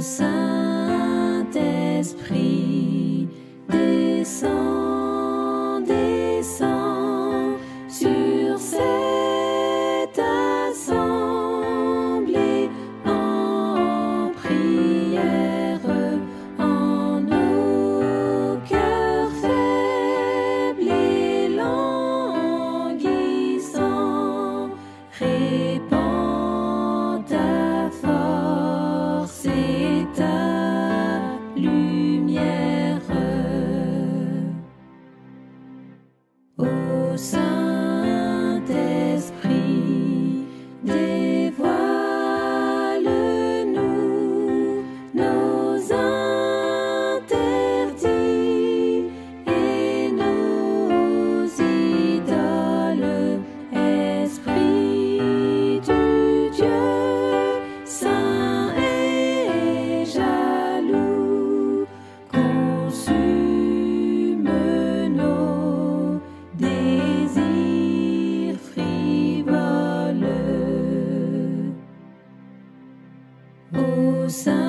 Saint-Esprit, descends, descends sur cette assemblée en prière, en nos cœurs faibles et languissants. Répands ta force et ta lumière. Ô Saint-Esprit, dévoile-nous nos interdits et nos idoles. Esprit du Dieu saint et jaloux, consume nos désirs frivoles. Ô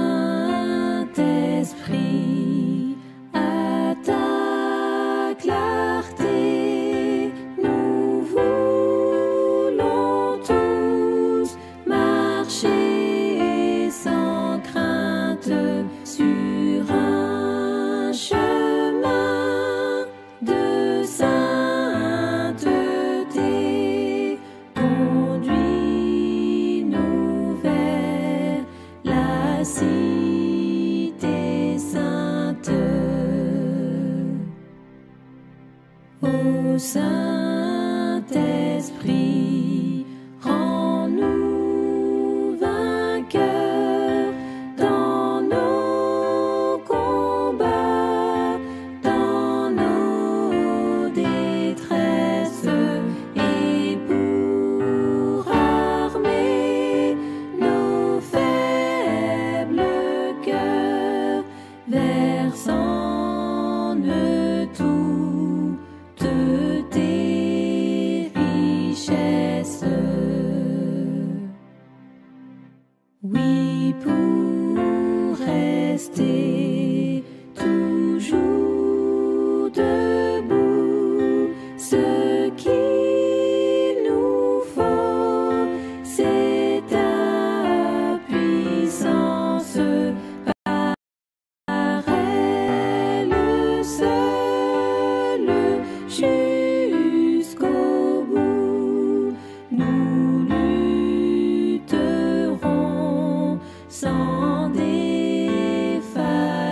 Saint-Esprit, à ta clarté, nous voulons tous marcher sans crainte sur un chemin de sainteté. Conduis-nous vers la cité sainte. Ô Saint-Esprit, rends-nous vainqueurs dans nos combats, dans nos détresses, et pour armer nos faibles cœurs, verse-en-nous toutes tes richesses. Oui, pour rester toujours debout, ce qu'il nous faut, c'est ta puissance. Par elle seule, jusqu'au bout, nous lutterons sans défaillance.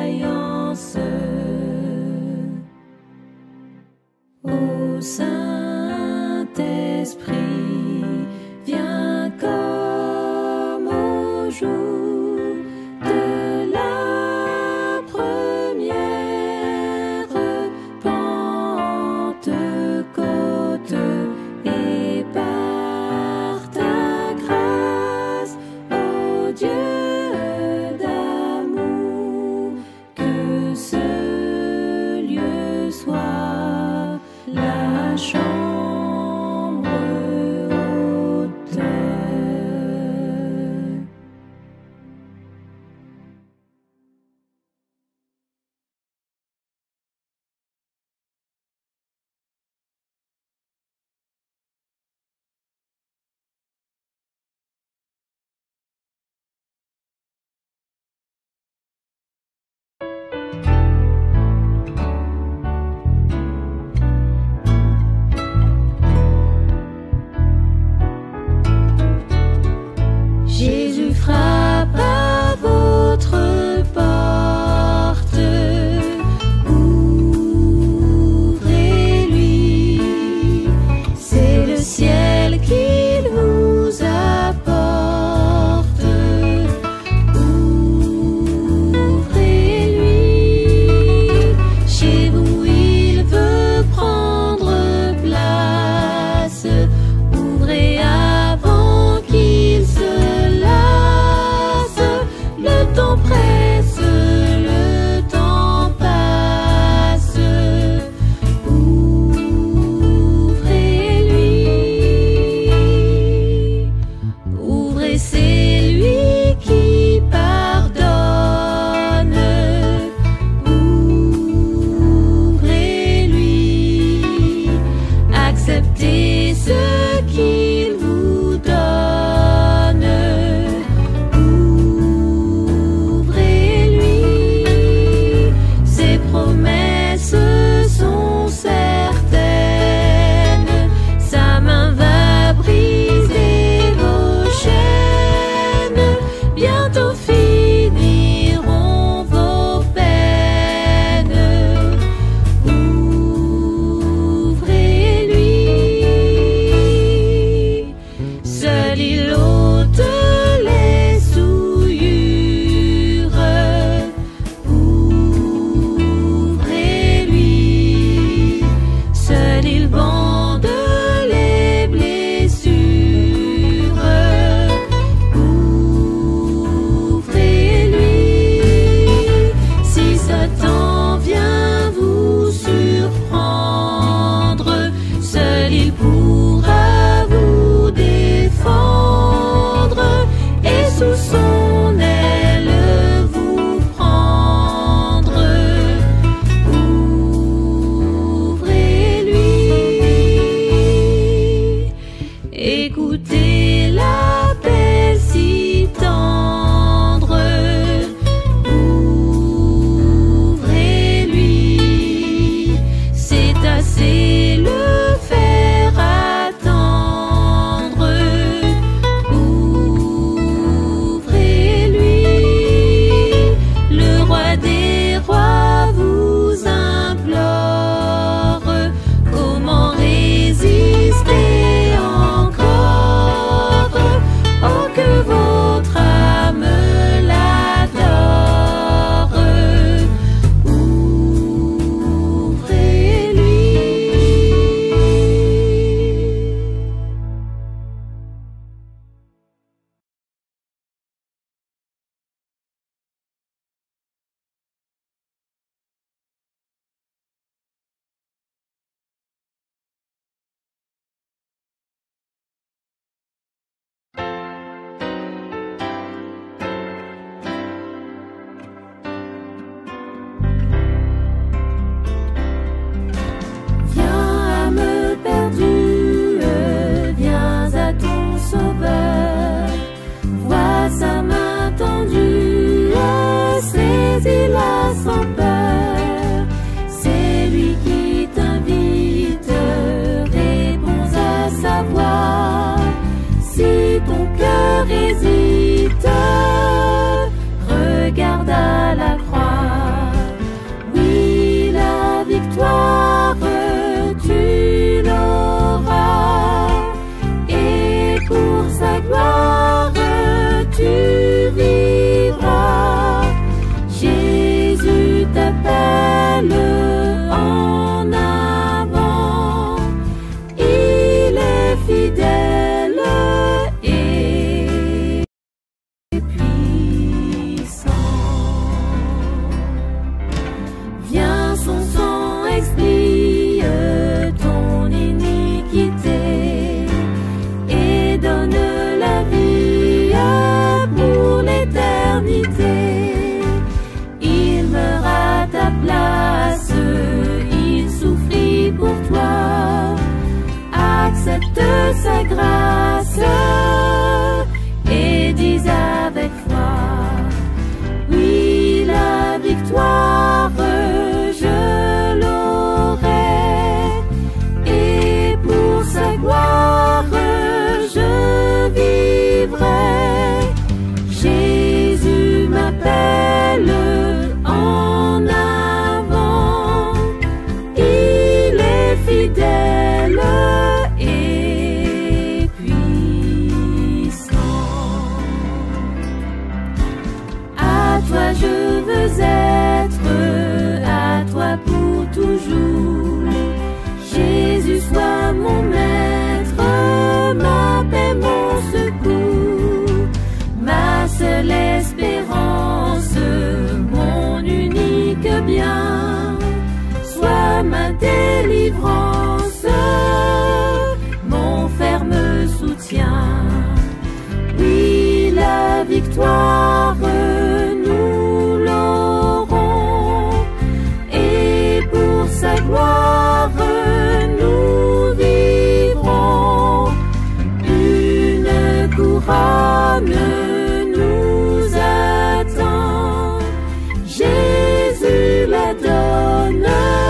délivrance, mon ferme soutien. Oui, la victoire, nous l'aurons, et pour sa gloire, nous vivrons. Une couronne nous attend, Jésus la donne.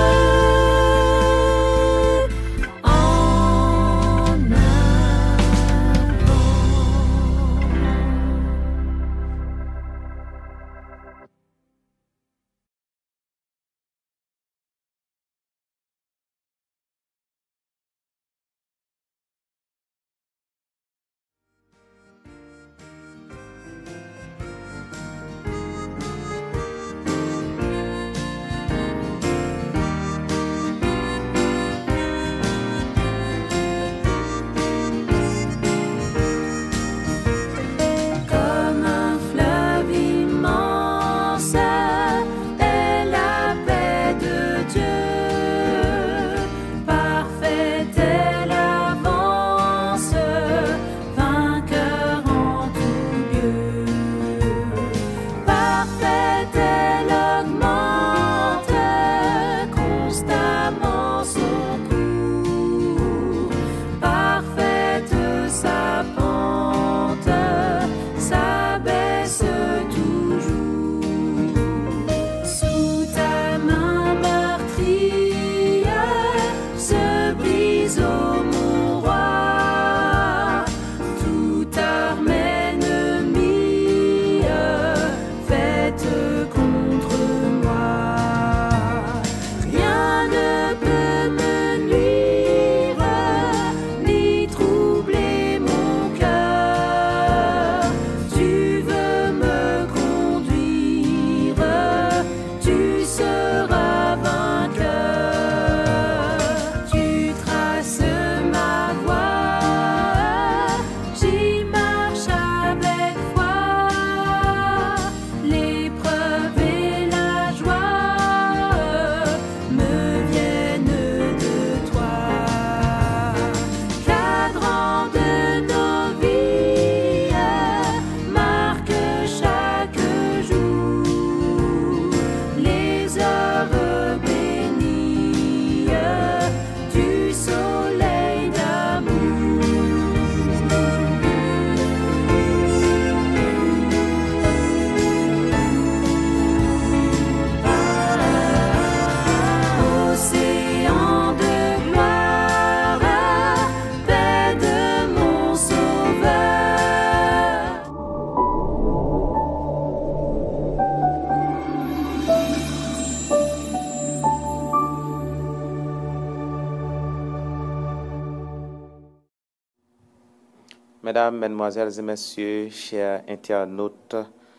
Mesdames, Mesdemoiselles et Messieurs, chers internautes,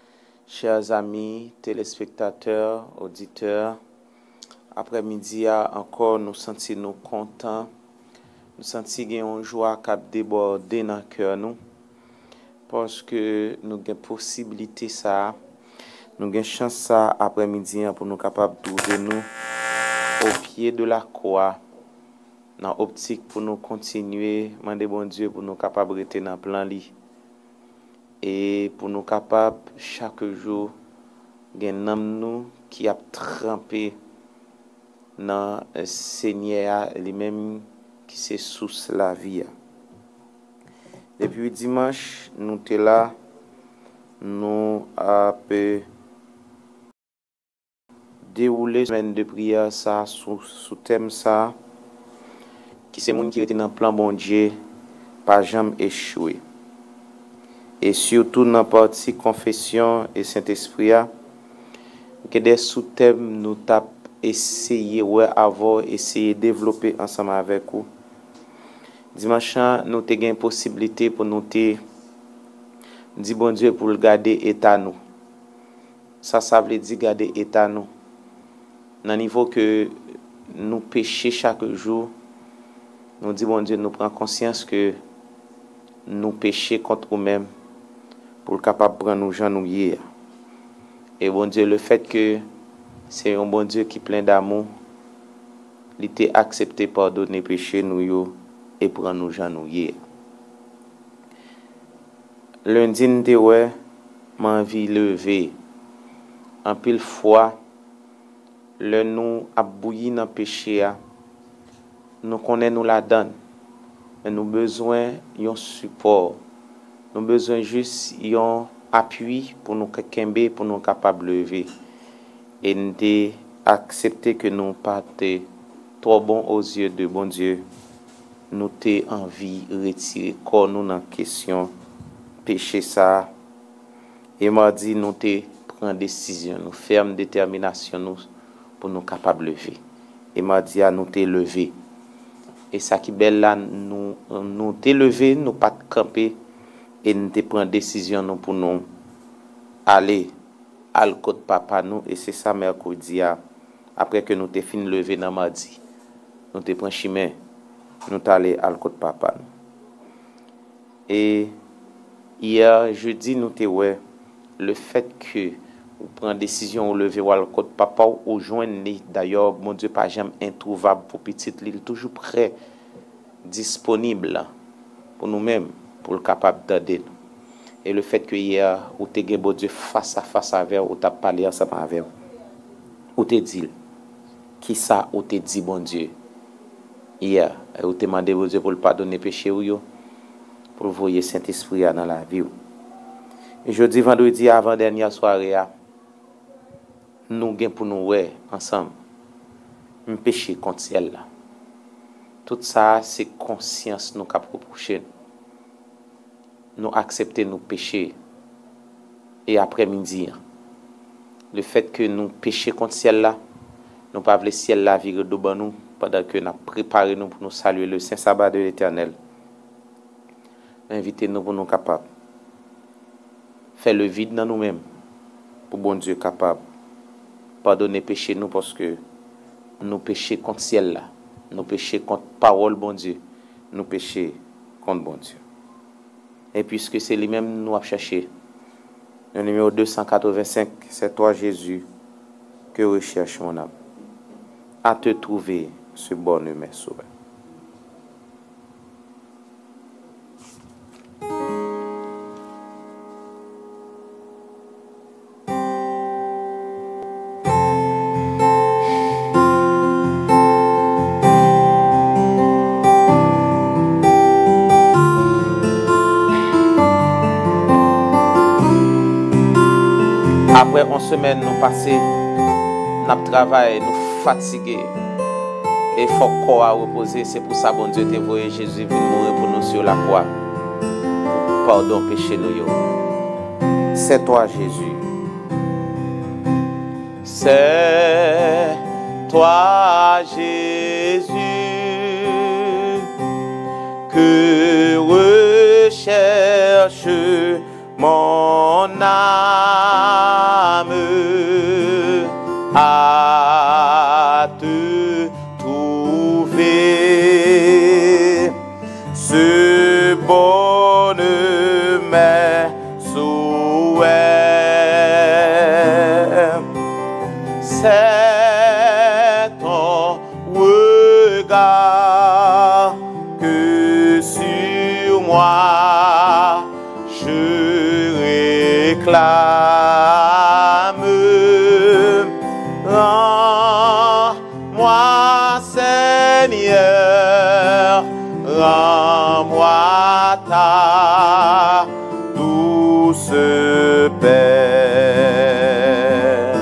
chers amis, téléspectateurs, auditeurs, après-midi encore nous sentons nous contents, nous sentons une joie qui a débordé dans le cœur nous, parce que nous avons possibilité ça, nous avons chance ça après-midi pour nous capables de trouver nous au pied de la croix. Dans l'optique pour nous continuer, demander bon Dieu pour nous capables de rester dans le plan li. Et pour nous capables chaque jour gen nous qui a trempé dans le Seigneur lui-même qui c'est source la vie. Depuis dimanche, nous sommes là, nous avons déroulé une semaine de prière ça sous thème ça. Qui c'est moun qui était dans le plan bon Dieu, pas jamais échoué. Et surtout dans la partie confession et Saint-Esprit, que des sous-thèmes nous avons essayé, de développer ensemble avec vous. Dimanche, nous avons une possibilité pour nous dire bon Dieu pour le garder état nous. Ça veut dire garder état nous. Dans le niveau que nous péchons chaque jour, nous disons, bon Dieu, nous prenons conscience que nous péchons contre nous-mêmes pour capable prendre nos gens nous hier. Et bon Dieu, le fait que c'est un bon Dieu qui est plein d'amour, il était accepté pardonner péché nous yo et prendre nous gens nous hier. Lundi n'était ouais m'envie lever en pile fois le nous a bouilli dans péché nous connaît nous la donne mais nous besoin un support nous besoin juste un appui pour nous kembe pour nous capable lever et nous accepter que nous pas trop bon aux yeux de bon Dieu nous t'ai envie retirer corps nous dans question péché ça et m'a dit nous t'ai prendre décision nous ferme détermination nous pour nous capable lever et m'a dit à nous t'ai lever et ça qui belle là nous t'ai levé nous pas camper et nous t'ai prendre décision nous pour nous aller à le côté papa nous et c'est ça mercredi après que nous t'ai fini lever dans mardi nous t'ai prend chemin nous t'aller à le côté papa nous. Et hier jeudi nous t'ai ouais le fait que ou prend décision ou lever ou à le côté papa ou joindre d'ailleurs mon Dieu pas jamais introuvable pour petite l'île toujours prêt disponible pour nous-mêmes pour le capable d'aider nous. Et le fait que hier ou t'es gen bon Dieu face à face avec ou t'a parlé ensemble avec ou t'es dit qui ça ou t'es dit bon Dieu hier ou t'es demandé bon Dieu pour le pardonner péché ou yo pour voyer Saint-Esprit dans la vie. Et jeudi vendredi avant dernière soirée nous gain pour nous ouais ensemble un péché contre ciel là. Tout ça c'est conscience nous cap reprocher. Nous accepter nos péchés et après-midi le fait que nous péché contre ciel là nous pas le ciel là virer devant nous pendant que nous préparé nous pour nous saluer le saint sabbat de l'Éternel. Invitez nous pour nous capables faire le vide dans nous-mêmes pour bon Dieu capable pardonner péché nous parce que nous péché contre ciel là nous péché contre parole bon Dieu nous péché contre bon Dieu. Et puisque c'est lui-même nous a cherché, le numéro 285, c'est toi Jésus que recherche mon âme. À te trouver ce bon humain sauveur. Après une semaine, nous passons, nous travaillons, nous fatigués. Et il faut que le corps reposer. C'est pour ça que bon Dieu t'a envoyé Jésus pour mourir pour nous sur la croix. Pardon, péché nous. C'est toi, Jésus. C'est toi, Jésus, que recherche mon âme à te trouver ce bon humain souhait. C'est ton regard que sur moi je réclame. Rends-moi, Seigneur, rends-moi ta douce paix.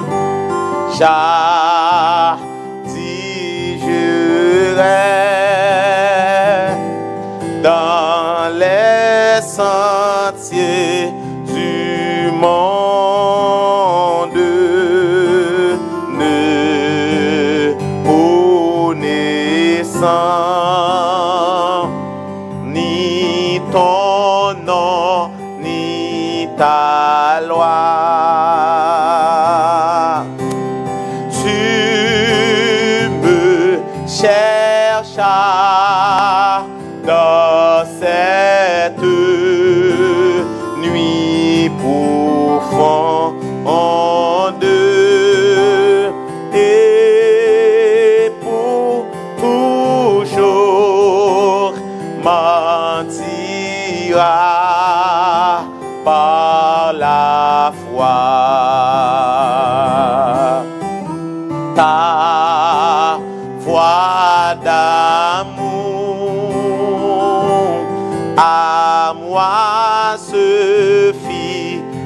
J'arriverai dans les sentiers du monde, ne connaissant ni ton nom ni ta loi.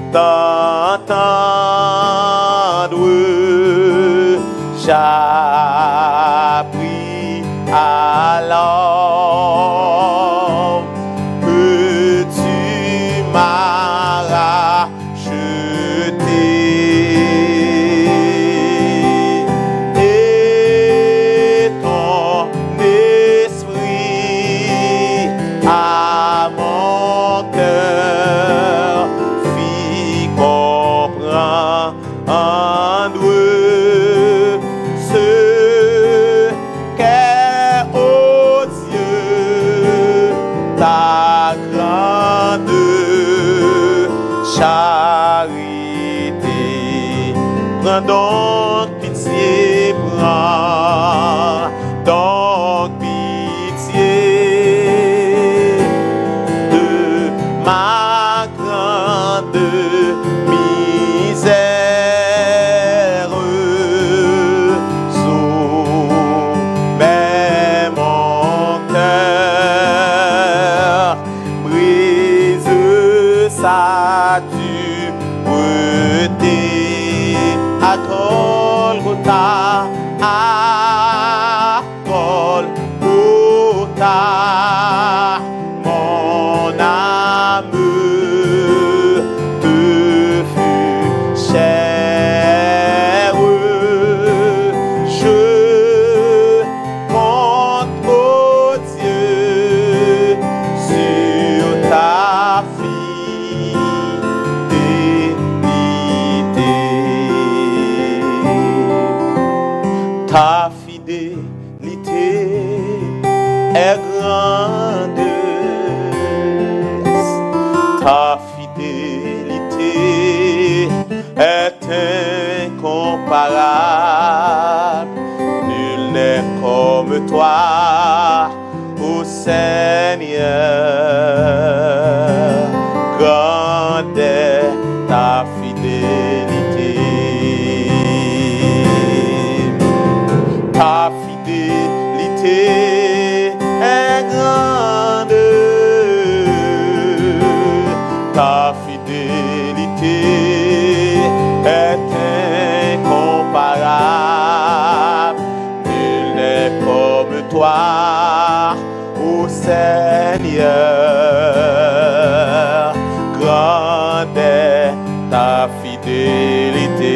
t'entendre, j'appris alors que tu m'as racheté et ton esprit à mon cœur fit comprendre ce qu'est, ô Dieu, ta grande charité. Prends donc pitié, prends donc pitié de ma grande misère. Soumets mon cœur, brise sa dureté. À Golgotha, à Golgotha, mon âme te fut chère. Je compte, ô Dieu, sur ta fidélité. Ta fidélité est grande. Ta fidélité est incomparable. Nul n'est comme toi, ô Seigneur. Grande est ta fidélité. Ta fidélité est grande. Ta fidélité est incomparable. Nul n'est comme toi, ô Seigneur. Grande est ta fidélité.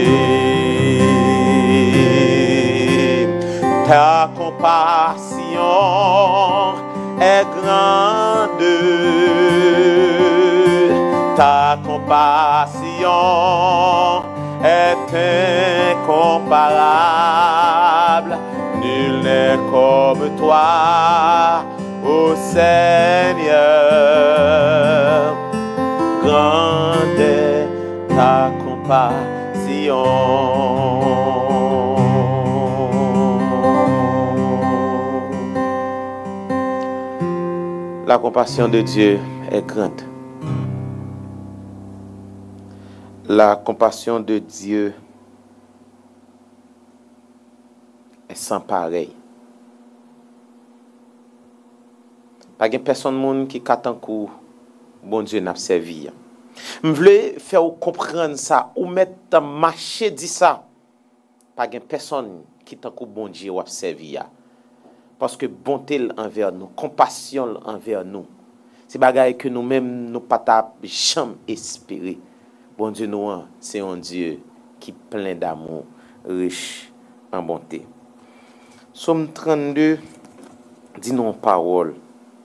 Ta compassion est grande. Ta compassion est incomparable. Nul n'est comme toi, ô Seigneur. Grande est ta compassion. La compassion de Dieu est grande. La compassion de Dieu est sans pareil. Pas de personne monde qui attend que bon Dieu n'a servi. Je voulais faire comprendre ça ou mettre marché dit ça. Pas de personne qui attend que bon Dieu n'a servi. Parce que bonté envers nous, compassion envers nous, c'est bagaille que nous-mêmes nous pas jamais espérer. Bon Dieu nous, c'est un Dieu qui est plein d'amour, riche en bonté. Somme 32 dit nos paroles.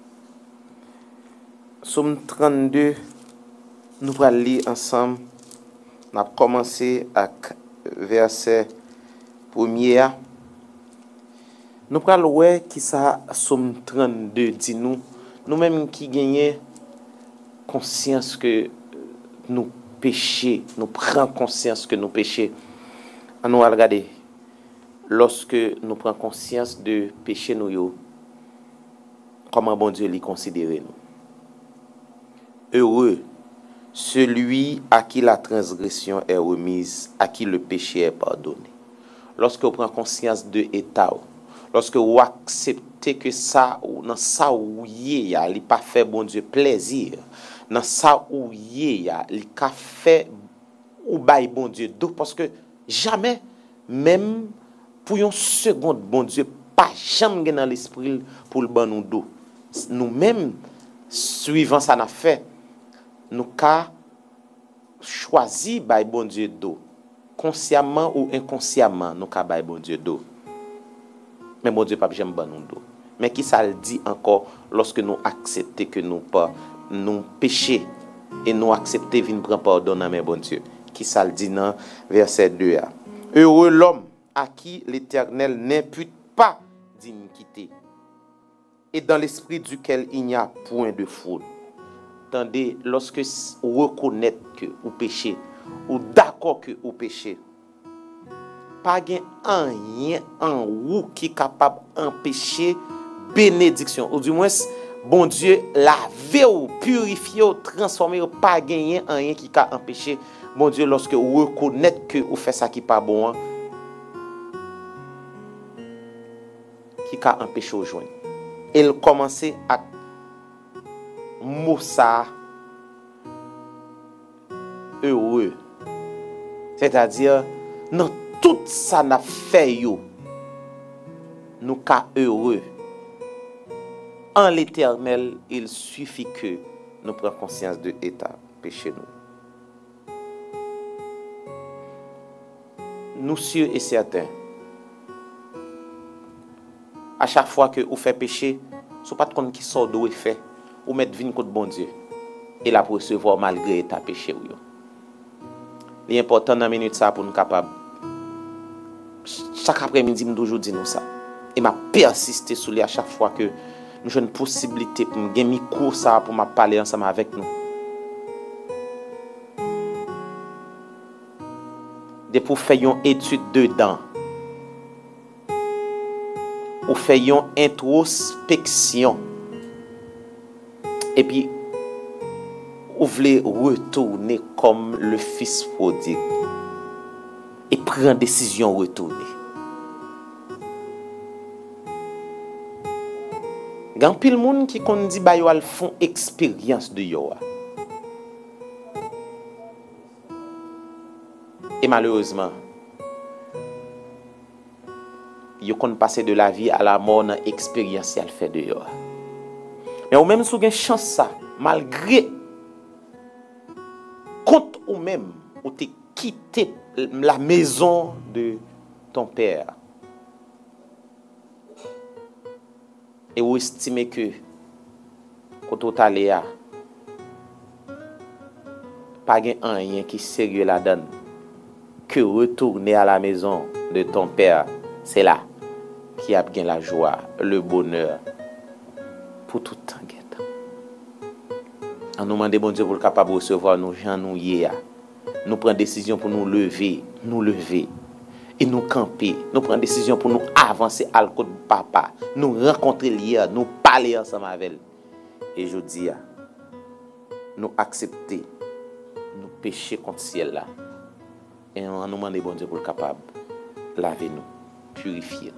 Somme 32, nous allons lire ensemble. On a commencé avec verset 1er. Nous allons voir qui ça, Somme 32 dit nous-mêmes qui gagnons conscience que nous péchons, nous prenons conscience que nous péchons. Nous allons regarder. Lorsque nous prenons conscience de péché, nous, comment bon Dieu les considère nous. Heureux celui à qui la transgression est remise, à qui le péché est pardonné. Lorsque vous prenez conscience de l'état, lorsque vous acceptez que ça, dans ça où il n'a pas fait bon Dieu plaisir, dans ça où il n'a pas fait ou bail bon Dieu d'eau parce que jamais même pour une seconde bon Dieu pas jamais dans l'esprit pour le ban nous d'eau. Nous-mêmes suivant ça n'a fait nous ca choisi bail bon Dieu d'eau consciemment ou inconsciemment nous ca bail bon Dieu d'eau. Mais bon Dieu pas jamais ban nous d'eau. Mais qui ça le dit encore lorsque nous acceptons que nous péchons et nous acceptons venir prendre pardon dans mes bon Dieu. Qui ça le dit dans verset 2. Heureux l'homme à qui l'Éternel n'impute pas d'iniquité et dans l'esprit duquel il n'y a point de fraude. Attendez, lorsque vous reconnaissez que vous péchez, ou d'accord que vous péchez, pas rien en vous qui est capable d'empêcher bénédiction. Ou du moins, bon Dieu, laver ou purifier ou transformer, ou pas gagner rien qui a empêché. Bon Dieu, lorsque vous reconnaissez que vous faites ça qui n'est pas bon, qui a empêché au joindre. Il commençait à moussa heureux. C'est-à-dire, dans tout ça n'a fait yo, nous cas heureux. En l'Éternel, il suffit que nous prenions conscience de l'état péché nous. Nous sûrs et certains, à chaque fois que vous faites péché, ce n'est pas de compte qui sort d'où il fait, ou mettre vin contre bon Dieu. Et la pour recevoir malgré ta péché. L'important dans la minute ça pour nous capables. Chaque après-midi, je toujours dis nous ça. Et m'a persisté sur lui à chaque fois que nous avons une possibilité pour me gagner cours ça pour me parler ensemble avec nous. De pour faire une étude dedans. Ou faire une introspection. Et puis, vous voulez retourner comme le fils prodigue. Et prendre décision retourner. Il y a pile monde qui dit bah yo al font expérience de yo. Et malheureusement, yo kon passer de la vie à la mort dans expérience qu'elle fait de yo. Mais ou même sou gen chance ça, malgré compte ou même ou t'es quitté la maison de ton père. Et vous estimez que quand vous allez là, pas rien qui sérieux là-dedans, que retourner à la maison de ton père, c'est là qui a bien la joie, le bonheur pour tout le temps. On nous demande bon Dieu pour le capable de recevoir nous gens nous hier. Nous prenons décision pour nous lever et nous camper. Nous prenons décision pour nous avancer à côté de papa, nous rencontrer hier, nous parler ensemble avec elle. Et je dis, nous accepter, nous pécher contre ciel là. Et on nous demande bon Dieu pour le capable de laver nous, purifier.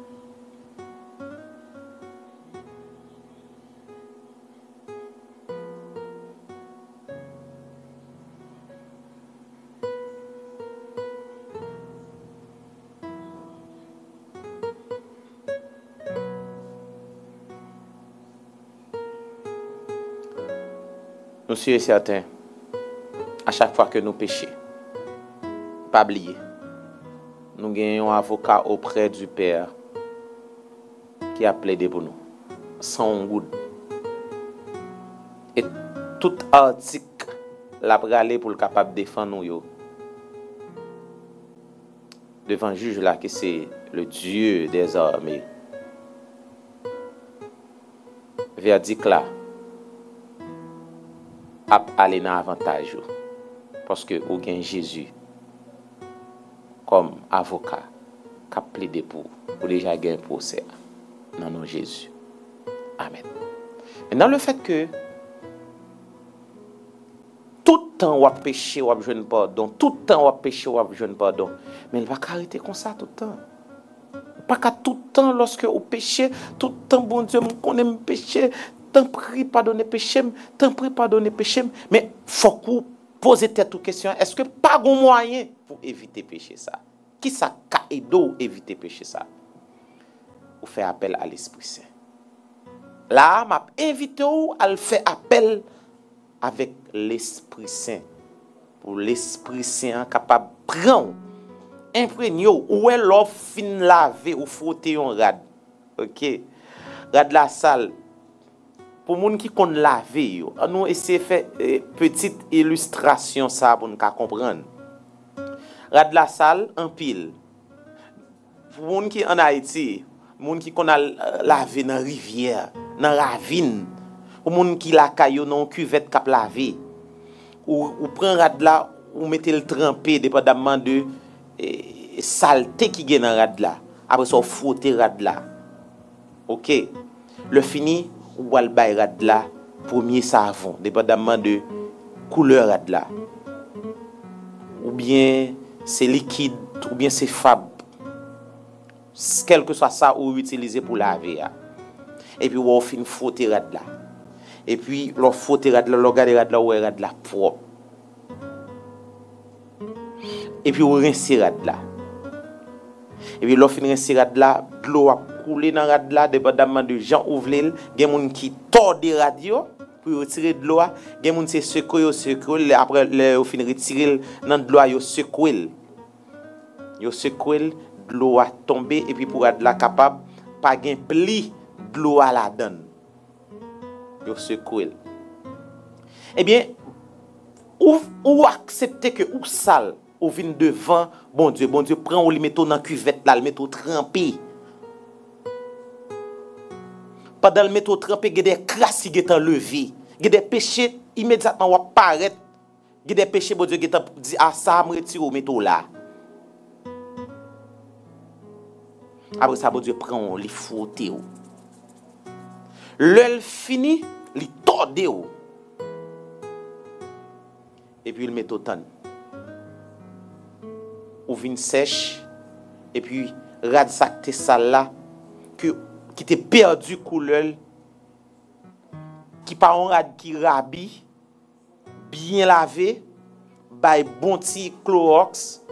Nous sommes certains, à chaque fois que nous péchons, pas oublier, nous gagnons un avocat auprès du Père qui a plaidé pour nous, sans goût. Et tout article l'a bralé pour le capable de défendre nous devant le juge là, que c'est le Dieu des armées. Verdict là. À aller dans l'avantage parce que vous avez Jésus comme avocat qui a plaidé pour déjà gagner un procès dans nom Jésus. Amen. Maintenant le fait que tout le temps on a péché, on a besoin de pardon, tout le temps on a péché, on a besoin de pardon, mais il ne va pas arrêter comme ça tout le temps. Pas qu'à tout le temps lorsque on péché, tout le temps bon Dieu on aime pécher. T'en prie pardonner péché, t'en prie pardonner péché, mais faut que Posez tête aux questions. Est-ce que pas de moyen pour éviter péché ça? Qui ça ka aidé éviter péché ça? Ou faire appel à l'Esprit Saint. Là, m'a invité à le faire appel avec l'Esprit Saint. Pour l'Esprit Saint capable de prendre, imprégner, ou est l'offre fin laver ou frotter un rad. OK? Rad la salle. Pour les gens qui connaissent laver, nous essayons de faire une petite illustration ça pour nous comprendre. Rad la salle en pile. Pour les gens qui en Haïti, les gens qui connaissent laver dans la rivière, dans la ravine, pour les gens qui la caillou dans une cuvette cap laver. Ou prend rad là, ou mettez le trempé dépendamment de saleté qui est dans rad là. Après ça, frotter rad là. OK. Le fini, ou al bay rad là, premier savon, dépendamment de couleur rad là. Ou bien c'est liquide, ou bien c'est fab. Quel que soit ça, ou utiliser pour laver. Et puis, ou fin frotter rad là. Et puis, l'on frotter rad là, l'on garde rad là, ou rad là propre. Et puis, on rince rad là. Et puis, l'on fin rince rad là, l'eau a coulé dans rad là, dépendamment de gens ouvrent, il y a des gens qui tordent des radios pour retirer de l'eau, il y a des gens qui secouent, après, ils fin retirer dans de l'eau, ils secouent. Ils secouent, de l'eau a tombé, et puis, pour rad là capable, pas de pli de l'eau à la donne. Ils secouent. Eh bien, ou accepter que ou sale, ou vin devant, bon Dieu, prend ou le metto dans cuvette là, le metto trempé. Pendant le metto trempé, il y a des crasses qui sont enlevées. Il y a des péchés immédiatement ou apparaître. Il y a des péchés, bon Dieu, qui dit ah ça me retire au metto là. Après ça, bon Dieu prend les frotter. L'œil fini, il torde. Et puis il met au temps. Ou vin sèche. Et puis rad sakte ça là qui t'est perdu couleur. Qui par un rad qui rabi, bien lavé, bay bon petit Clorox.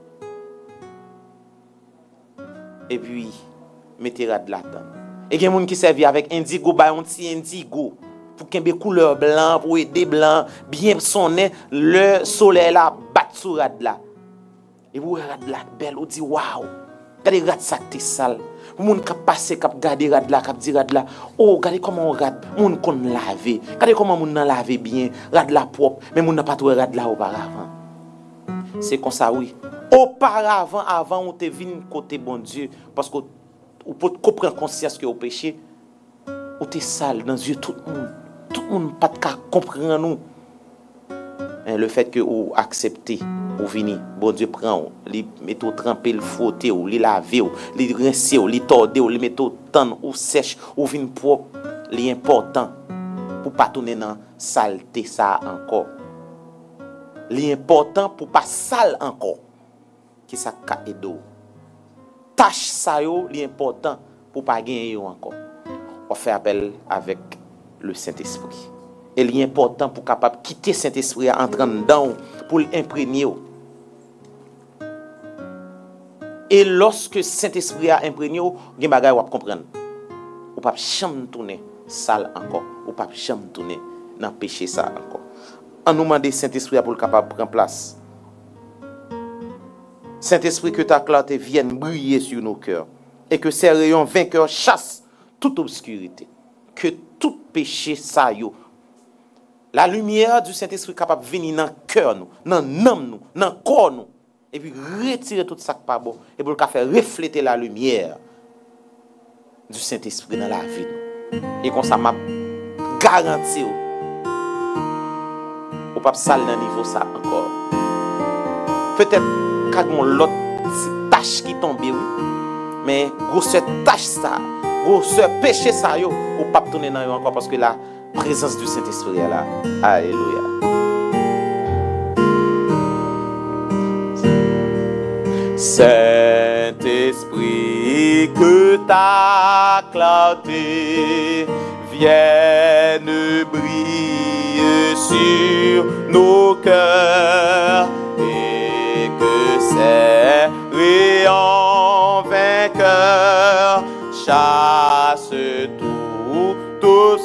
Et puis mettez rad là-dedans. Et il y a des gens qui servent avec indigo, bay un petit indigo. Pour qu'il y ait des couleurs blancs, pour aider blanc, bien sonner, le soleil là, bat sur rad là. Et vous rad là, belle, vous dites, waouh, regardez rad ça qui est sale. Vous moun qui passe, qui regarde rad là, qui dit rad là, oh, regardez comment on rad, moun qu'on lave, regardez comment moun nan lave bien, rad là propre, mais moun n'a pas trouvé rad là auparavant. C'est comme ça, oui. Auparavant, avant, on te venu côté bon Dieu, parce que vous pouvez comprendre conscience que vous péché, vous êtes sale dans les yeux de tout le monde. Tout le monde pas de comprendre nous. Le fait que vous acceptez, vous venez, bon Dieu prend, vous mettez au tremper, le frotter, vous laver, vous rincer, vous tordez, vous mettez au temps, vous sèche, vous venez propre. L'important pour pas tourner dans saleté ça encore. L'important pour pas sale encore. Qui ça ka edo. Tâche ça yo, l'important pour pas gagner encore. On fait appel avec le Saint-Esprit. Et l'important pour capable quitter Saint-Esprit entrer dedans pour l'imprégner. Et lorsque Saint-Esprit a imprégné, il y a des choses à comprendre. Ou pas jamais tourner sale encore, ou pas jamais tourner dans péché ça encore. On nous demande Saint-Esprit pour le capable prendre place. Saint-Esprit, que ta clarté vienne briller sur nos cœurs et que ces rayons vainqueurs chassent toute obscurité. Que tout péché ça yo. La lumière du Saint-Esprit capable de venir dans le cœur nous, dans l'âme nous, dans le corps nous, et puis retirer tout ça qui pas bon, et pour le faire refléter la lumière du Saint-Esprit dans la vie nous. Et comme ça m'a garanti au pas sale dans niveau ça encore. Peut-être quand on l'autre tâche qui tombe oui, mais grosse tâche ça, grosse péché ça yo, ou pas tourner dans encore parce que la présence du Saint-Esprit est là. Alléluia. Saint-Esprit, que ta clarté vienne briller sur nos cœurs et que serré en vainqueur chasse toute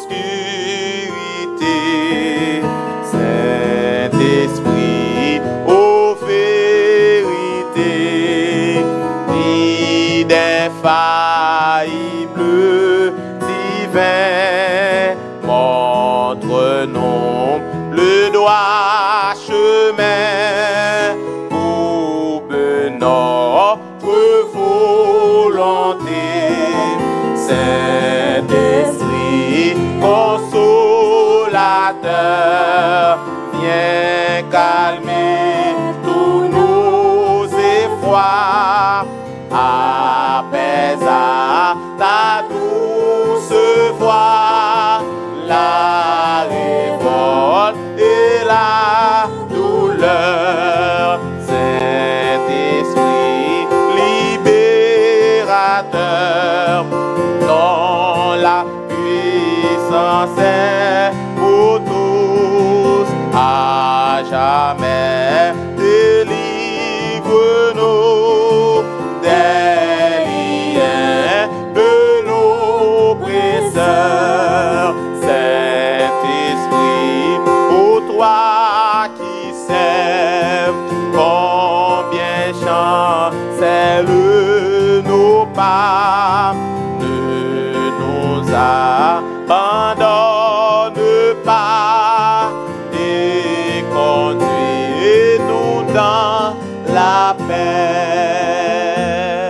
obscurité. Saint-Esprit, ô vérité, guide infaillible, divin, montre-nous le droit chemin, ouvre notre volonté. Saint-Esprit, consolateur, viens calmer tous nos efforts, apaise à ta douce voix la révolte et la douleur. Saint-Esprit, libérateur, dont la puissance est pour tous, à jamais délivre-nous des liens de l'oppresseur. Saint-Esprit, ô toi qui sais combien chancellent nos pas, ne nous abandonne pas et conduis-nous dans la paix.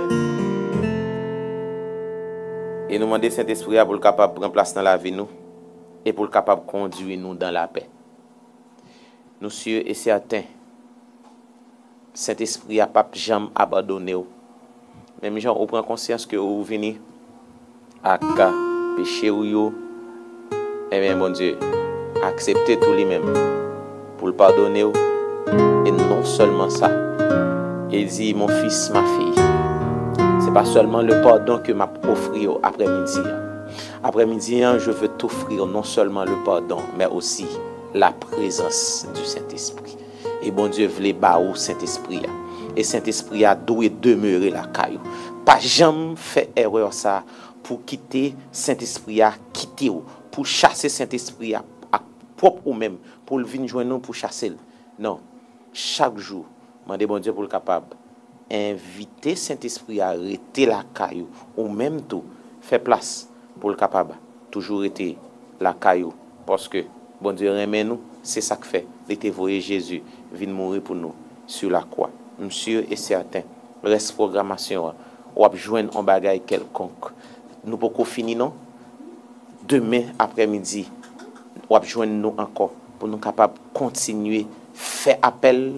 Et nous demander Saint-Esprit pour le capable de prendre place dans la vie nous et pour le capable de conduire nous dans la paix. Nous sûrs et certains, Saint-Esprit n'a pas jamais abandonné. Même gens, on prend conscience que vous venez à péché ou yo, et bien mon Dieu, acceptez tout lui-même pour le pardonner. Et non seulement ça, il dit mon fils, ma fille, c'est pas seulement le pardon que m'a offert après-midi. Après-midi, je veux t'offrir non seulement le pardon, mais aussi la présence du Saint-Esprit. Et bon Dieu voulait baou Saint-Esprit. Et Saint-Esprit a doué demeurer la caillou. Pas jamais fait erreur ça pour quitter Saint-Esprit à quitter ou pour chasser Saint-Esprit à propre ou même pour le venir joindre nous pour chasser. Non, chaque jour, demandez bon Dieu pour le capable inviter Saint-Esprit à arrêter la caillou ou même tout faire place pour le capable toujours être la caillou parce que bon Dieu remet nous, c'est ça que fait. Il était voyé Jésus vient mourir pour nous sur la croix. Monsieur est certain, reste programmation ou a joindre un bagage quelconque. Nous pouvons finir non. Demain après-midi, ou a joindre nous encore pour nous capables de continuer faire appel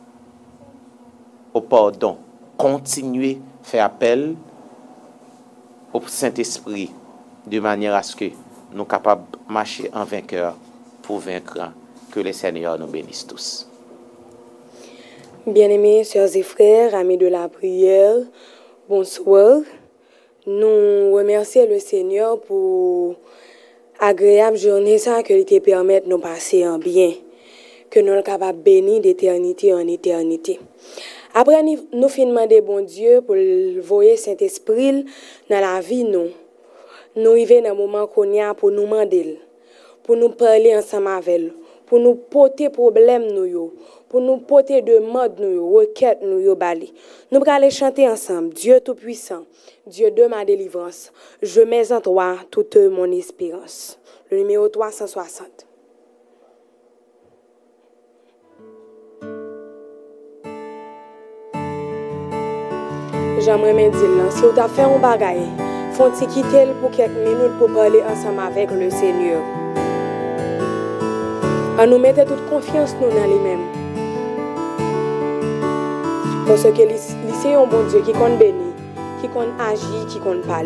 au pardon, continuer faire appel au Saint-Esprit de manière à ce que nous soyons capables de marcher en vainqueur pour vaincre. Que le Seigneur nous bénisse tous. Bien-aimés, sœurs et frères, amis de la prière, bonsoir. Nous remercions le Seigneur pour agréable journée ça que il te permettre de nous passer en bien, que nous sommes capables de bénir d'éternité en éternité. Après, nous finissons demander bon Dieu pour voyer Saint-Esprit dans la vie nous. Nous arrivons dans un moment qu'on a pour nous demander, pour nous parler ensemble avec lui, pour nous porter problème nous, pour nous porter demande nous, requête nous bali. Nous allons chanter ensemble. Dieu tout-puissant, Dieu de ma délivrance, je mets en toi toute mon espérance. Le numéro 360. J'aimerais me dire, si vous avez fait un bagage, faut-il quitter pour quelques minutes pour parler ensemble avec le Seigneur. On nous mette toute confiance nous dans lui-même. Parce que c'est un bon Dieu qui compte bénir, qui compte agir, qui compte parler.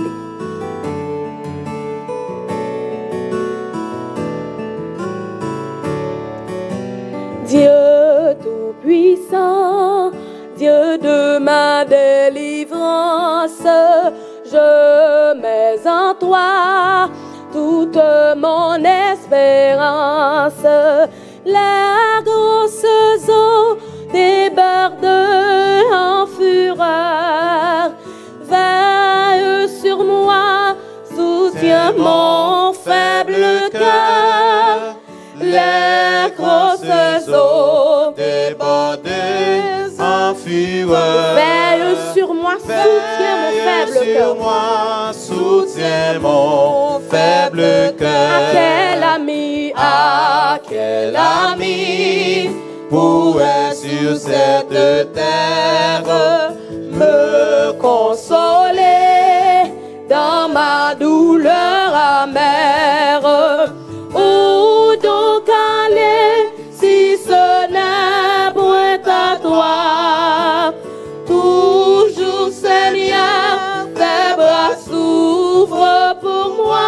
Dieu tout-puissant, Dieu de ma délivrance, je mets en toi toute mon espérance. les grosses eaux débordent en fureur. Veille sur moi, soutiens mon faible cœur. Les grosses eaux débordent en fureur. Veille sur moi, soutiens mon faible cœur. Soutiens mon faible cœur. À quel ami pourrait sur cette terre me consoler dans ma douleur amère? Où donc aller si ce n'est point à toi? Toujours Seigneur, tes bras s'ouvrent pour moi.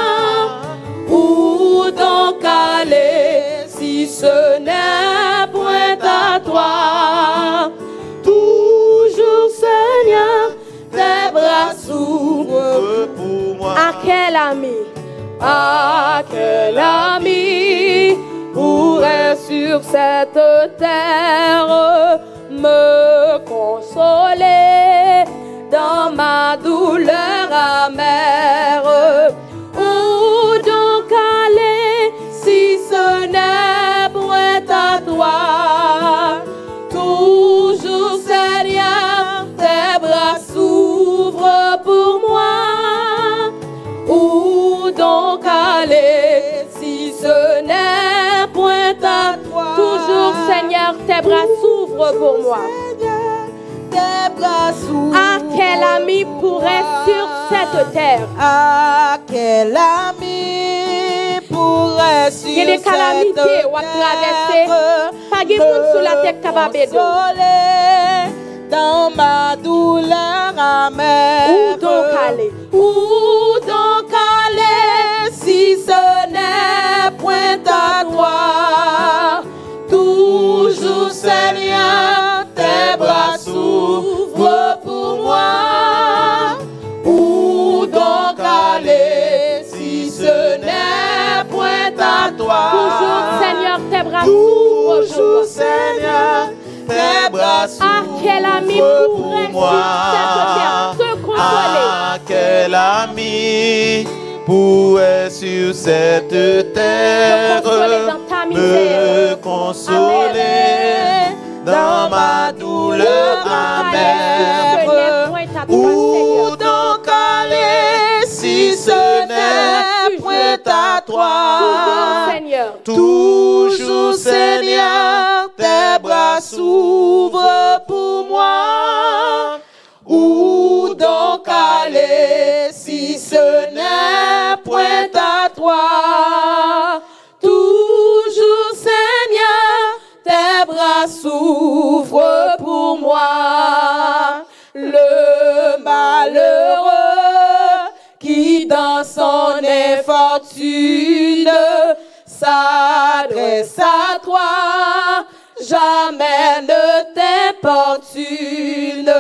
Où donc aller si ce n'est point à toi? Toujours Seigneur, tes bras s'ouvrent pour moi. À quel ami pourrait sur cette terre me consoler dans ma douleur amère? Où donc aller si ce n'est point à toi? Toujours Seigneur, tes bras s'ouvrent pour moi. Où donc aller si ce n'est point à toi? Toujours Seigneur, tes bras s'ouvrent pour moi. À quel ami pourrait sur cette terre? À quel ami pourrait sur Il y a des calamités ou à traverser. Pas de monde sur la terre capable dans ma douleur amère? Où donc aller? Où donc aller si ce n'est point à toi? Toujours Seigneur, tes bras s'ouvrent pour moi. Où donc aller si ce n'est point à toi? Toujours Seigneur, tes bras s'ouvrent pour moi. Seigneur, tes bras À quel ami pourrait sur cette terre te consoler? À quel ami pourrait sur cette terre me consoler dans ma douleur amère? Où donc aller si ce n'est point à toi? Toujours Seigneur, tes bras s'ouvrent pour moi. Où donc aller si ce n'est point à toi? Toujours Seigneur, tes bras s'ouvrent pour moi. Le malheureux qui dans son infortune s'adresse à toi, jamais ne t'importune.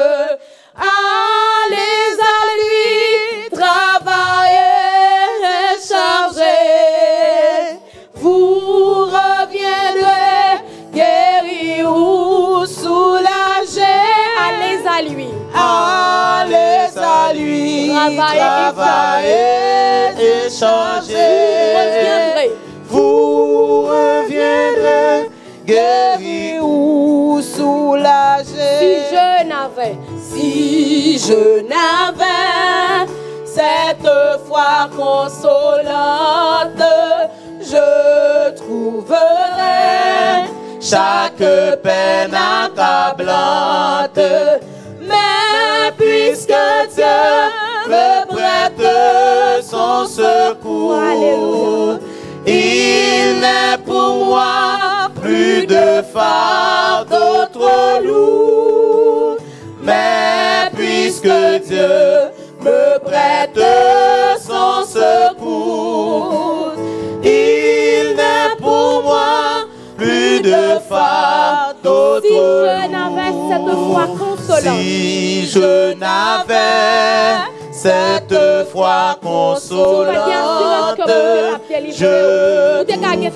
Allez à lui, travaillez et chargez. Vous reviendrez guéris ou soulagés. Allez à lui. Allez à lui, travaillez et changez. Vous reviendrez guéris ou soulagés. Si je n'avais cette foi consolante, je trouverais chaque peine accablante. Mais puisque Dieu me prête son secours, il n'est pour moi plus de fardeau trop lourd. Mais puisque Dieu me prête son secours, il n'est pour moi plus de fardeau trop lourd. Si je n'avais cette foi consolante, si je n'avais cette foi consolante, je trouvais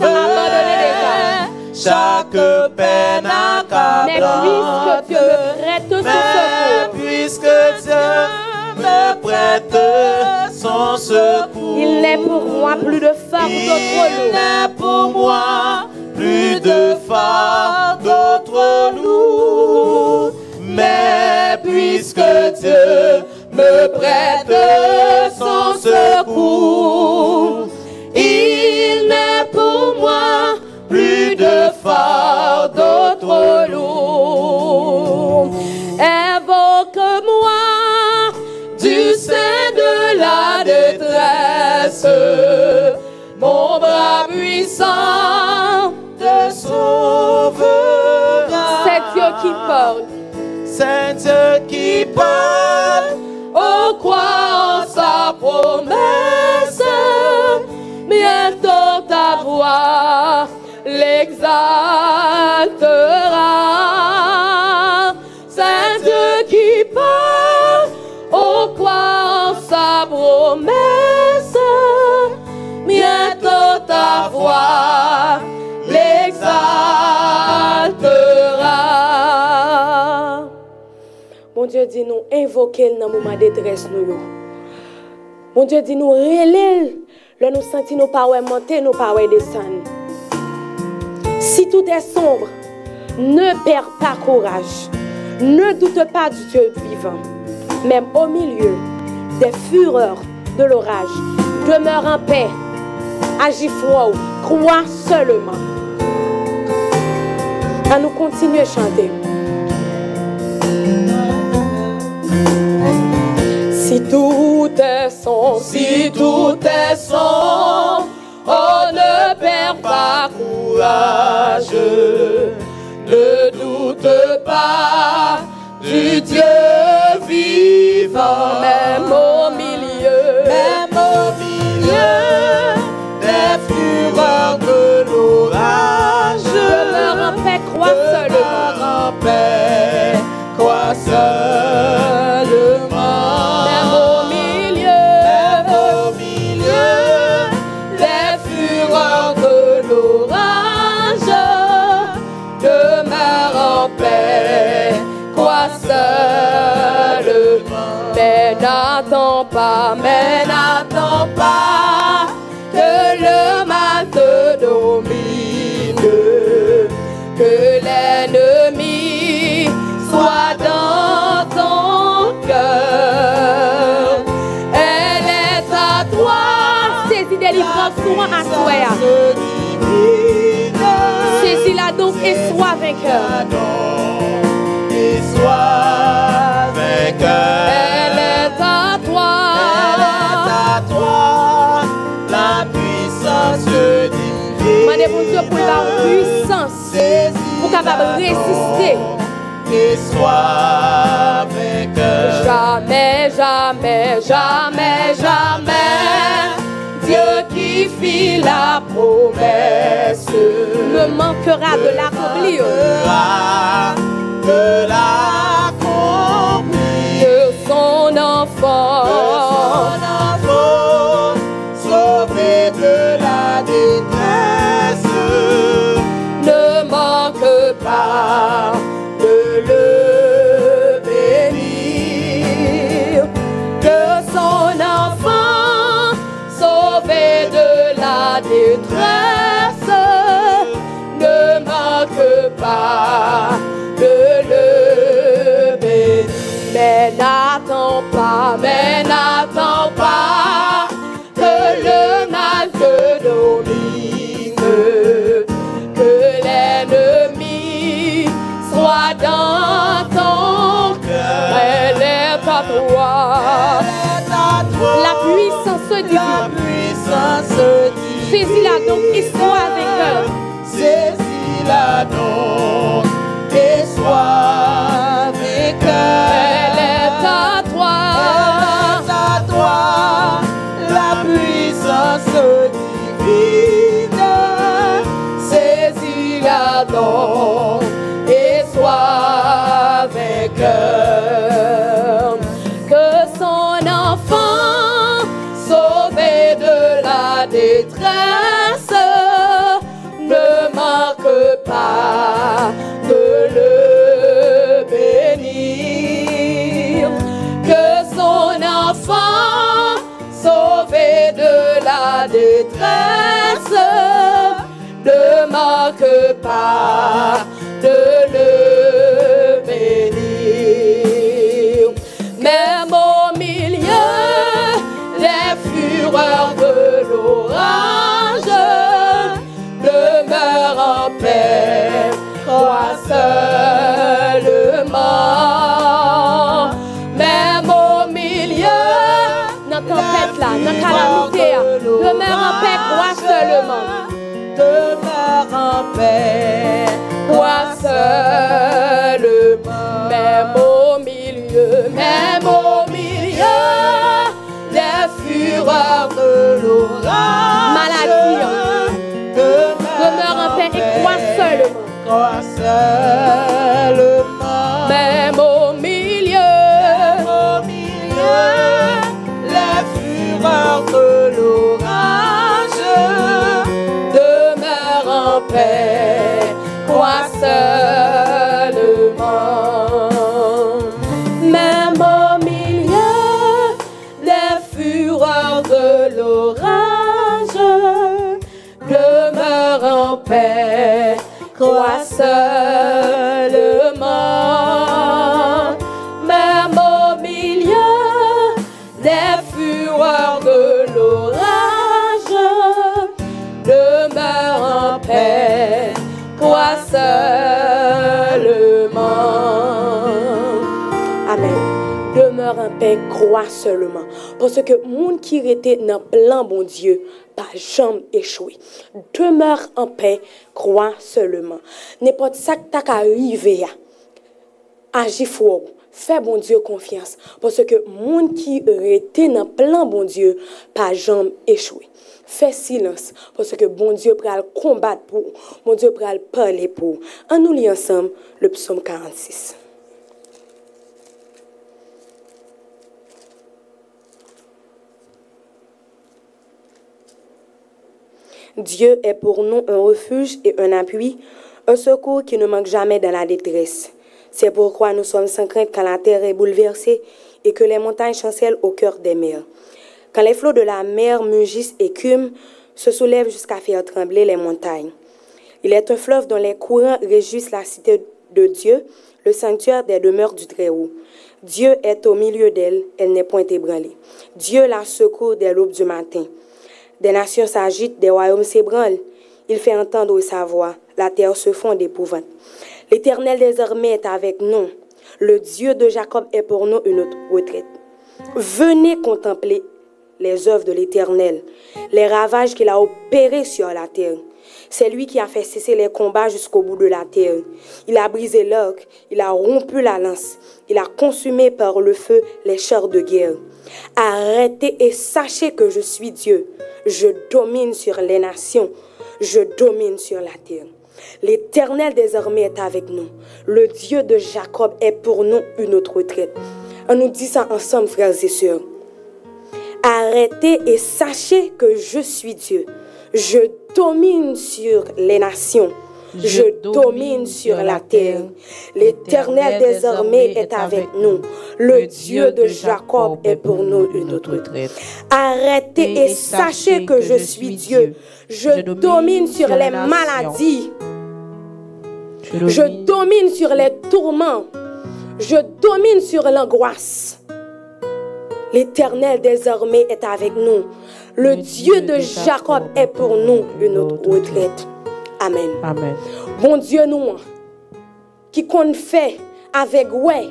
chaque peine accablante. Mais puisque Dieu me prête son secours, il n'est pour moi plus de fardeau trop lourd. Il n'est pour moi plus de fardeau trop lourd. Mais puisque Dieu me prête son secours, il n'est pour moi plus de fardeau trop lourd. Invoque-moi du sein de la détresse, mon bras puissant te sauvera. C'est Dieu qui parle. C'est Dieu qui parle. Oh, crois en sa promesse. Bientôt ta voix l'exaltera. C'est Dieu qui parle. Oh, crois en sa promesse. Bientôt ta voix l'exaltera. Mon Dieu dit nous invoquer dans le moment de détresse nous. Mon Dieu dit nous relève, là nous sentir nos paroles monter, nos paroles descendre. Si tout est sombre, ne perds pas courage. Ne doute pas du Dieu vivant. Même au milieu des fureurs de l'orage, demeure en paix. Agis foi, crois seulement. À nous continuer à chanter. Si tout est sombre, si tout est sombre, oh ne perds pas courage, ne doute pas du Dieu vivant, même au milieu des fureurs de l'orage, demeure en paix, crois seulement. En paix, crois seulement. Même au milieu des fureurs de l'orage, demeure en paix, crois seulement. Mais n'attends pas que le mal te domine, que l'ennemi soit dans ton cœur. Elle est à toi, saisis délivrance, sois à toi. Saisis-la donc et sois vainqueur. Et sois vainqueur. Elle est à toi, la puissance divine. Mandez mon Dieu pour la puissance, pour capable de résister. Et sois vainqueur. Jamais, jamais, jamais, jamais, Dieu qui fit la promesse me manquera de l'accomplir. De l'accomplir. De son enfant, sauvé de la détresse, ne manque pas de le bénir. De son enfant, sauvé de la détresse, ne manque pas de le bénir. mais n'attends pas que le mal te domine, que l'ennemi soit dans ton cœur. Elle est à toi, la puissance divine. Saisis-la donc et sois vainqueur. Saisis-la donc et sois vainqueur. Elle est à toi, la puissance divine. Saisis-la donc et sois vainqueur. que son enfant ma détresse, ne manque pas de le bénir. Même au milieu des fureurs de l'orage, demeure en paix, crois seulement. Même au milieu de tempête là, de calamité, demeure en paix, crois seulement. Demeure en paix, crois seulement. Même au milieu des fureurs de l'orage, maladie, demeure en paix et crois seulement. Crois seulement. Même au milieu les fureurs de l'orage, demeure en paix, crois seulement. Même au milieu des fureurs de l'orage, demeure en paix, crois seulement. Même au milieu des fureurs de l'orage, demeure en paix, crois seulement. Amen. Demeure en paix, crois seulement. Parce que monde qui était dans plan bon Dieu, pas jamais échoué. Demeure en paix, crois seulement. N'importe ça que t'as arrivé à agir fort. Fais bon Dieu confiance. Parce que monde qui était dans plan bon Dieu, pas jamais échoué. Fais silence. Parce que bon Dieu peut le combattre pour. Bon Dieu peut le parler pour. En nous lisons ensemble le psaume 46. Dieu est pour nous un refuge et un appui, un secours qui ne manque jamais dans la détresse. C'est pourquoi nous sommes sans crainte quand la terre est bouleversée et que les montagnes chancellent au cœur des mers. Quand les flots de la mer mugissent et écument, se soulèvent jusqu'à faire trembler les montagnes. Il est un fleuve dont les courants réjouissent la cité de Dieu, le sanctuaire des demeures du Très-Haut. Dieu est au milieu d'elle, elle n'est point ébranlée. Dieu la secourt dès l'aube du matin. Des nations s'agitent, des royaumes s'ébranlent. Il fait entendre sa voix, la terre se fond d'épouvante. L'Éternel des armées est avec nous. Le Dieu de Jacob est pour nous une retraite. Venez contempler les œuvres de l'Éternel, les ravages qu'il a opérés sur la terre. C'est lui qui a fait cesser les combats jusqu'au bout de la terre. Il a brisé l'arc, il a rompu la lance, il a consumé par le feu les chars de guerre. Arrêtez et sachez que je suis Dieu. Je domine sur les nations, je domine sur la terre. L'Éternel des armées est avec nous. Le Dieu de Jacob est pour nous une autre retraite. On nous dit ça ensemble, frères et sœurs. Arrêtez et sachez que je suis Dieu. Je domine sur les nations. Je domine sur la terre. L'Éternel des armées est avec nous. Le Dieu de Jacob est pour nous une autre retraite. Arrêtez et sachez que je suis Dieu. Je domine sur les maladies. Je domine sur les tourments. Je domine sur l'angoisse. L'Éternel des armées est avec nous. Le Dieu de Jacob est pour nous une autre retraite. Amen. Amen. Bon Dieu nous, qui qu'on fait avec ouais.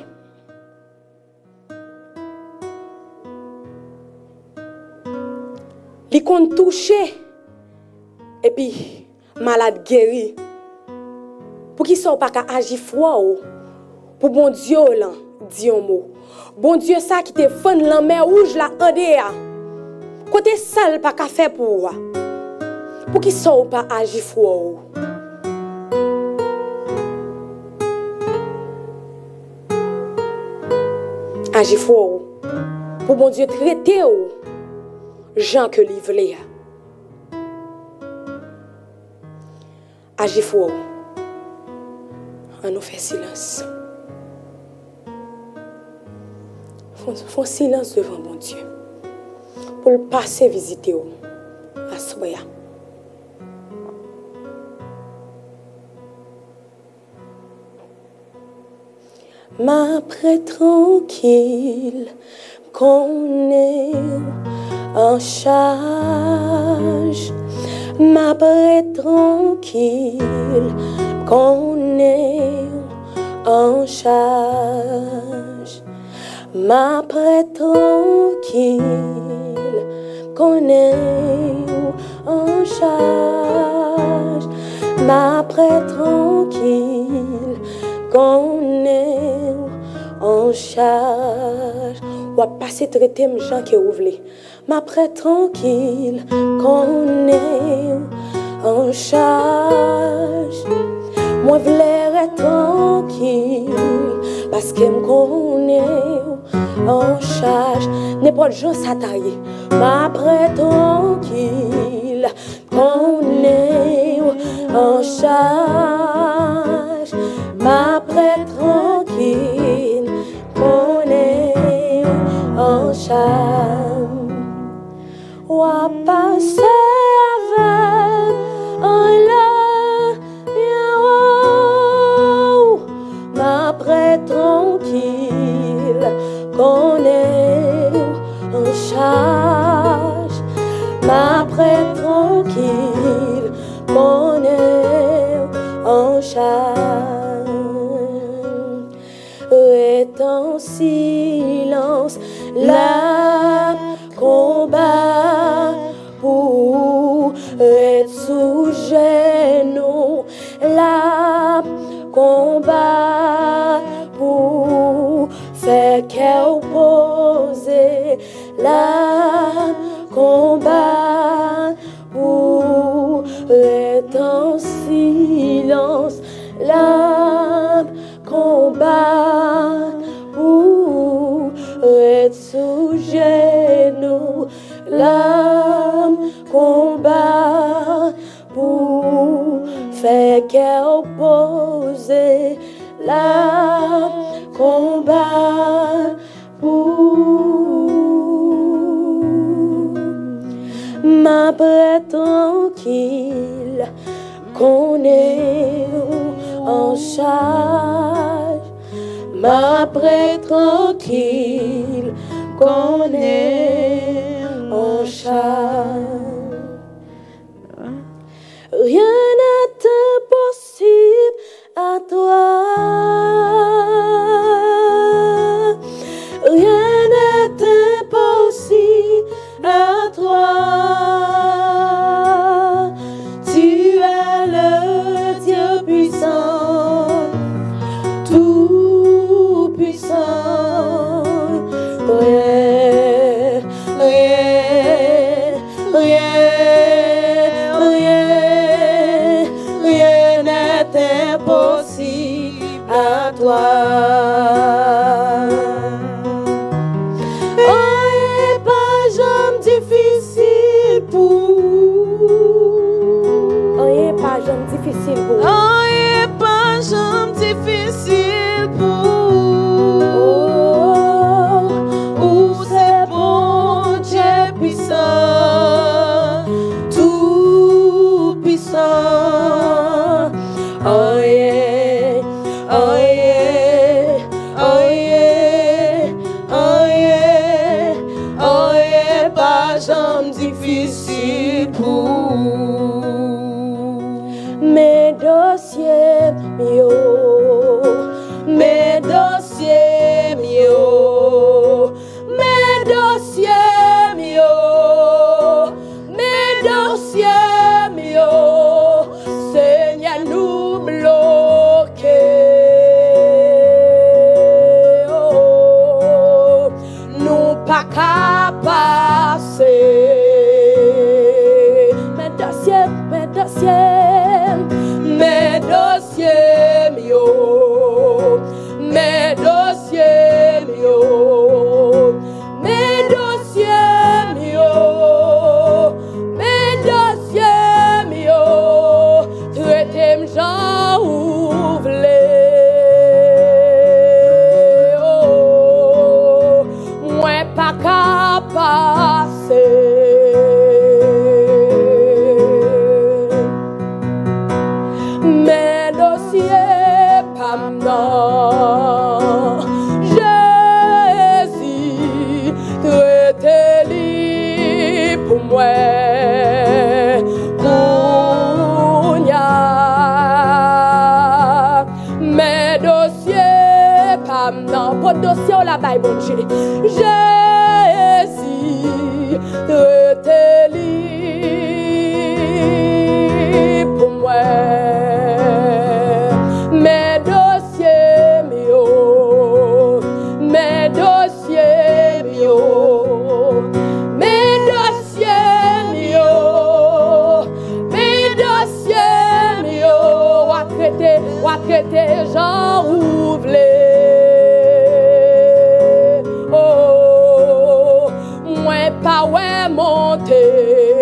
Qui qu'on touché et puis malade guéri. Pour qui sont pas qu'à agir froid pour bon Dieu là, dit un mot. Bon Dieu ça qui te fond la mer rouge là en dehors. Côté sale pas qu'à faire pour qui sont pas agir froid. Agir fort pour bon Dieu traiter gens que lui voulait. Agir fort. On nous fait silence. Font silence devant bon Dieu. Pour le passer visiter frère. M'après tranquille, qu'on est en charge. M'après tranquille, qu'on est en charge. M'après tranquille, qu'on est en charge. M'après tranquille, qu'on est en charge. Ou à passer traiter mes gens qui ouvrent. M'après tranquille, qu'on est en charge. Moi v'lais tranquille, parce que me connais en charge. N'importe gens s'attailler. M'après tranquille, qu'on est en charge. M'après tranquille, qu'on est en charge. Ou à passer avec un m'après tranquille, qu'on est en charge. M'après tranquille, qu'on est en charge. Est en silence, la combat pour être sous genou, la combat pour faire qu'elle pose, la combat pour être en silence, la combat pour être sous genou, la combat pour faire qu'elle pose, la combat pour m'après tranquille, qu'on est en charge. M'après tranquille, qu'on est en charge. Rien n'est impossible à toi. Rien n'est impossible à toi. Tu es le Dieu puissant, tout puissant. Rien, rien, rien, rien, rien n'est impossible à toi. Difficile pour oh, et pas jamais difficile pour où c'est bon Dieu puissant, tout puissant. Oh yeah, oh yeah, oh yeah, oh yeah, oh yeah, pas jamais difficile pour mes dossiers mieux, mes dossiers mieux, mes dossiers mieux, mes dossiers mieux, Seigneur nous bloquer, oh, nous pas qu'à passer, mes dossiers, mes dossiers. Mes dossiers mieux, mes dossiers mieux, mes dossiers mieux, mes dossiers mieux, traitez-moi j'en ouvre, oh, moi pas qu'à passer. travail, bon Dieu. Jésus, traitez libre pour moi. Mes dossiers mieux, mes dossiers mieux, mes dossiers mieux, mes dossiers mieux, ou à traiter Jean Rouvelé. Oh, moi pas ouais monter,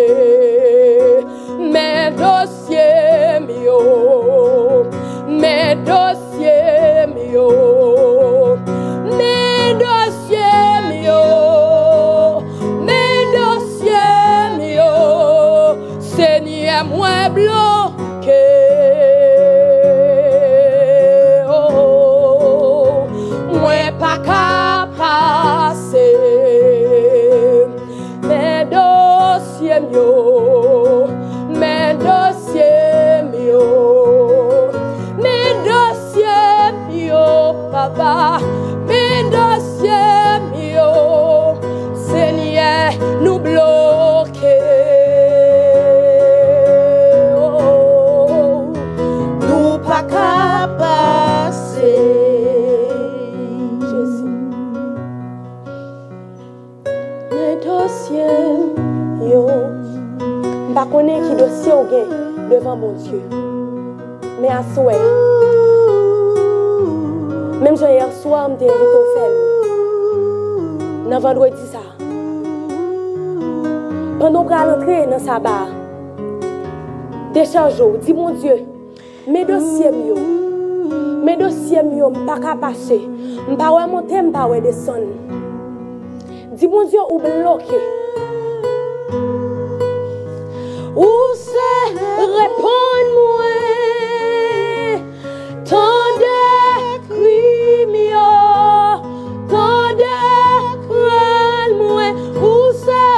mes dossiers mieux, mes dossiers mieux, mes dossiers mieux, mes dossiers mieux, Seigneur moi bloqué. Oh, moi pas qu'à passer, mes dossiers mieux, mes dossiers mieux, mes dossiers mieux, papa, mes dossiers mieux, Seigneur, nous bloquer. Oh, nous pas qu'à passer. Jésus, mes dossiers yo. Je ne connais pas qui dossier au gain devant mon Dieu. Mais à soir, même hier soir, je suis au fait. Dans vendredi ça. Pendant que je rentre dans sa barre, décharge, dis mon Dieu, mes dossiers mieux, je ne peux pas passer. Je ne peux pas monter, je ne peux pas descendre. Dis mon Dieu, ou bloqué. Où c'est répondre-moi, tant de cris mieux, tant de cris-moi, où c'est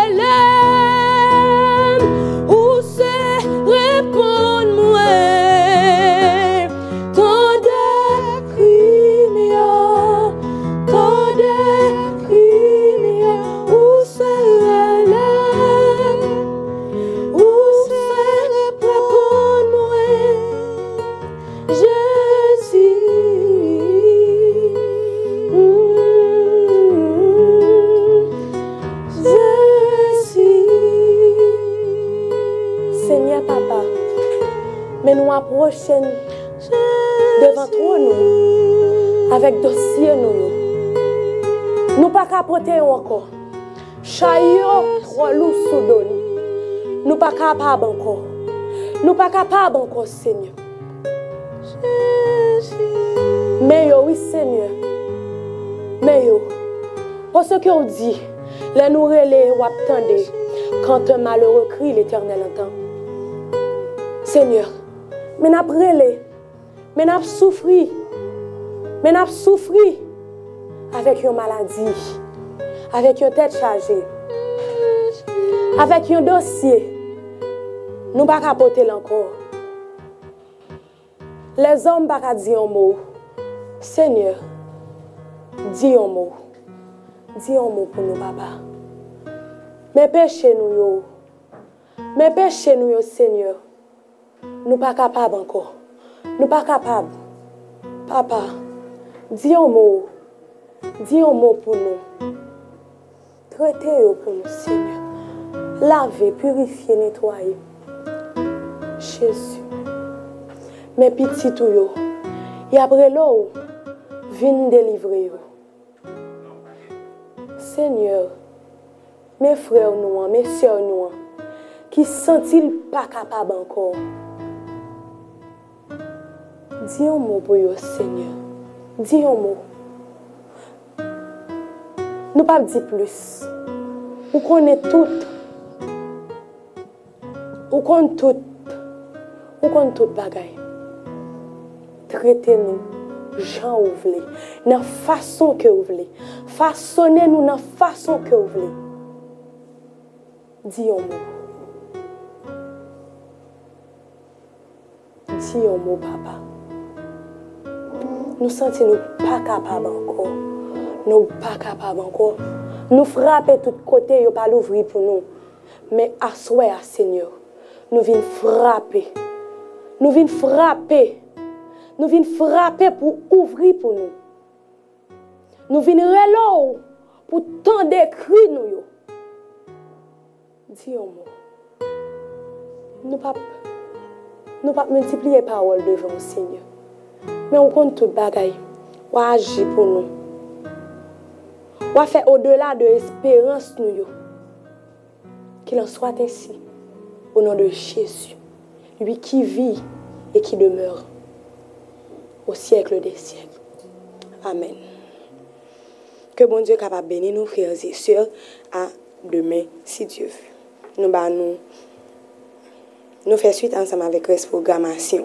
relève, où c'est répondre-moi, tant de cris mieux, tant de cris mieux, où c'est relève. Où c'est répondre-moi, Jésus. Jésus. Seigneur Papa, mais nous approchons devant toi nous avec dossier nous. Nous pas capoter encore. Chaillot trois loups sous donne. Nous pas capables encore. Nous pas capables encore, Seigneur. Mais yo, oui, Seigneur. Mais yo, pour ce que vous dit, les nous relais ou attendez quand un malheureux crie, l'Éternel entend. Seigneur, mais n'a relais, mais n'a souffri, avec une maladie, avec une tête chargée. Avec un dossier, nous ne pouvons pas capoter encore. Les hommes ne peuvent pas dire un mot. Seigneur, dis un mot. Dis un mot pour nous, papa. Mais péchez-nous, mais péchez-nous, Seigneur. Nous ne sommes pas capables encore. Nous ne sommes pas capables. Papa, dis un mot. Dis un mot pour nous. Traitez-nous pour nous, Seigneur. Laver, purifier, nettoyer. Jésus. Mes petits tuyaux. Et après l'eau, viens délivrer. Seigneur, mes frères nous, mes soeurs nous, qui sont-ils pas capables encore? Dis un mot pour eux, Seigneur. Dis un mot. Nous pas dire plus. Vous connaissez tout. Vous connaissez tout. Vous connaissez tout bagaille. Traitez-nous, Jean vous voulez, dans la façon que vous voulez. Façonnez-nous dans la façon que vous voulez. Dis un mot. Dis un mot, papa. Nous sentons pas capables encore. nous pas capables encore. Nous frapper de tous côtés, yo pas l'ouvrir pour nous. Mais à souhait, Seigneur, nous venons frapper. Nous venons frapper. Nous venons frapper pour ouvrir pour nous. Nous venons relow pour tant d'écrire nous yo. Dis un mot. Nous pas multiplier paroles devant le Seigneur. Mais on compte tout bagaille. On agit pour nous. On fait au-delà de l'espérance nous yo. Qu'il en soit ainsi. Au nom de Jésus. Lui qui vit et qui demeure au siècle des siècles. Amen. Que bon Dieu capable de bénir nos frères et sœurs à demain, si Dieu veut. Nous faisons suite ensemble avec la programmation.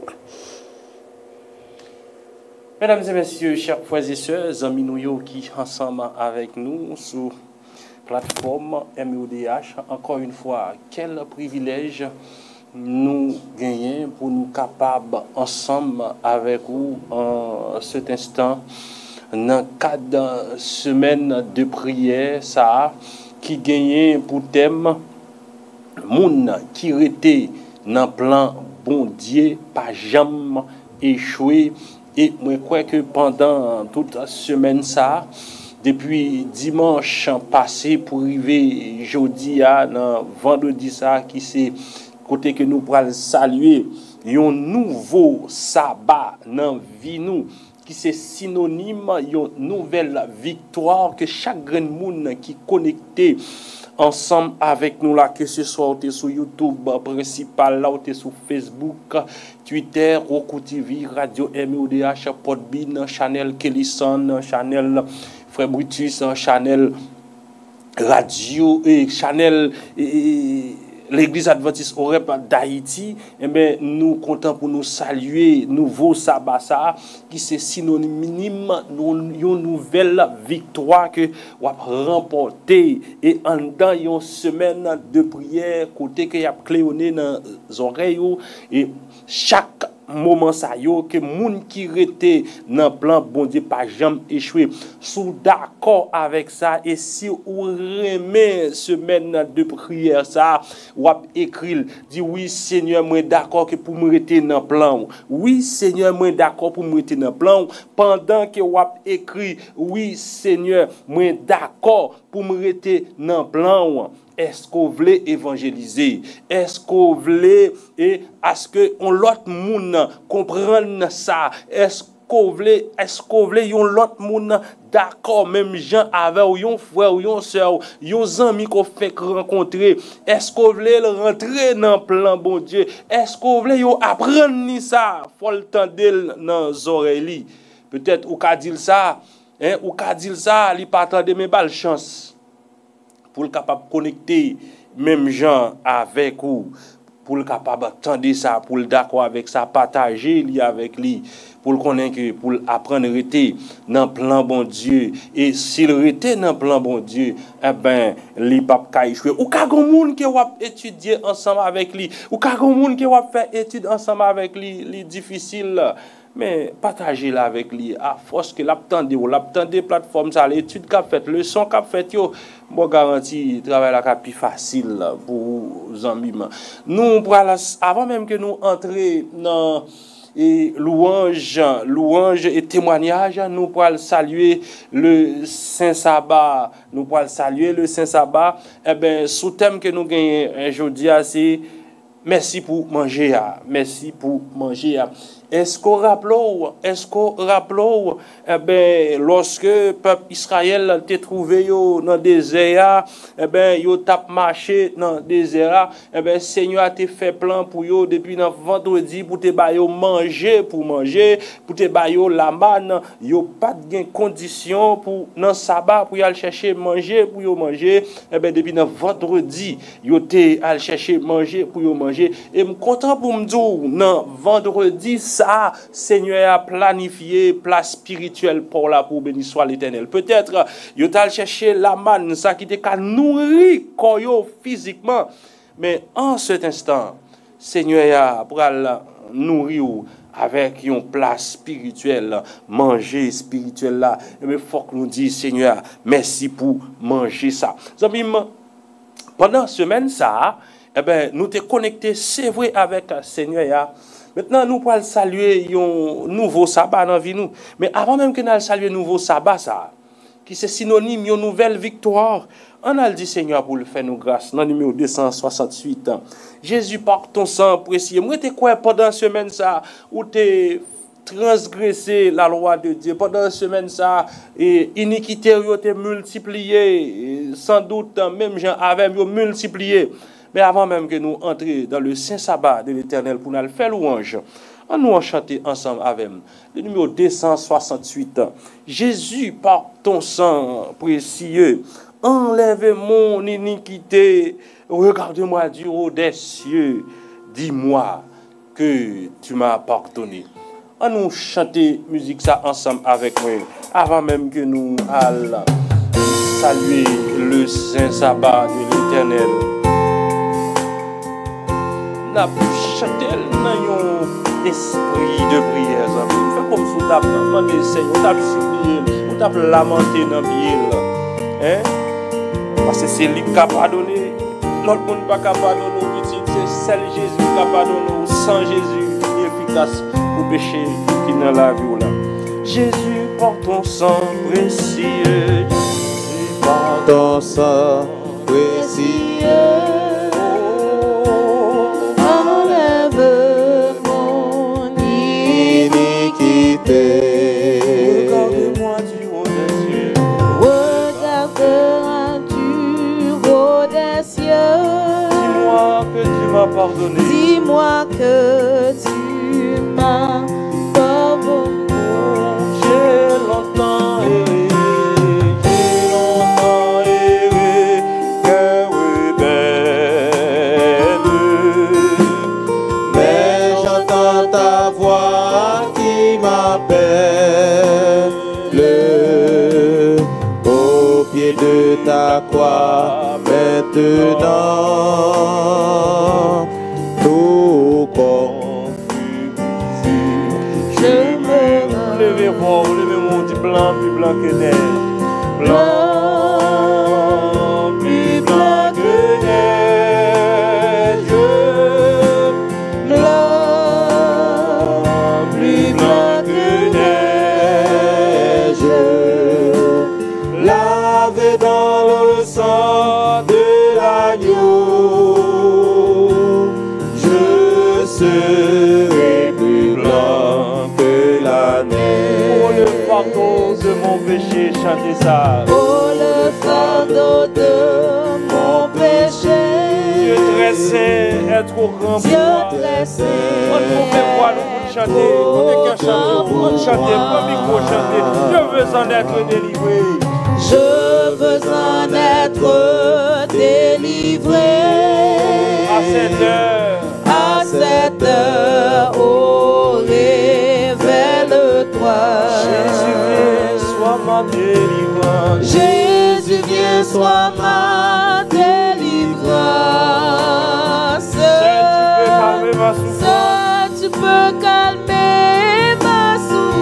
Mesdames et messieurs, chers frères et sœurs, amis nous qui ensemble avec nous sur plateforme MEODH, encore une fois, quel privilège nous gagnons pour nous capables ensemble avec vous en cet instant dans le cadre de semaine de prière ça qui gagne pour thème moun qui était dans plan bon Dieu pas jamais échoué. Et moi je crois que pendant toute la semaine ça depuis dimanche passé pour arriver jeudi à vendredi ça qui c'est côté que nous pourrons saluer un nouveau sabbat dans vie nous qui c'est synonyme une nouvelle victoire que chaque grand monde qui connecté ensemble avec nous là, que ce soit sur YouTube principal là, ou sur Facebook, Twitter, Roku TV, Radio MEODH, Podbean, Channel Kellison, Channel Frère Brutus, Channel Radio et Channel l'Église Adventiste Oreb d'Haïti, eh bien, nous comptons pour nous saluer nouveau sabbat ça qui c'est synonyme d'une nouvelle victoire que on a remporté et en dans une semaine de prière côté que y a cléoné dans les oreilles et chaque moment ça yo que moun qui rete dans plan bon Dieu pas jamais échoué sous d'accord avec ça et si ou remet semaine de prière ça ou écrit dit oui Seigneur moi d'accord que pour me rester dans plan oui Seigneur moi d'accord pour me rester dans plan pendant que ou écrit oui Seigneur moi d'accord pour me rester dans plan. Est-ce qu'on voulait évangéliser? Est-ce qu'on voulait et à ce que on l'autre monde comprenne ça? Est-ce qu'on voulait yon l'autre monde d'accord même gens avec ou yon frère ou yon sœur, yon ami qu'on fait rencontrer? Est-ce qu'on voulait rentrer dans plan bon Dieu? Est-ce qu'on voulait yon apprendre ni ça? Faut le tendre dans oreilles. Peut-être ou ka dire ça, hein, ou ka dire ça, li pas tendre mais bal chance. Pour le capable connecter même gens avec vous, pour le capable attendre ça, pour le d'accord avec ça, partager lui avec lui, pour le connaître que pour apprendre à rester dans le plan bon Dieu et s'il rester dans le plan bon Dieu, eh ben li pas ka échouer. Ou ka gon moun qui va étudier ensemble avec lui, ou ka gon moun qui va faire étude ensemble avec lui, li difficile. Mais partagez-la avec lui à force que l'attendez plateforme ça l'étude qu'a fait leçon qu'a fait yo bon garantie travail la plus facile pour amis nous avant même que nous entrer dans et louange et témoignage nous pourrons saluer le Saint Sabbat eh ben sous thème que nous gagnons aujourd'hui c'est merci pour manger Est-ce qu'on rappelons, eh ben, lorsque le peuple Israël t'est trouvé dans le désert, eh ben, yo tap marché dans le désert, eh ben, Seigneur a te fait plan pour yo depuis vendredi pour te ba yo manger, pour te ba yo la manne, yo pas de condition pour dans sabbat pour y aller chercher manger pour yo manger, eh ben, depuis vendredi, yo te aller chercher manger pour yo manger, et me content pour me dire, non, vendredi, ça, Seigneur a planifié place spirituelle pour béni soit l'Éternel. Peut-être, yo t'al chercher la manne, ça qui te ka nourri koyo physiquement, mais en cet instant, Seigneur a pour nourrir avec une place spirituelle, manger spirituel là. Et bien, il faut que nous disions, Seigneur, merci pour manger ça. Pendant la semaine, ça, eh ben, nous sommes connectés, c'est vrai, avec le Seigneur. Maintenant, nous pouvons saluer un nouveau sabbat dans la vie. Mais avant même que nous saluions un nouveau sabbat, ça, qui c'est synonyme d'une nouvelle victoire, on a dit Seigneur pour le faire nous grâce. Dans le numéro 268, Jésus par ton sang précieux. Moi, tu quoi pendant la semaine, ça, où tu transgressé la loi de Dieu. Pendant la semaine, ça, iniquité a été multipliée. Sans doute, même gens avaient multiplié. Mais avant même que nous entrions dans le saint sabbat de l'Éternel pour nous faire louange, on nous chanter ensemble avec le numéro 268. Jésus, par ton sang précieux, enlève mon iniquité. Regarde-moi du haut des cieux. Dis-moi que tu m'as pardonné. On nous chanter musique ça ensemble avec moi avant même que nous allions saluer le saint sabbat de l'Éternel. N'a chanté dans un esprit de prière. Fais comme si tu as demandé Seigneur, tu as supplié, tu as lamenté dans le pied. Parce que c'est lui qui a pardonné. L'autre monde n'a pas pardonné. C'est celle Jésus qui a pardonné. Sans Jésus, efficace pour pécher qui est dans la vie. Jésus, par ton sang précieux. Jésus, par ton sang précieux. Regarde-moi du haut des cieux. Regarde-moi du haut des cieux. Dis-moi que tu m'as pardonné. Dis-moi que tu m'as pardonné. J'ai longtemps erré, cœur rebelle. Mais j'entends ta voix qui m'appelle au pied de ta croix maintenant. Tout confus, je me rends. Levez-moi du blanc, plus blanc que neige. Blanc, plus blanc que neige. Blanc, plus blanc que neige. Lavé dans le sang de l'agneau, je serai plus blanc que la neige. Oh, le fardeau de mon péché, chantez ça. Oh, le fardeau de mon péché. Dieu très saint est trop grand pour Dieu moi. très saint. On ne fait pas nous chanter. On est qu'à chanter, on chanter, pas micro chanter. Je veux en être délivré. Je veux en être délivré. À cette heure. À cette heure, oh, révèle-toi. Jésus viens, sois ma délivrance. Jésus viens, sois ma délivrance. Seul tu peux calmer ma souffrance. Seul tu peux calmer ma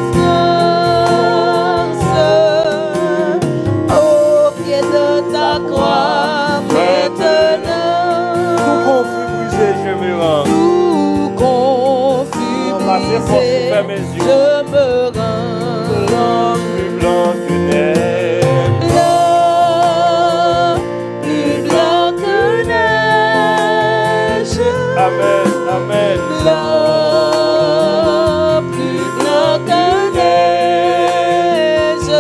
souffrance. Au pied de ta croix maintenant. Tout confus brisé, je me rends. Tout confus brisé, je me rends. Blanc, plus blanc que neige. Blanc, plus blanc que neige. Amen, amen. Blanc, plus blanc que neige.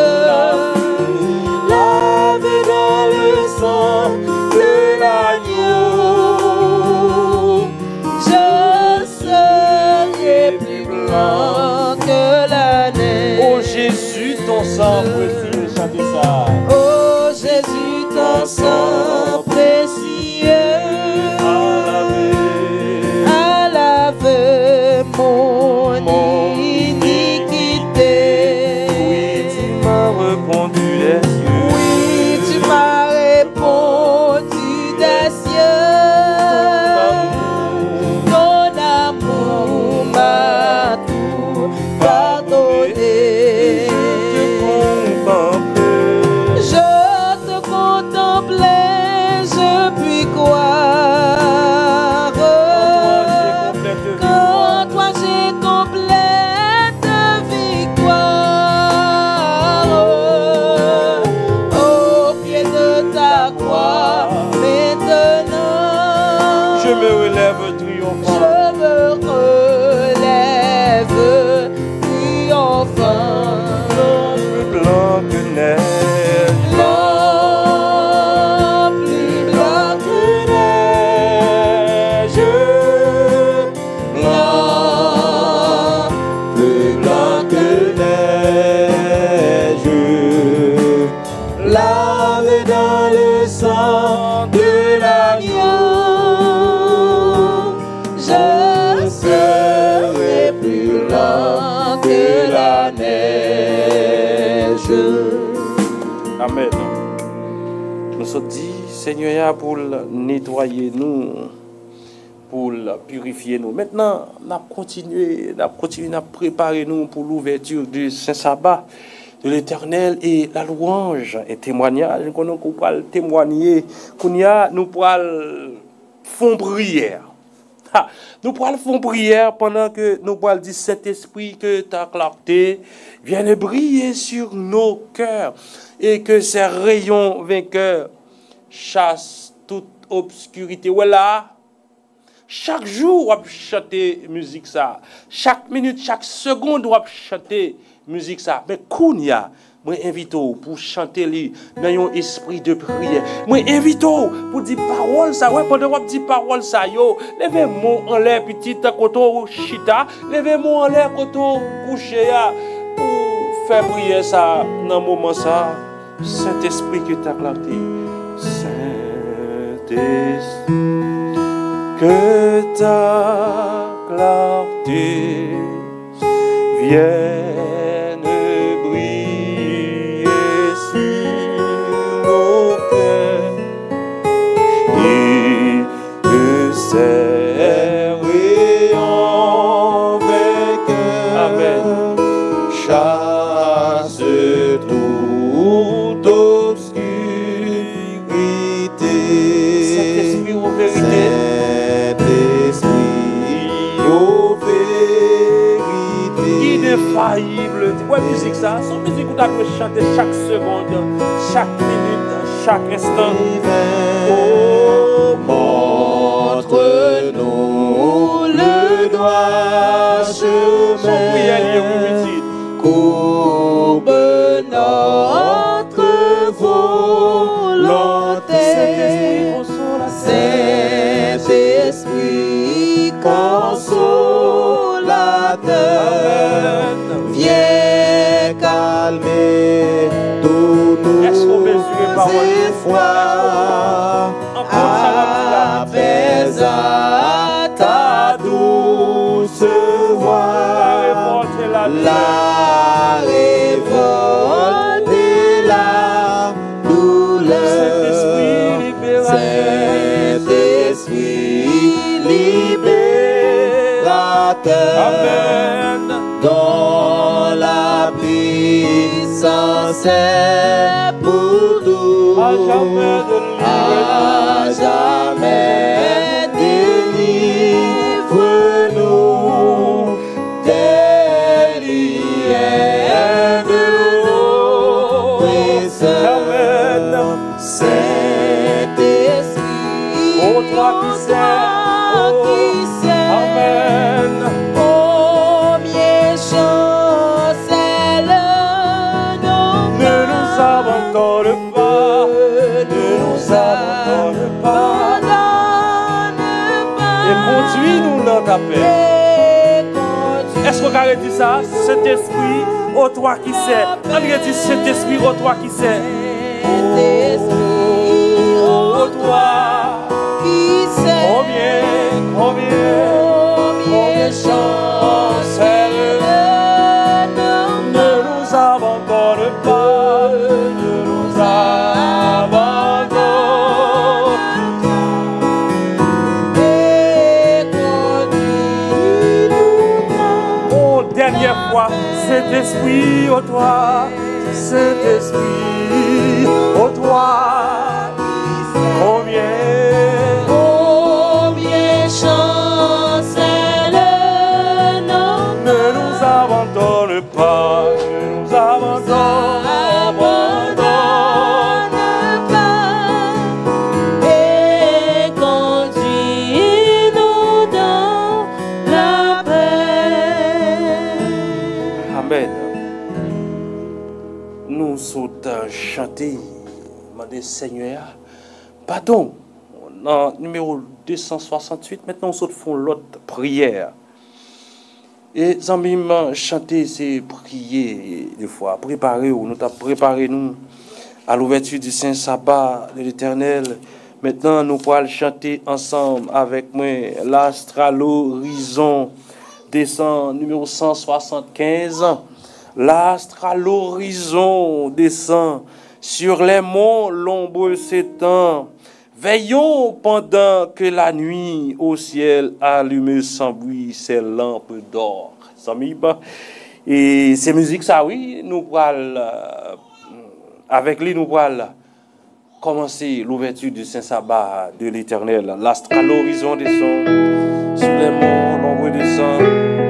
Lavé dans le sang de l'agneau, je serai plus blanc que la neige. Oh Jésus, ton sang précieux, chantez ça. Oh Jésus, ton sang précieux a lavé mon iniquité. Oui, tu m'as répondu des cieux. Oui, tu m'as répondu des cieux. Ton amour m'a tout la croix maintenant. Je me relève triomphant. Je me relève triomphant. Plus blanc que neige. Blanc, plus blanc que neige. Blanc, plus blanc que neige. Lavé dans le sang de l'agneau, je serai plus blanc que la neige. Amen. Nous sommes dit, Seigneur, pour nettoyer nous, pour purifier nous. Maintenant, nous continuons à préparer nous pour l'ouverture du Saint-Sabbat de l'Éternel et la louange et témoignage. Nous pourrons témoigner, nous pourrons faire prière. Nous pourrons faire prière pendant que nous pourrons dire Saint-Esprit que ta clarté vienne briller sur nos cœurs et que ces rayons vainqueurs chassent toute obscurité. Voilà. Chaque jour, on va chanter musique ça. Chaque minute, chaque seconde, on va chanter musique ça. Mais Kounia, moi invite pour chanter dans un esprit de prière. Moi invite pour dire parole ça. Ouais, pendant qu'on dit parole ça yo, levez-moi en l'air petite koto chita, levez-moi en l'air koto couché pour faire prier ça dans moment ça. Saint-Esprit que ta clarté. Saint-Esprit que ta clarté vienne briller sur nos cœurs et que ces rayons vainqueurs Amen. chassent toute obscurité. Saint-Esprit aux vérités. Infaillible. Ouais, musique ça. Son musique où tu dois chanter chaque seconde, chaque minute, chaque instant. Oh, montre-nous le droit chemin. Son prière liée au petit. Courbe notre volonté. Saint-Esprit consolateur. Viens calmer tous nos efforts, apaisa ta douce voix, la révolte et la douleur. Saint-Esprit libérateur. Amen. Dans la puissance est pour nous, À jamais de à jamais délivre-nous des liens de nos présents. Saint-Esprit, Oh, toi qui sais. Amen. Ne nous abandonne pas. Ne nous abandonne pas. Et conduis-nous dans ta paix. Est-ce qu'on a dit ça? Saint-Esprit, ô toi qui sais. On a dit Saint-Esprit, ô toi qui sais. Ô toi combien chancelle. Ne nous abandonne pas. Ne nous abandonne. Oh, dernière fois, Saint-Esprit, ô toi, Saint-Esprit, ô toi, combien chancelle non. ne nous abandonne pas, ne nous abandonne pas. des seigneurs. Pardon, dans numéro 268, maintenant on saute font l'autre prière. Et Zambim chanter, c'est prier des fois, préparer, nous t'as préparé nous à l'ouverture du Saint Sabbat de l'Éternel. Maintenant, nous pourrons chanter ensemble avec moi l'Astral Horizon, descend numéro 175. L'Astral Horizon descend sur les monts, l'ombre s'étend. Veillons pendant que la nuit au ciel allume sans bruit ses lampes d'or. Et ces musiques, ça oui, nous pourrons, avec lui, nous pourrons commencer l'ouverture du Saint Sabbat de l'Éternel. L'Astral Horizon descend sur les monts, l'ombre descend.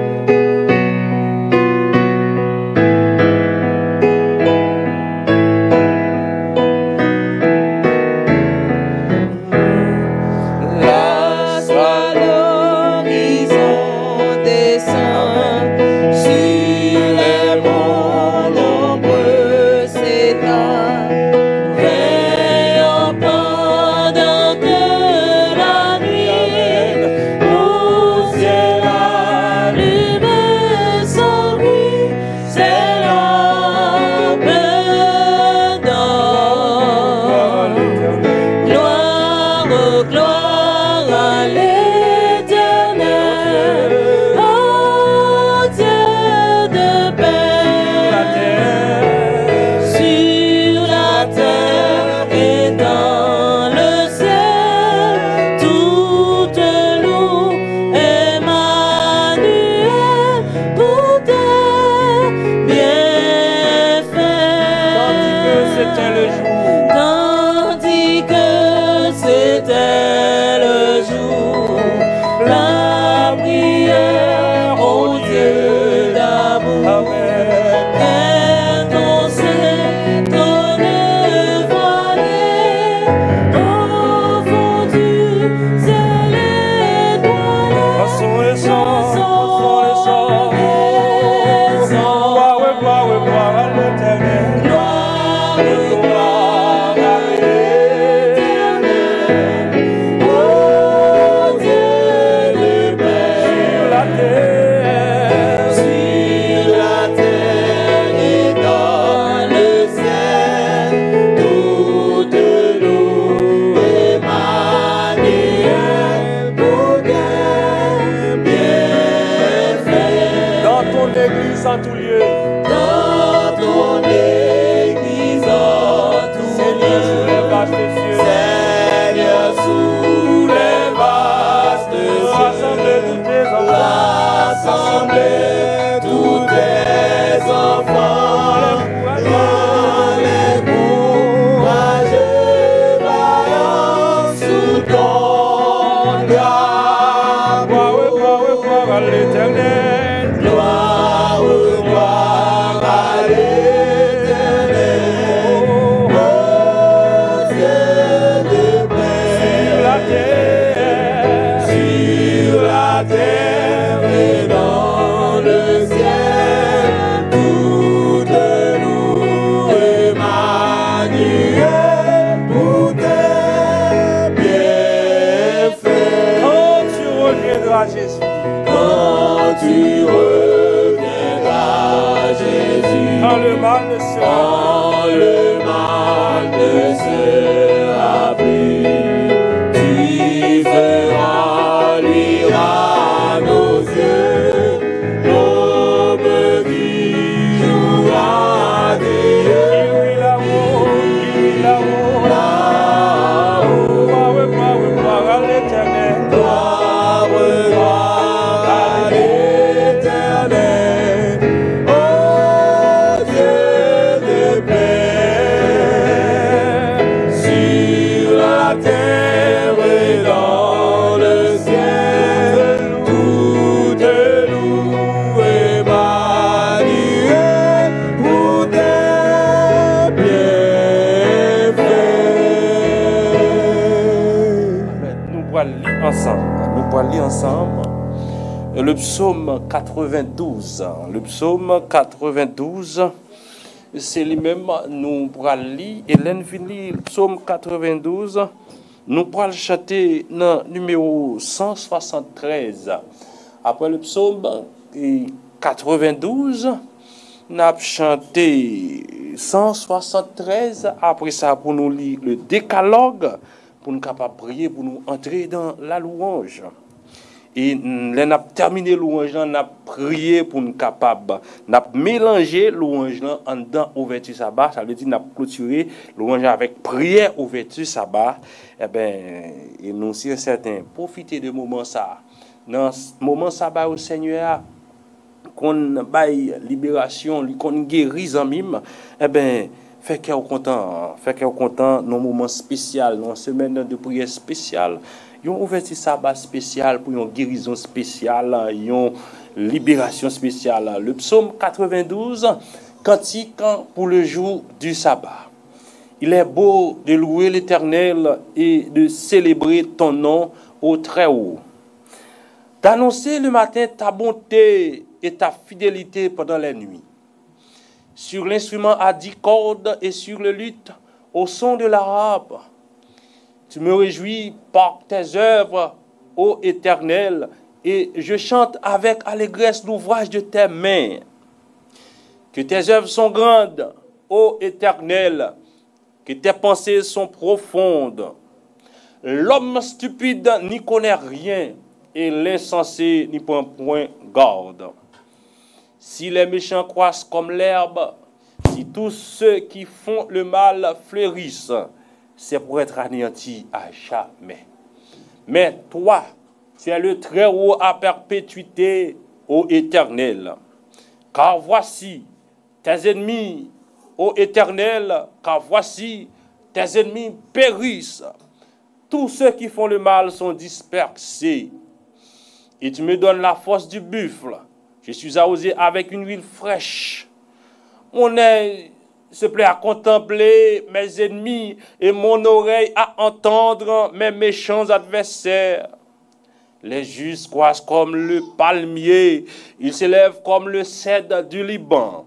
Ensemble le psaume 92. Le psaume 92 c'est lui-même, nous pourrons lire, et l'envie, psaume 92, nous pourrons chanter dans numéro 173. Après le psaume 92, nous avons chanté 173. Après ça, pour nous lire le décalogue, pour nous capables de prier, pour nous entrer dans la louange. Et nous avons terminé louange, nous avons prié pour nous capables. Nous avons mélangé louange en dedans ouverture sabbat. Ça veut dire nous avons clôturé louange avec prière ouverture sabbat. Eh bien, et nous sommes certains, profitez de moment ça. Dans ce moment sabbat au Seigneur, qu'on baille libération, qu'on guérit en mime, eh bien, fait qu'on content, dans moment spécial, dans semaine de prière spéciale. Ils ont ouvert sabbat spécial pour une guérison spéciale, une libération spéciale. Le psaume 92, cantique pour le jour du sabbat. Il est beau de louer l'Éternel et de célébrer ton nom au Très-Haut. D'annoncer le matin ta bonté et ta fidélité pendant la nuit. Sur l'instrument à 10 cordes et sur le luth au son de la harpe. Tu me réjouis par tes œuvres, ô Éternel, et je chante avec allégresse l'ouvrage de tes mains. Que tes œuvres sont grandes, ô Éternel, que tes pensées sont profondes. L'homme stupide n'y connaît rien, et l'insensé n'y prend point garde. Si les méchants croissent comme l'herbe, si tous ceux qui font le mal fleurissent, c'est pour être anéanti à jamais. Mais toi, tu es le Très-Haut à perpétuité, ô Éternel. Car voici tes ennemis, ô Éternel, car voici tes ennemis périssent. Tous ceux qui font le mal sont dispersés. Et tu me donnes la force du buffle. Je suis arrosé avec une huile fraîche. Mon œil se plaît à contempler mes ennemis et mon oreille à entendre mes méchants adversaires. Les justes croissent comme le palmier, ils s'élèvent comme le cèdre du Liban.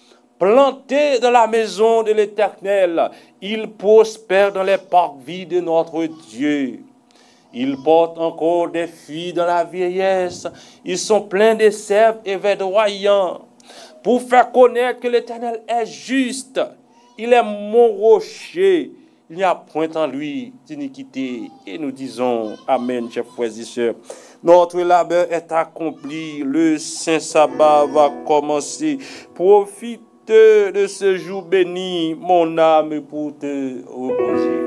Plantés dans la maison de l'Éternel, ils prospèrent dans les parvis de notre Dieu. Ils portent encore des filles dans la vieillesse, ils sont pleins de sève et verdoyants. Pour faire connaître que l'Éternel est juste, il est mon rocher, il n'y a point en lui d'iniquité. Et nous disons Amen, chers frères et sœurs. Notre labeur est accompli, le Saint Sabbat va commencer. Profite de ce jour béni, mon âme, pour te reposer.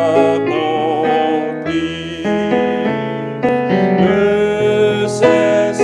Le Saint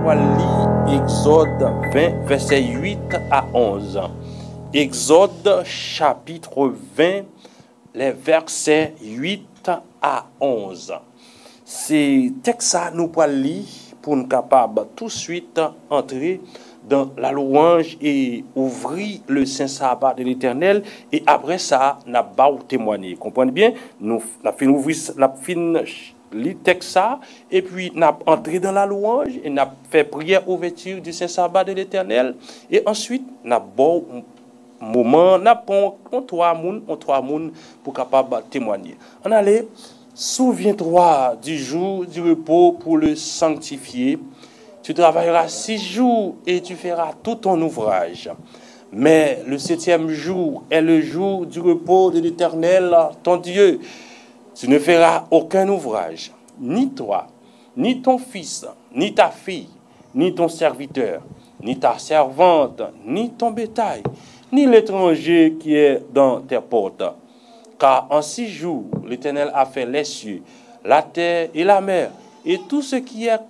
va lire Exode 20, versets 8 à 11. Exode chapitre 20, les versets 8 à 11. C'est texte ça nous pour lire pour nous capables tout de suite entrer dans la louange et ouvrir le saint sabbat de l'Éternel, et après ça n'a pas témoigner. Comprenez bien, nous la fin ouvrir la fin le texte ça, et puis n'a entré dans la louange et n'a fait prière ouverture du saint sabbat de l'Éternel, et ensuite n'a bon moment n'a pon trois moun pour capable témoigner. On allait, souviens-toi du jour du repos pour le sanctifier. Tu travailleras 6 jours et tu feras tout ton ouvrage. Mais le 7e jour est le jour du repos de l'Éternel, ton Dieu. Tu ne feras aucun ouvrage, ni toi, ni ton fils, ni ta fille, ni ton serviteur, ni ta servante, ni ton bétail, ni l'étranger qui est dans tes portes. Car en 6 jours, l'Éternel a fait les cieux, la terre et la mer, et tout ce qui est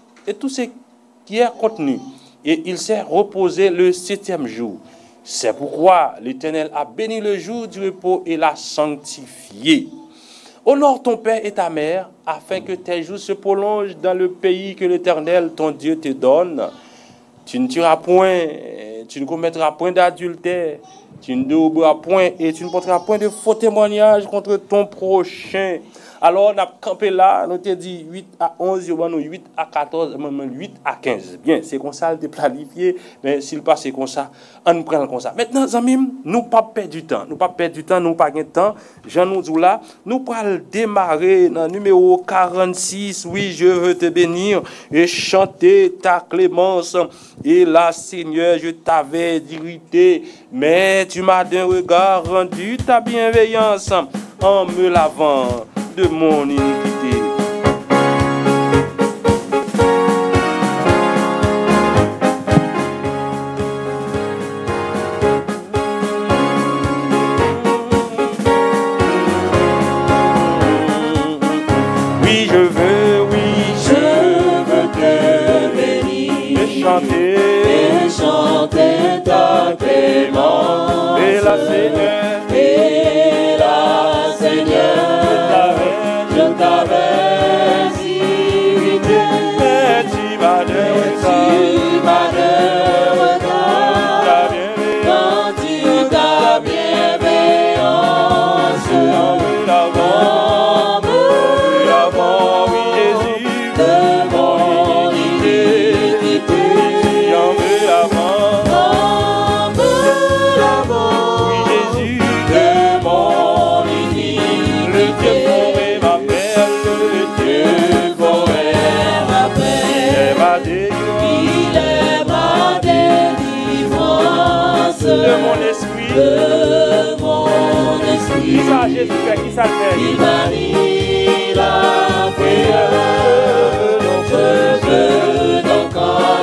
contenu, et il s'est reposé le 7e jour. C'est pourquoi l'Éternel a béni le jour du repos et l'a sanctifié. Honore ton père et ta mère, afin que tes jours se prolongent dans le pays que l'Éternel, ton Dieu, te donne. Tu ne tueras point, tu ne commettras point d'adultère, tu ne déroberas point et tu ne porteras point de faux témoignages contre ton prochain. Alors, on a campé là, on te dit 8 à 11, 8 à 14, même 8 à 15. Bien, c'est comme ça, c'est planifié, mais s'il passe comme ça, on prend comme ça. Maintenant, amis, nous pas perdre du temps, nous pas de temps. Jean nous dit là, nous allons démarrer dans le numéro 46. Oui, je veux te bénir et chanter ta clémence. Et là, Seigneur, je t'avais irrité, mais tu m'as d'un regard rendu ta bienveillance en me lavant de mon iniquité. Oui, je veux te bénir et chanter ta clémence. Et la Seigneur, je t'avais irrité, mais tu m'as de regard, quand tu ta bienveillance, en me lavant, oui Jésus, de mon iniquité, en me lavant, oui Jésus, de mon iniquité. De mon esprit, qui ça Jésus fait, qui ça fait? Il manie la prière, je veux donc en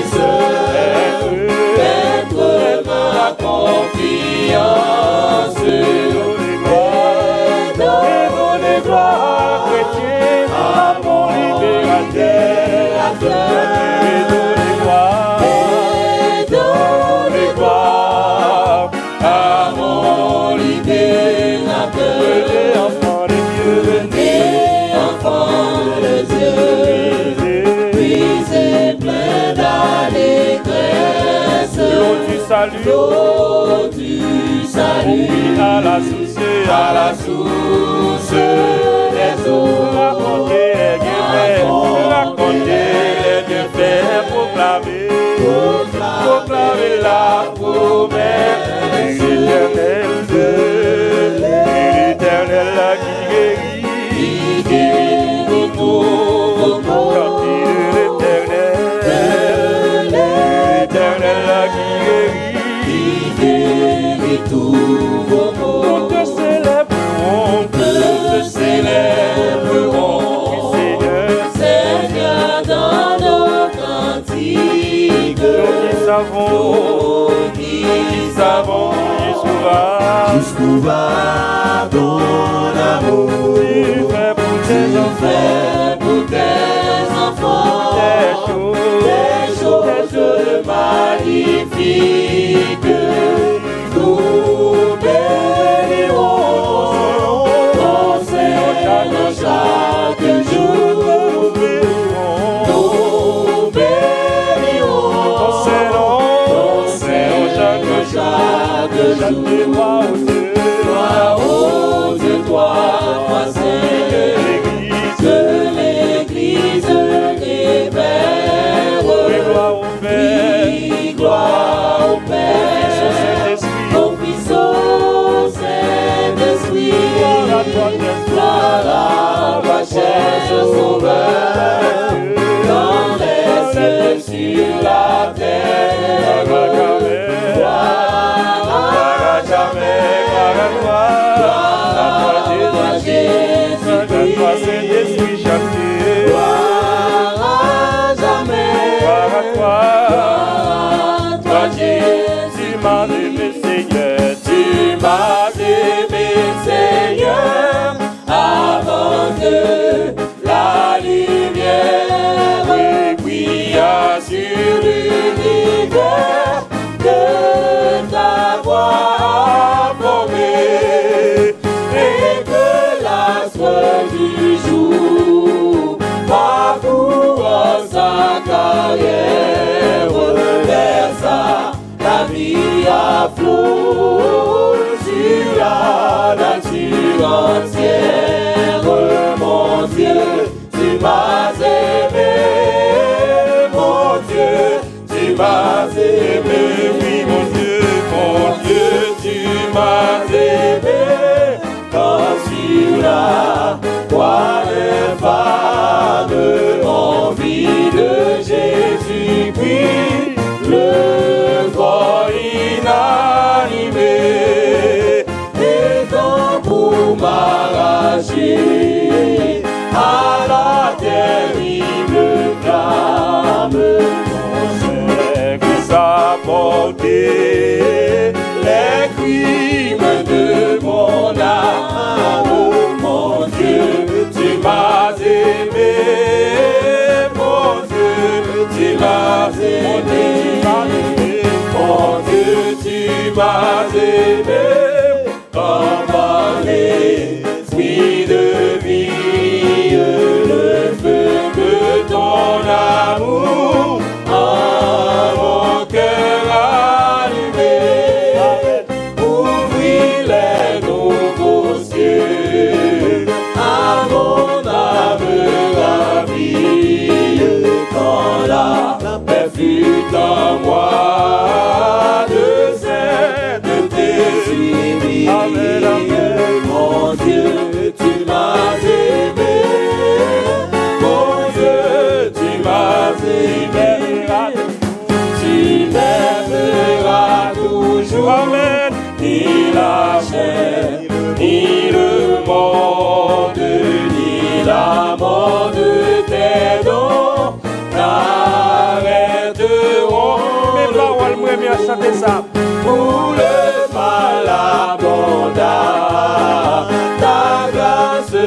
être ma confiance, et donner gloire chrétien à mon libérateur, et donner gloire à mon libérateur, enfant de Dieu, né enfant de Dieu, brisé plein d'allégresse, l'eau du salut, à la source des eaux, raconter les bienfaits, proclamer la promesse de l'Éternel qui guérit vos maux, chanter de l'Éternel qui guérit tous vos maux. Nous te célébrerons, Seigneur, dans nos cantiques. Nous qui savons jusqu'où va ton amour. Tu fais pour tes enfants des choses magnifique, nous bénirons ton Seigneur chaque jour. Nous bénirons ton Seigneur chaque jour. Gloire aux Dieu, toi Seigneur, que l'Église révère. Oui, gloire au Père, au Fils, au Saint-Esprit. Gloire à toi, cher Sauveur, dans les cieux, sur la terre. Gloire à jamais, gloire à toi, Jésus-Christ. Gloire à jamais, gloire à toi, Jésus. Tu m'as aimé, Seigneur, tu m'as aimé, Seigneur, avant que la lumière brilla sur l'univers, que ta voix a formé et que l'astre du jour parcourt sa carrière, versa la vie à flot sur la nature entière. Mon Dieu, tu m'as aimé, mon Dieu, tu m'as aimé, oui mon Dieu, tu m'as aimé, quand sur la croix infâme, en vie de Jésus-Christ, le corps inanimé, étant pour m'arracher à la terrible flamme. Que ça porté les crimes de mon âme. Mon Dieu, tu m'as aimé, mon Dieu, tu m'as aimé, mon Dieu, tu m'as aimé, comme l'esprit de vie, le feu de ton amour en mon cœur allumé. Ouvris les nouveaux cieux à mon âme ravie, quand la paix fut en moi, de sainteté suivie. Amen, amen. Mon Dieu, tu m'as aimé, mon Dieu, tu m'as aimé, tu m'aimeras toujours. Amen. Ni la chair, ni le monde, ni la mort de tes dons n'arrêteront. Mes paroles, moi, bien chanter ça. Pour le mal abondant, ta grâce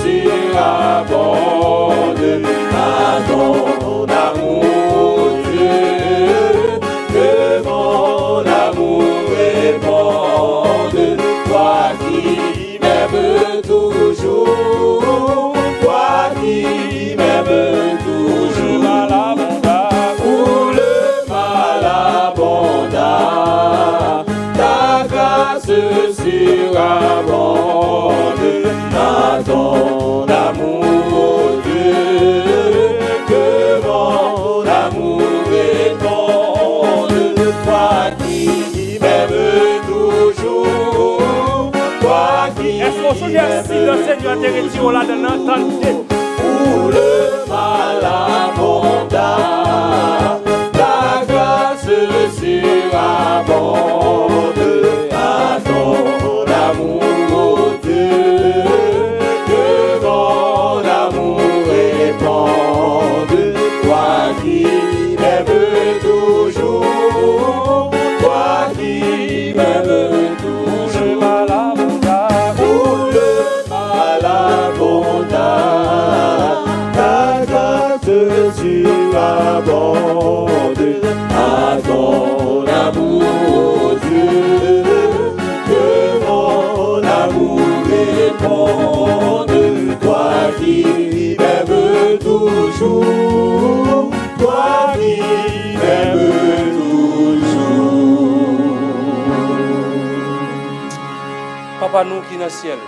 surabonde, à ton amour, Dieu, que mon amour réponde. Toi qui m'aimes toujours, toi qui m'aimes toujours, mal abondant, pour le mal abondant, ta grâce surabonde, à ton amour, Dieu, que mon amour réponde. Toi qui m'aimes toujours, toi qui Est-ce qu'on se dit ainsi, le Seigneur te retire là-dedans, pour le mal abondant, ta grâce surabonde, à ton amour, Dieu, que mon amour réponde. Toi qui m'aimes toujours, toi qui m'aimes toujours, mal abondant, pour le mal abondant, Papa nous qui est dans le ciel,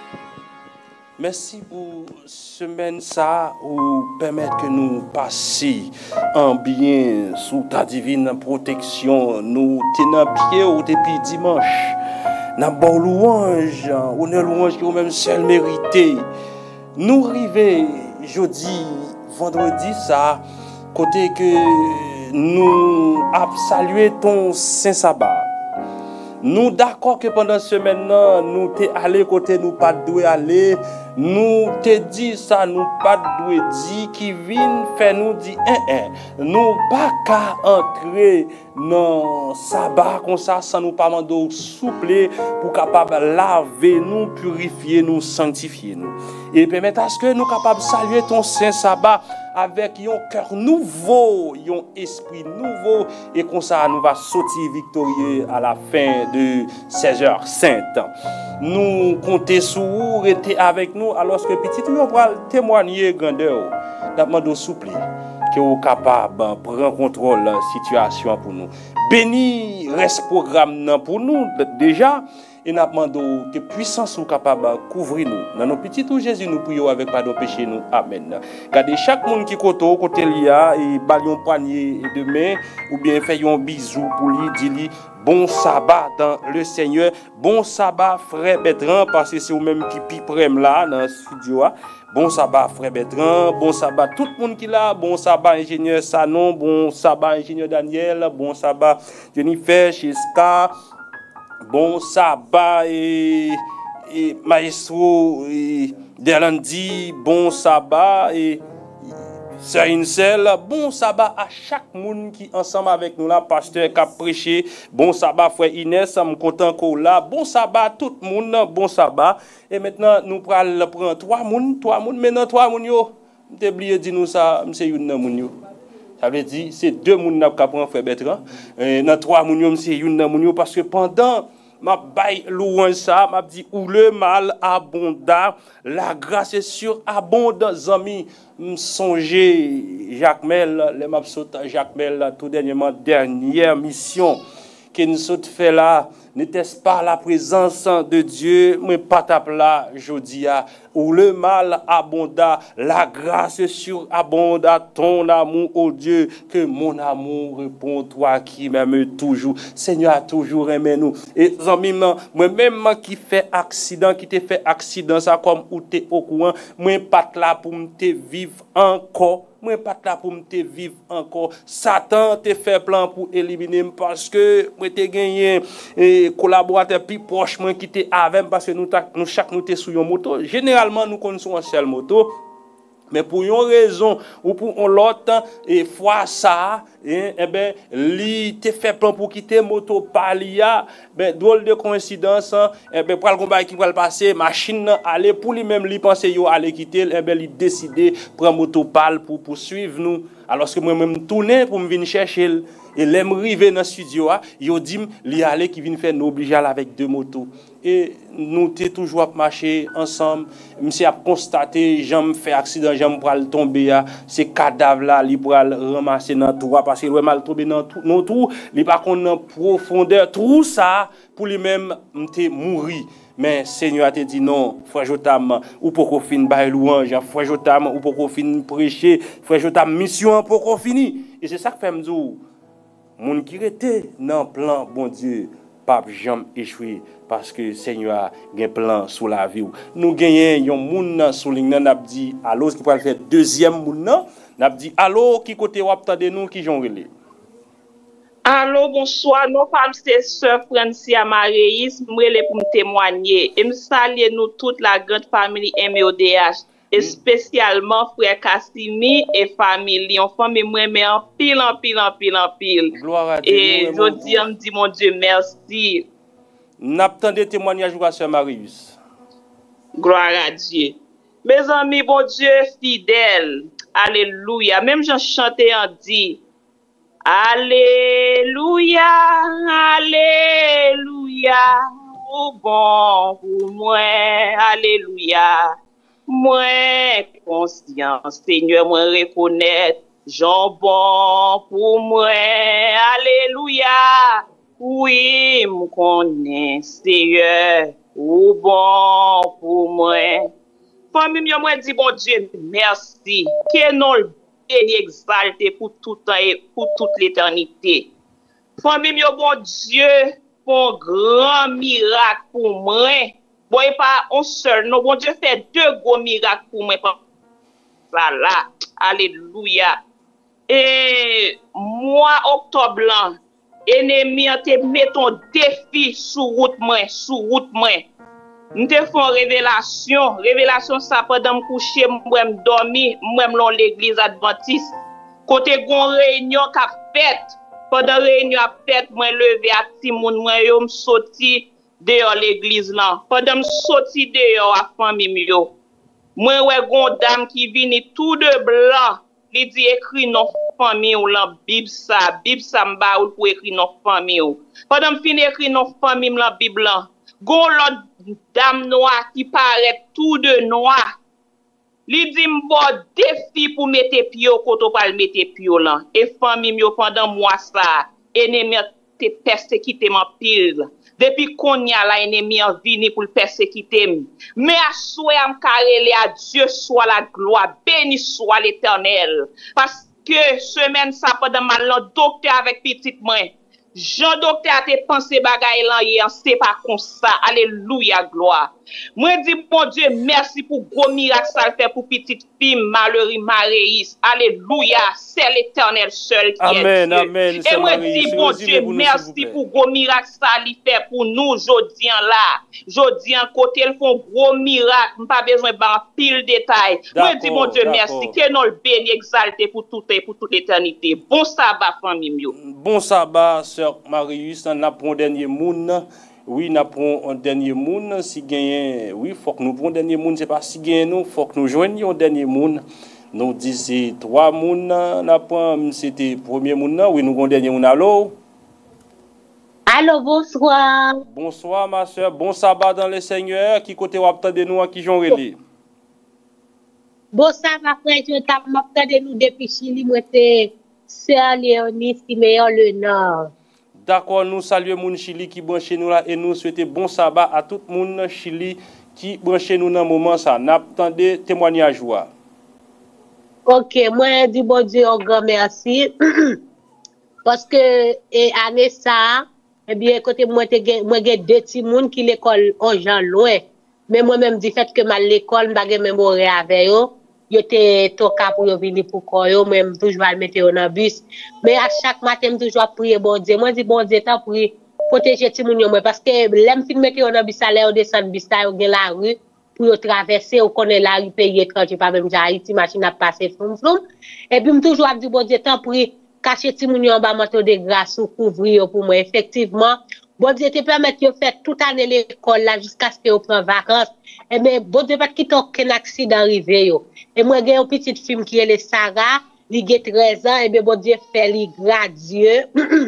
merci pour semaine ça ou permettre que nous passions en bien sous ta divine protection. Nous tenons pied au depuis dimanche. N'a bon louange, on a louange qui est même seul mérité. Nous arrivons jeudi, vendredi ça, côté que nous avons salué ton Saint Sabbat. Nous d'accord que pendant ce semaine, nous t'es allé côté nous pas doué aller. Nous te dit ça, nous pas doué dit qui vient faire nous dit nous pas qu'à entrer dans sabbat comme ça sans nous pas demander souple pour capable laver nous, purifier nous, sanctifier nous et permettre à ce que nous capable saluer ton saint sabbat avec un cœur nouveau, un esprit nouveau et comme ça nous va sortir victorieux à la fin de 16 heures saintes. Nous comptons sur vous, restez avec nous alors que petit nous va témoigner grandeur. Nous demandons souple que vous capable de prendre contrôle de la situation pour nous. Béni reste programme pour nous déjà et nous demandons que puissance soit capable de couvrir nous. Dans nos petits tout Jésus nous prions avec pardon péché nous. Amen. Gardez chaque monde qui côté lia et balion poignet de main ou bien fait un bisou pour lui dit bon sabbat dans le Seigneur. Bon sabbat frère Bertrand parce que c'est vous même qui piprem là dans le studio. Bon sabbat frère Bertrand, bon sabbat tout le monde qui là, bon sabbat ingénieur Sanon, bon sabbat ingénieur Daniel, bon sabbat Jennifer, Cheska, bon sabbat et maestro Delandi, bon sabbat et c'est une seule, bon sabbat à chaque monde qui ensemble avec nous là, pasteur qui a prêché, bon sabbat frère Inès, je suis content qu'on là, bon sabbat tout le monde, bon sabbat. Et maintenant nous prenons trois monde, maintenant trois monde yo. M'te oublié dire nous ça, c'est une monde yo. Ça veut dire c'est deux monde qui prend frère Bertrand, dans trois monde yo c'est une monde yo parce que pendant m'a bail louange ça m'a dit où le mal abonda la grâce est surabondante amis songer Jacques Mel les m'a sauté Jacques Mel tout dernière mission que nous sommes fait là n'était-ce pas la présence de Dieu mais pas ta plat jodia où le mal abonda la grâce surabonda ton amour ô Dieu que mon amour répond toi qui m'aime toujours Seigneur a toujours aimé nous et amis moi même qui fait accident qui te fait accident ça comme ou t'es au courant moi pas là pour me vivre encore moi pas là pour me vivre encore Satan te fait plan pour éliminer parce que moi te gagné collaborateur plus proche moi qui te avec parce que nous chaque nous te sur une moto généralement nous connaissons un seul moto mais pour une raison ou pour l'autre et fois ça ben li te fait plan pour quitter moto palia ben drôle de coïncidence ben pour le combat qui va passer machine aller pour lui même li penser yo aller quitter ben li décider prendre moto pal pour poursuivre nous alors que moi même tourner pour me venir chercher et l'aime river dans studio yo dit li aller qui vient faire nous obligé avec deux motos et nous t'es toujours marcher ensemble monsieur a constaté j'aime faire accident j'aime pour tomber ces cadavres là li pour ramasser dans trou parce que il mal tomber dans non trou li pas connait profondeur trou ça pour lui même m'te mourir mais Seigneur te dit non frère Jotam ou pour qu'on fin bail louange frère Jotam ou pour qu'on fin prêcher frère Jotam mission pour qu'on fini et c'est ça que fait me dire moun qui était dans plan bon Dieu pape jamais échoué parce que Seigneur a un plan sur la vie. Nous gagnons un moun sur ligne n'a dit allô qui peut faire deuxième moun n'a dit allô qui côté ou attendez nous qui j'ont relé. Allô bonsoir nos femmes c'est sœur Francia Maréis m'relé pour me témoigner et me saluer nous toute la grande famille MEODH et spécialement frère Cassimi et famille en famille moi mais en pile gloire à Dieu et je dis mon Dieu merci. N'attendez témoignage de sœur Marius. Gloire à Dieu. Mes amis, bon Dieu fidèle. Alléluia. Même j'en chantais en dit. Alléluia, alléluia. Oh bon pour moi. Alléluia. Moi conscient, Seigneur, moi reconnaître. Jean bon pour moi. Alléluia. Oui, me connais, Seigneur, ou bon pour moi. Famille, moi dit bon Dieu, merci. Que nous béni exalté pour tout temps et pour toute l'éternité. Famille, bon Dieu, pour un grand miracle pour moi. Bon, et pas un seul, non, bon Dieu fait deux gros miracles pour moi. Là. Alléluia. Et mois octobre là, ennemi te met ton défi sous route moi. Nous te font révélation ça pendant me coucher, moi me dormir, moi me l'église adventiste. Côté gon réunion qu'a fait, pendant réunion a fait, moi levé à petit monde moi yo me sorti dehors l'église là. Pendant me sorti dehors à famille yo. Moi ouais gon dame qui vini tout de blanc. Il dit écrit non famille ou la Bible ça m'ba ou pour écrit non famille ou. Pendant me fin écrit non famille la Bible là. Gon l'autre dame noire qui paraît tout de noir. Li dit m'bo défi pour mettre pied au koto pas mettre pied là. Et famille yo pendant mois ça, ennemi te persécuter en pile. Depuis qu'on y a la ennemi en vini pour le persécuter. Mais à souhait am karele à Dieu soit la gloire, béni soit l'Éternel. Parce que semaine ça pendant mal docteur avec petite moi. Jean docteur a te pensé bagay lan hier, c'est pas comme ça. Alléluia, gloire. Moi dis bon Dieu, merci pour gros miracle ça fait pour petite fille malheureuse Maréis. Alléluia, c'est l'Éternel seul qui amen, est Dieu. Amen. Et moi dis bon Dieu, merci pour gros miracle ça li fait pour nous jodi là. Jodi côté ils font gros miracle, pas besoin de pile détail. Moi dis bon Dieu, merci que nous le béni exalté pour toute l'éternité. Bon sabbat famille mio. Bon sabbat sœur Marius, on apprend dernier moun. Oui, nous prenons un dernier moun. Si gagne, oui, faut que nous prenions un dernier moun. C'est pas si gagne nous, faut que nous joignions un dernier moun. Nous disons 3 moun. C'était premier moun. Oui, nous avons un dernier moun. Allô? Allô, bonsoir. Bonsoir, ma soeur. Bon sabbat dans le Seigneur. Qui côté vous de nous, qui j'en relais? Bon sabbat, frère, je t'appelle de nous depuis Chili. Moi, c'est Sœur Léonie Siméon Le Nord. D'accord, nous saluons moun Chili qui branche nous là et nous souhaitons bon sabbat à tout le monde Chili qui branche nous dans le moment ça. N'attendez témoignage. Ok, moi, je dis bon Dieu, un grand merci. Parce que, année ça, eh bien, côté moi, j'ai 2 petits moun qui l'école en gens loin. Mais moi-même, du fait que ma l'école, je n'ai même horaire avec eux. Yo te toka pour venir pour koyo, même toujours à mettre dans le bus. Mais à chaque matin, toujours prier bon Dieu. Moi, je dis bon Dieu, tant pour protéger tout le monde. Parce que l'aime film mettre dans le bus, ça l'air descendre bus, ça dans la rue, pour traverser, ou connaître la rue, payer quand tu pas même Haïti, machine à passer, floum. Et puis, toujours à dire bon Dieu, tant pour cacher tout le monde en bas, manteau de grâce, ou couvrir pour moi. Effectivement, bon Dieu te permet de faire toute année l'école là, jusqu'à ce que vous preniez vacances. Et bien, bon Dieu, pas quitter aucun accident arrivé, yo. Et moi, j'ai une petite fille qui est Sarah, qui a 13 ans, et bien, bon Dieu, fait lui graduer.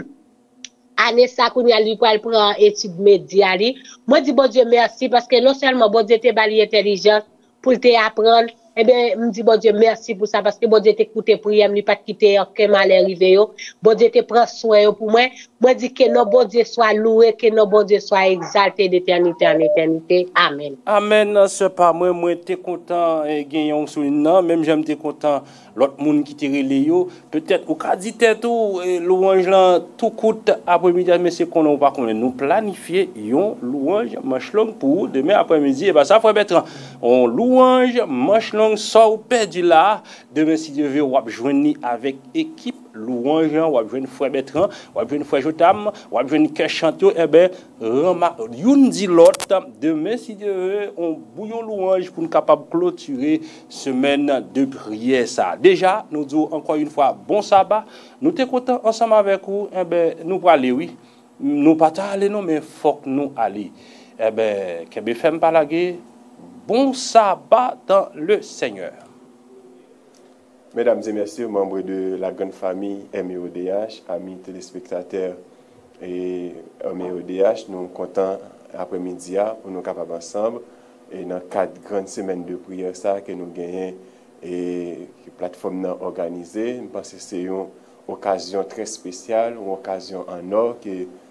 Année ça, qu'on y a lui pour aller prendre études médias. Moi, dis bon Dieu, merci, parce que non seulement bon Dieu te bali intelligence pour te apprendre, eh bien, me dis bon Dieu, merci pour ça, parce que bon Dieu t'écoute prière, me pas quitter aucun mal arrivé, yo. Bon Dieu te prend soin pour moi. Moi, dis que nos bon Dieu soit loué, que nos bon Dieu soit exalté d'éternité en éternité. Amen. Amen, c'est pas moi, moi, t'es content, gagnant sur une non, même j'aime t'es content, l'autre monde qui tire les yo, peut-être, au cas dit tout, louange là, tout coûte après-midi, mais c'est qu'on n'a pas qu'on nous planifier, yon louange, manche longue pour demain après-midi, et ben ça, faut mettre, on louange, manche longue, sort perdu là, demain, si Dieu veut, on va joindre avec équipe, louange, on va joindre frère Bertrand, on va joindre frère Jotam, on va joindre Kèche Chanteau, et ben, yon dit l'autre, demain, si Dieu veut, on bouillon louange pour nous capable clôturer semaine de prière, ça. Déjà, nous disons encore une fois, bon sabbat, nous sommes contents ensemble avec vous, eh ben, nous pour aller, oui, nous pas aller, non, mais faut que nous aller. Eh ben, que femme pas laguer, bon sabbat dans le Seigneur. Mesdames et messieurs, membres de la grande famille MEODH, amis téléspectateurs et MEODH, nous sommes contents après-midi pour nous capables ensemble et dans 4 grandes semaines de prière ça que nous gagnons et la plateforme organisée. Je pense que c'est une occasion très spéciale, une occasion en or que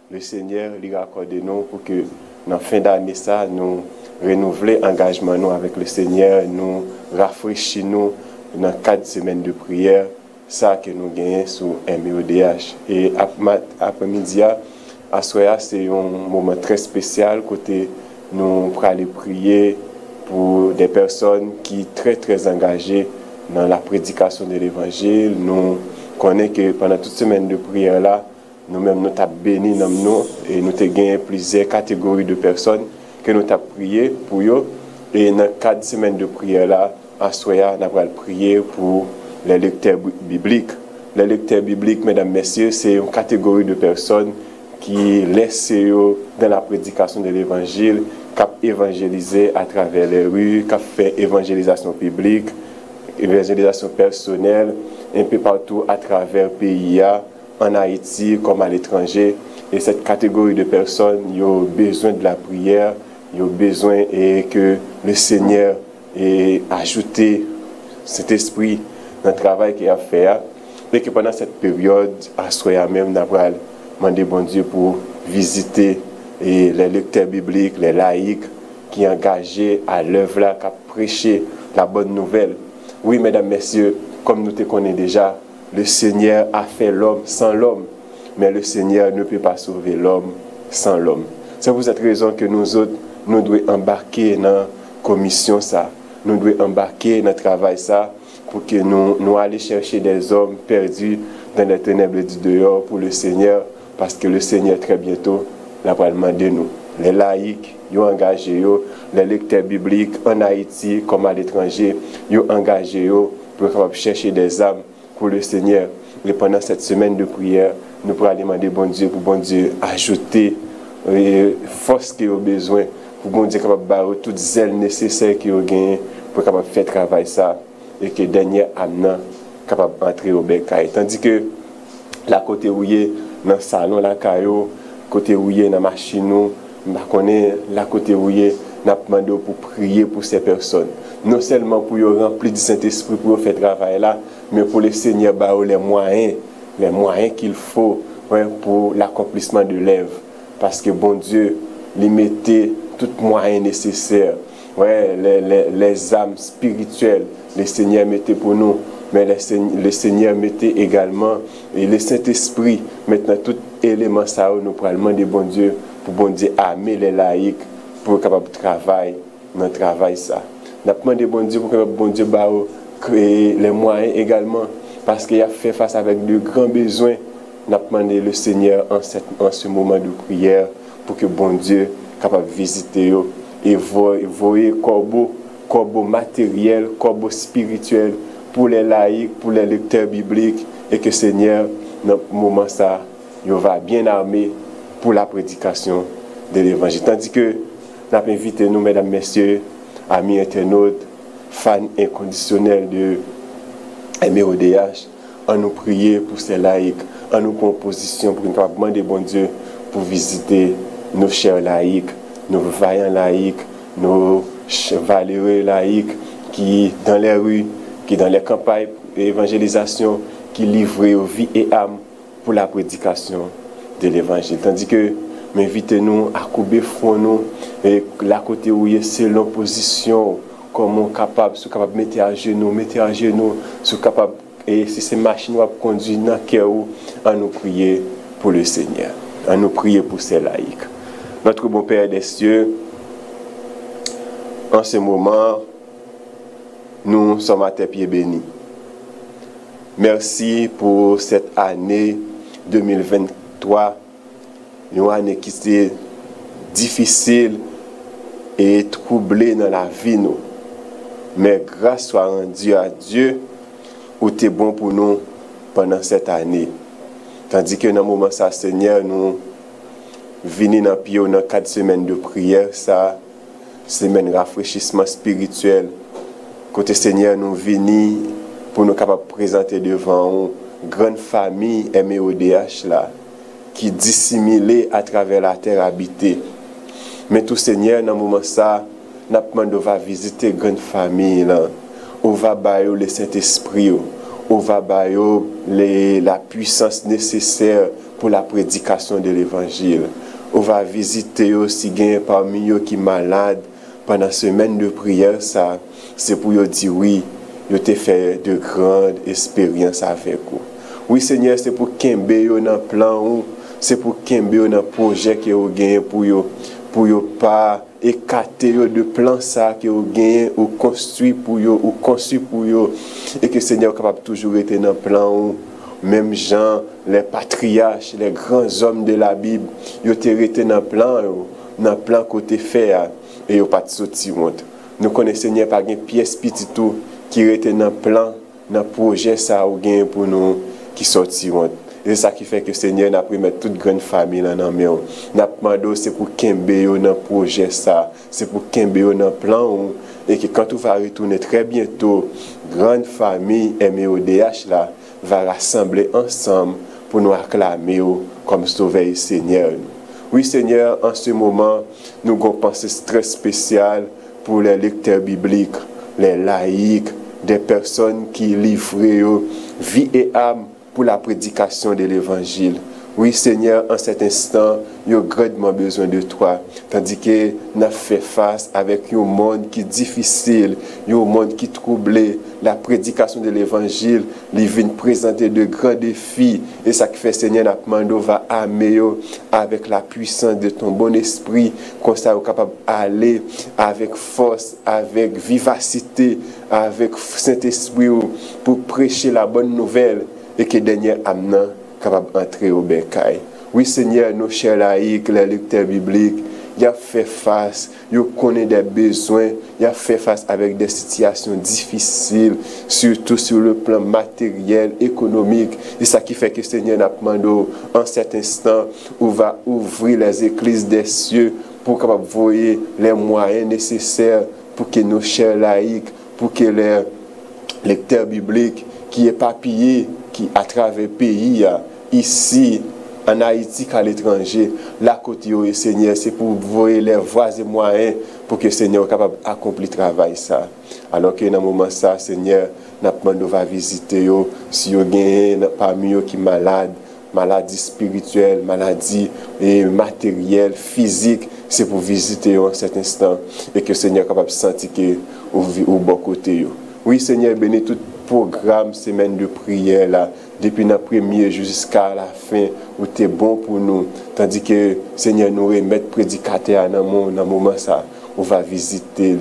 le Seigneur lui accorde nous pour que dans la fin d'année, ça, nous renouveler l'engagement nous avec le Seigneur, nous rafraîchir nous dans 4 semaines de prière, ça que nous gagnons sur MEODH. Et après-midi, à soir, c'est un moment très spécial côté nous pour aller prier pour des personnes qui sont très très engagées dans la prédication de l'Évangile. Nous connaissons que pendant toute semaine de prière là, nous-mêmes nous avons béni dans nous et nous avons gagné plusieurs catégories de personnes que nous avons prié pour eux. Et dans 4 semaines de prière là, à soir, nous avons prié pour les lecteurs bibliques. Les lecteurs bibliques, mesdames, messieurs, c'est une catégorie de personnes qui laissent dans la prédication de l'Évangile, qui ont évangélisé à travers les rues, qui ont fait évangélisation publique, évangélisation personnelle, un peu partout à travers le pays, en Haïti comme à l'étranger. Et cette catégorie de personnes, ils ont besoin de la prière, ils ont besoin que le Seigneur ait ajouté cet esprit dans le travail qu'il a fait. Et que pendant cette période, à soi même, nous avons demandé bon Dieu pour visiter les lecteurs bibliques, les laïcs qui sont engagés à l'œuvre là, qui ont prêché la bonne nouvelle. Oui, mesdames, messieurs, comme nous te connaissons déjà, le Seigneur a fait l'homme sans l'homme, mais le Seigneur ne peut pas sauver l'homme sans l'homme. C'est pour cette raison que nous autres, nous devons embarquer dans la commission ça, nous devons embarquer dans le travail ça, pour que nous allions chercher des hommes perdus dans les ténèbres du dehors pour le Seigneur, parce que le Seigneur très bientôt va demander nous. Les laïcs, ils ont engagé, les lecteurs bibliques en Haïti comme à l'étranger, ils ont engagé pour chercher des âmes pour le Seigneur. Et pendant cette semaine de prière, nous pourrons demander bon Dieu pour bon Dieu ajouter force qu'il a besoin, pour bon Dieu capable de toute zèle nécessaire qu'il a gagné pour capable faire travail ça et que dernier âme capable d'entrer au bercail. Tandis que la côté où il est dans le salon, la caillou, côté où il est dans la machine, je connais la côté où il est, nous demandé pour prier pour ces personnes. Non seulement pour remplir du Saint-Esprit pour faire travail là, mais pour le Seigneur les moyens qu'il faut pour l'accomplissement de l'œuvre. Parce que bon Dieu, lui mettait tous les moyens nécessaires. Les âmes spirituelles, le Seigneur mettait pour nous. Mais le Seigneur mettait également, et le Saint-Esprit, maintenant tout élément ça, nous prenons demander bon Dieu, pour bon Dieu aimer les laïcs, pour capable travailler dans le travail ça. Nous demandons bon Dieu pour que bon Dieu créer les moyens également, parce qu'il a fait face avec de grands besoins. Nous demandons le Seigneur en ce moment de prière, pour que bon Dieu capable de visiter et voyer corbeau matériel, corbeau spirituel, pour les laïcs, pour les lecteurs bibliques, et que Seigneur, dans ce moment ça, il va bien armé pour la prédication de l'Évangile. Tandis que nous avons invité nous, mesdames, messieurs, amis internautes, fans inconditionnels de MEODH, à nous prier pour ces laïcs, à nous composition pour nous demander bon Dieu pour visiter nos chers laïcs, nos vaillants laïcs, nos valeureux laïcs qui dans les rues, qui dans les campagnes d'évangélisation, qui livrent vie et âme pour la prédication de l'Évangile. Tandis que m'invitez-nous à couper front nous et la côté où il y a selon position, comment capable de mettre à genoux, capable et si c'est machine va conduire dans le cœur à nous prier pour le Seigneur, à nous prier pour ces laïcs. Notre bon Père des cieux, en ce moment, nous sommes à tes pieds bénis. Merci pour cette année 2023, une année qui était difficile et troublée dans la vie. Nous. Mais grâce soit rendue à Dieu, où tu es bon pour nous pendant cette année. Tandis que dans le moment ça, Seigneur, nous venons dans pied dans 4 semaines de prière, ça, semaine de rafraîchissement spirituel. Côté Seigneur, nous venons pour nous capables de présenter devant une grande famille MEODH là, qui dissimulée à travers la terre habitée. Mais tout Seigneur, dans le moment ça, nous demandons de visiter une grande famille là. On va bailler le Saint-Esprit, on va bailler la puissance nécessaire pour la prédication de l'évangile. On va visiter aussi gain parmi eux qui malades pendant la semaine de prière. Ça, c'est pour eux dire oui, ils ont fait de grandes expériences avec vous. Oui, Seigneur, c'est pour Kembe yo dans plan, c'est pour Kembe yo dans projet que vous gagnez pour yo pas écarter de plan ça que vous gagnez ou construit pour yo ou conçu pour yo et que Seigneur capable toujours être dans plan. Même Jean, les patriarches, les grands hommes de la Bible, ils ont été dans le plan côté fait et ils n'ont pas de sorti honte. Nous connaissons Seigneur pas une pièce petite tout qui était dans le plan, dans le projet ça ou gain pour nous qui sorti honte. Et c'est ça qui fait que Seigneur n'a pris mettre toute grande famille dans la main. N'a demandé c'est pour Kembe yo dans le projet ça, c'est pour Kembe yo dans le plan et que quand on va retourner très bientôt, grande famille MEODH là va rassembler ensemble pour nous acclamer comme Sauveur et Seigneur. Oui, Seigneur, en ce moment, nous avons pensé très spécial pour les lecteurs bibliques, les laïcs, des personnes qui livrent vie et âme pour la prédication de l'Évangile. Oui, Seigneur, en cet instant, nous avons grandement besoin de toi. Tandis que nous avons fait face avec un monde qui est difficile, un monde qui est troublé. La prédication de l'Évangile, il vient présenter de grands défis. Et ça qui fait, Seigneur, nous demandons va améliorer avec la puissance de ton bon esprit, comme ça, nous sommes capables d'aller avec force, avec vivacité, avec Saint-Esprit pour prêcher la bonne nouvelle et que dernier amenant capable d'entrer au bercail. Oui, Seigneur, nos chers laïcs, les lecteurs bibliques, il a fait face, il connaît des besoins, il a fait face avec des situations difficiles, surtout sur le plan matériel, économique. Et ça qui fait que Seigneur n'a demandé en cet instant, où va ouvrir les églises des cieux pour capable voir les moyens nécessaires pour que nos chers laïcs, pour que les lecteurs bibliques qui éparpillés, qui à travers le pays, ici, en Haïti qu'à l'étranger, la côté au Seigneur, c'est pour voir les voies et moyens pour que le Seigneur soit capable d'accomplir le travail. Ça. Alors que dans ce moment, ça, Seigneur, nous va visiter si vous avez parmi eux qui sont malades, maladies spirituelles, maladies matérielles, physiques, c'est pour visiter en cet instant et que le Seigneur soit capable de sentir que vous au bon côté. Oui, Seigneur, bénis tout programme, semaine de prière, là, depuis le premier jusqu'à la fin, où tu es bon pour nous. Tandis que, Seigneur, nous remettre prédicateur dans le moment ça, on va visiter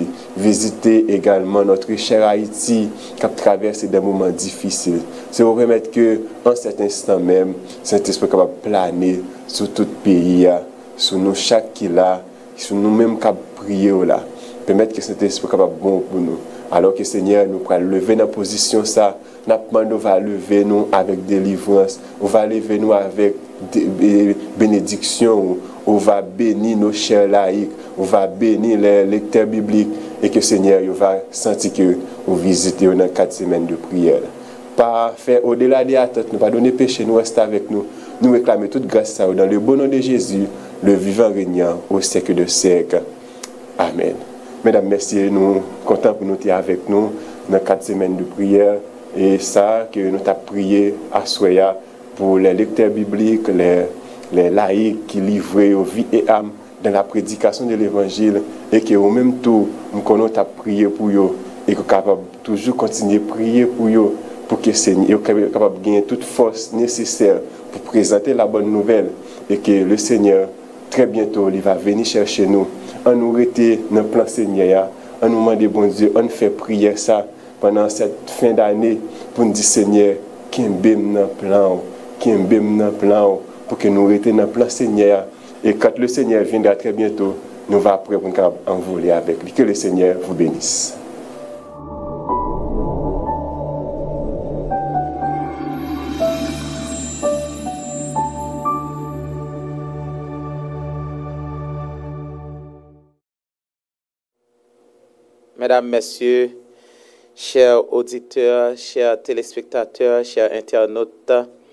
également notre cher Haïti, qui a traversé des moments difficiles. C'est pour remettre que, en cet instant même, Saint-Esprit est capable de planer sur tout le pays, sur nous chaque qui là, sur nous-mêmes qui prier là. Permettre que Saint-Esprit soit capable bon pour nous. Alors que Seigneur, nous pourrons lever dans la position ça, nous va lever nous avec délivrance, on va lever nous avec bénédiction, on va bénir nos chers laïcs, on va bénir les lecteurs bibliques et que Seigneur, il va sentir que vous visitez dans 4 semaines de prière. Pas faire au-delà des attentes, nous pas donner péché, nous rester avec nous, nous réclamer toute grâce ça dans le bon nom de Jésus, le vivant régnant au siècle de siècle. Amen. Mesdames, messieurs, nous sommes contents pour nous être avec nous dans 4 semaines de prière. Et ça, que nous avons prié à Soya pour les lecteurs bibliques, les laïcs qui livrent vie et âme dans la prédication de l'évangile. Et que au même temps, nous avons prié pour eux. Et que nous sommes capables de toujours continuer à prier pour eux. Pour que le Seigneur soit capable de gagner toute force nécessaire pour présenter la bonne nouvelle. Et que le Seigneur, très bientôt, il va venir chercher nous. On nous rester dans le plan Seigneur, on nous demande, bon Dieu, on fait prier ça pendant cette fin d'année pour nous dire, Seigneur, qui est dans le plan, pour que nous restions dans le plan Seigneur. Et quand le Seigneur viendra très bientôt, nous allons après pour nous envoler avec lui. Que le Seigneur vous bénisse. Mesdames, Messieurs, chers auditeurs, chers téléspectateurs, chers internautes,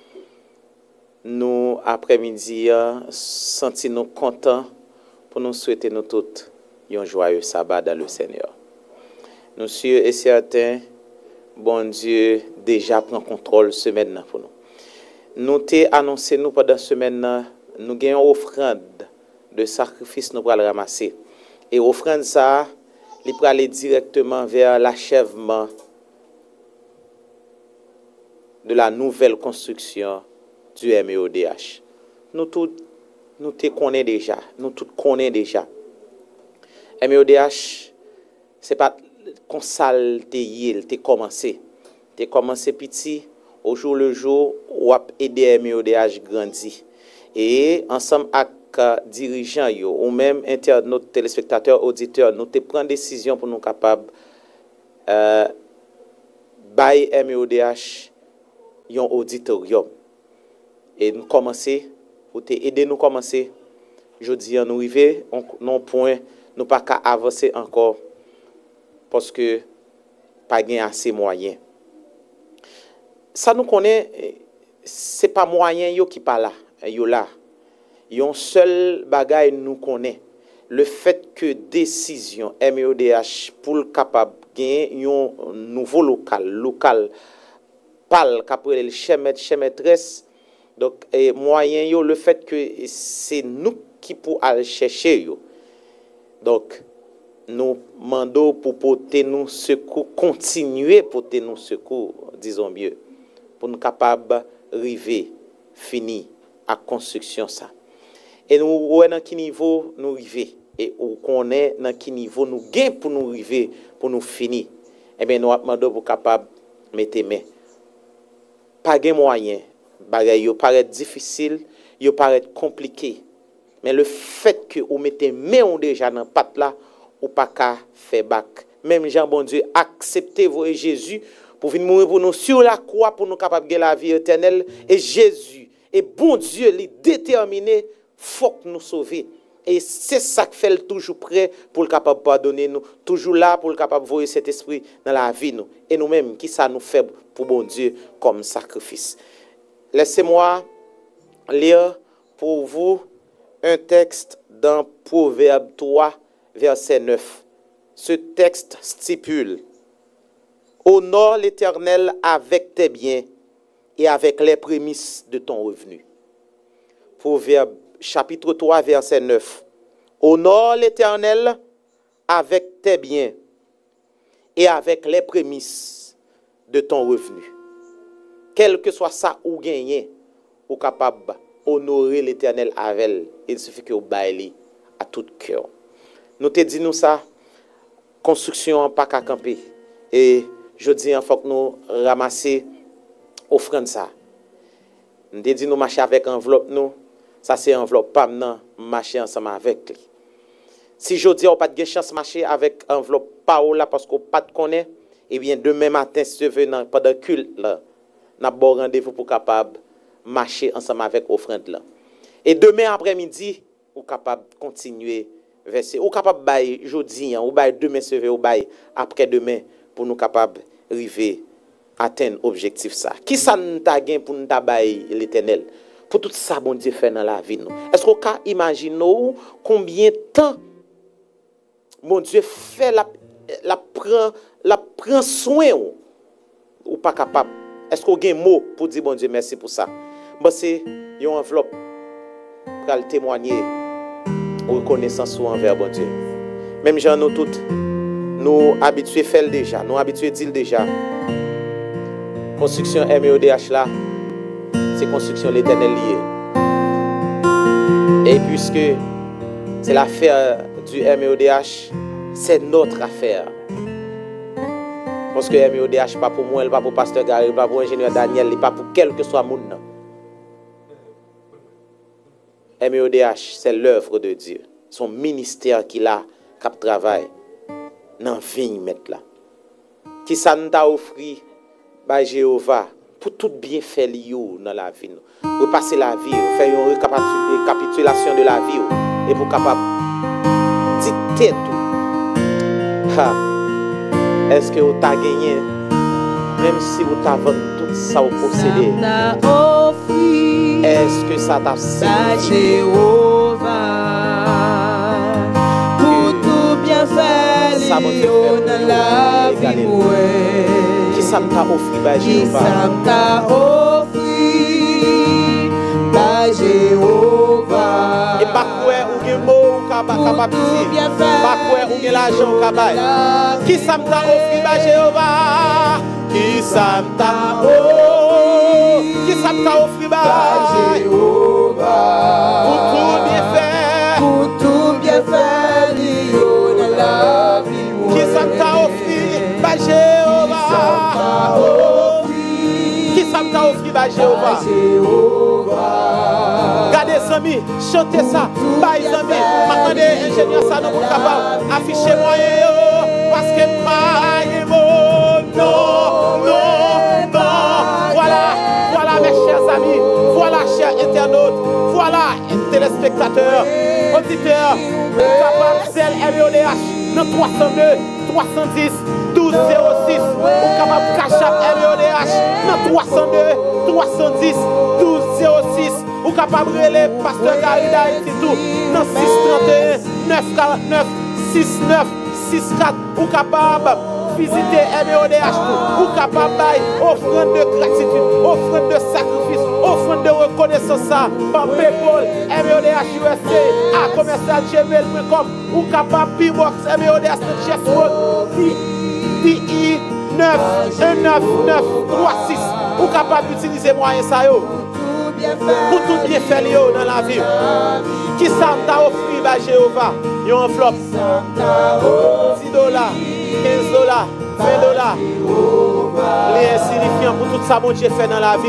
nous, après-midi, sentons-nous contents pour nous souhaiter nous toutes un joyeux sabbat dans le Seigneur. Nous sommes et certains, bon Dieu, déjà prend contrôle semaine pour nous. nous t'ai annoncé nous pendant semaine nous gagnons offrande de sacrifice nous pour le ramasser. Et offrande ça, il peut aller directement vers l'achèvement de la nouvelle construction du MEODH. Nous te connaissons déjà, nous tous connaissons déjà. MEODH, c'est pas comme ça t'es commencé. T'es commencé petit, au jour le jour, ou a aider MEODH grandir. Et ensemble avec dirigeants ou même internautes, téléspectateurs, auditeurs, nous te prendre décision pour nous capables bail MEODH un auditorium. Et nous commencer, pour t'aider nous commencer. Je dis, nous arriver, non point, nous pas qu'à avancer encore parce que pas gain assez moyen. Ça nous connaît, c'est pas moyen yo qui pas là, yo là. Yon seul bagay nous connaît, le fait que décision MEODH pour le capable gagner un nouveau local pal qu'après le chemaîtresse. Donc moyen yo le fait que c'est nous qui pour aller chercher yo. Donc nous mandons pour porter nous secours, continuer porter nous secours, disons mieux, pour nous capables arriver fini à construction ça. Et nous voyons dans quel niveau nous arriver et on connaît dans quel niveau nous gain pour nous arriver pour nous finir. Eh bien nous demandons pour capable mettre main. Pas de moyen, bagay yo paraît difficile, yo paraît compliqué. Mais le fait que vous mettez main déjà dans patte là, ou pas qu'à faire bac. Même Jean bon Dieu acceptez vous Jésus pour venir mourir pour nous sur la croix pour nous capables de la vie éternelle et Jésus et bon Dieu les déterminé faut que nous sauver. Et c'est ça qui fait toujours prêt pour le capable pardonner nous, toujours là pour le capable voyer cet esprit dans la vie nous. Et nous-mêmes, qui ça nous fait pour bon Dieu comme sacrifice. Laissez-moi lire pour vous un texte dans Proverbe 3, verset 9. Ce texte stipule: honore l'Éternel avec tes biens et avec les prémices de ton revenu. Proverbe chapitre 3, verset 9. Honore l'Éternel avec tes biens et avec les prémices de ton revenu. Quel que soit ça ou gagné, ou capable honorer l'Éternel avec elle. Il suffit que vous baillez à tout cœur. Nous te disons ça, construction pas qu'à camper. Et je dis, il faut que nous ramasser offrande ça. Nous te disons, nous marcher avec enveloppe nous. Ça c'est enveloppe pas maintenant marcher ensemble avec lui. Si je dis on pas de chance marcher avec enveloppe pas là parce qu'on pas de connaît, eh bien demain matin si tu veux pendant culte là, n'a bon rendez-vous pour capable marcher ensemble avec offrande là. Et demain après-midi, ou capable continuer verser, ou capable bailler jeudi ou bailler demain se ou bailler après-demain pour nous capable arriver atteindre objectif ça. Qui ça nous t'a gain pour nous t'a bailler l'Éternel? Pour tout ça, bon Dieu fait dans la vie. Est-ce qu'on peut imaginer combien de temps bon Dieu fait la prend soin ou pas capable? Est-ce qu'on a un mot pour dire bon Dieu merci pour ça? Bon, c'est une enveloppe pour le témoigner reconnaissance envers bon Dieu. Même gens nous toutes, nous habitués faire déjà, nous habitués dire déjà. Construction MEODH là. C'est construction l'Éternel liée. Et puisque c'est l'affaire du MEODH, c'est notre affaire. Parce que MEODH pas pour moi, il pas pour pasteur Gary, pas pour ingénieur Daniel, il pas pour quel que soit monde. MEODH, c'est l'œuvre de Dieu. Son ministère qu'il a, cap travail, dans vigne mettre là. Qui ça nous a offert par Jéhovah? Pour tout bien faire dans la vie. Repasser la vie, faire une récapitulation de la vie et pour capable dicter tout. Est-ce que vous avez gagné, même si vous avez vendu tout ça au possédé? Est-ce que ça t'a servi? Pour tout bien faire, ça dans la vie. Qui ça t'a offert, Jéhovah? Qui ça t'a offert? capable de dire. Pas quoi ou bien l'argent au cabal. Qui ça m'a offert, bah Jéhovah? Qui ça m'a offert? Qui ça m'a offert, bah Jéhovah? Pour tout bien faire. Pour tout bien faire, dans la vie. Qui ça m'a offert, bah Jéhovah? Qui ça m'a offert, bah Jéhovah? Gardez les amis, chantez ça. Bye les amis, maintenant les ingénieurs ça nous sont capables d'afficher moyen parce que pas non. Voilà mes chers amis, voilà chers internautes, voilà téléspectateurs, auditeurs, capables celle MEODH dans 302 310 12 06 ou capable cash up MEODH dans 302 310 12 06 ou capable relais pasteur Gary d'Haïti tout dans 631 949 69 64 ou capable visiter MEODH ou capable offrande de gratitude, offrande de sacrifice, offrande de reconnaissance ça par PayPal MEODH USA à commercial@gmail.com ou capable P-Box MEODH Chesswood DI 91936 ou capable utiliser moyen ça yo pour tout bien faire dans la vie. Qui ça t'a offert par Jéhovah? Yon enveloppe $10, $15, $20. Les insignifiants pour tout ça, mon Dieu fait dans la vie.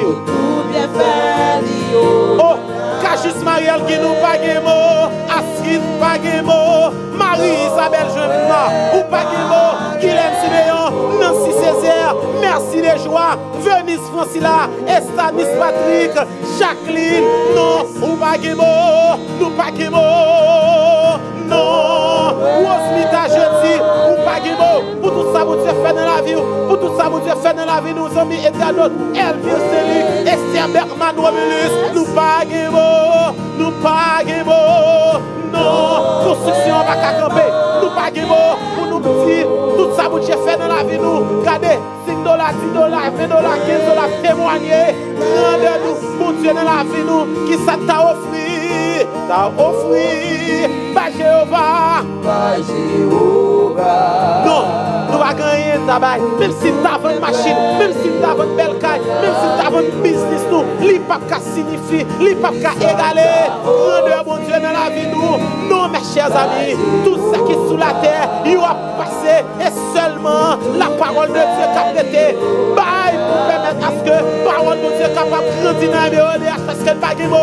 Oh, Cajus Mariel qui nous pas de mots, Astrid pas de mots, Marie-Isabelle Jean-Benoît, ou pas de mots, Guilhem Siméon, Nancy Césaire, merci les joies, Venise Francilla, Estanis Patrick, Jacqueline, non, ou pas de mots, nous pas de mots, non, Rosmita jeudi, ou pas de mots, pour tout ça, mon Dieu fait dans la vie, pour tout ça, mon Dieu fait dans la vie, nos amis internautes, Elvire Célie, Esther Bergman Romulus, nous pas de mots, nous pas de mots, non, construction va camper, nous pas de mots, pour nous dire, tout ça, mon Dieu fait dans la vie, nous, regardez, $5, $10, $20, $15, témoigner, rendez-nous, mon Dieu dans la vie, nous, qui ça t'a offert, par Jéhovah. Non, nous va gagner tabac, même si tu as une machine, même si tu as une belle caille, même si tu as un business, nous, li pas qu'à signifier, li pas qu'à égaler, grandeur, mon Dieu, dans la vie, nous, non, mes chers amis, tout ça qui est sous la terre, il va passer, et seulement la parole de Dieu qui a prêté, bye, pour permettre à ce que la parole de Dieu est capable de grandir dans MEODH, parce qu'elle va gagner,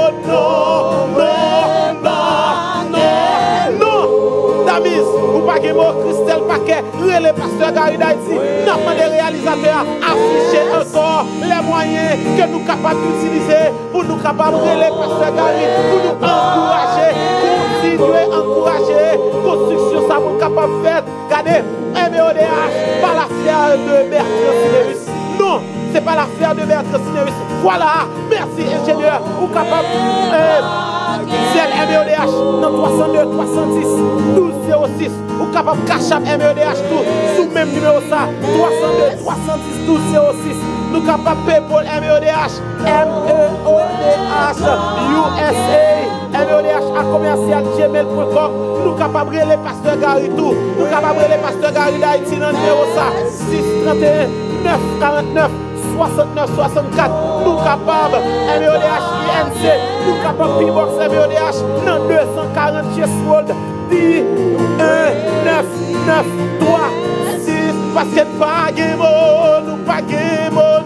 non, Damis, ou pas de mots, Christelle Paquet, le pasteur Gary d'Haïti, notre des réalisateurs, afficher encore les moyens que nous sommes capables d'utiliser pour nous capables de le pasteur Gary, pour nous encourager, continuer à encourager, construction, ça nous capable de faire. Regardez, MEODH, pas l'affaire de Bertrand Sinerus. Non, c'est pas l'affaire de Bertrand Sinerus. Voilà, merci ingénieur, ou capable c'est MEODH dans 302 310 12 06 ou capable cash up MEODH tout sous même numéro ça 302 310 12 06 nous capable PayPal MEODH USA MEODH à commercial@gmail.com nous capable les pasteur Gary tout nous capable les pasteur Gary d'Haïti dans numéro ça 631 949 69 64 nous capables MEODH INC nous capables P-Box MEODH dans 240 Chesswood 10 1 9 9 3 6 parce que pas de mots nous pas de mots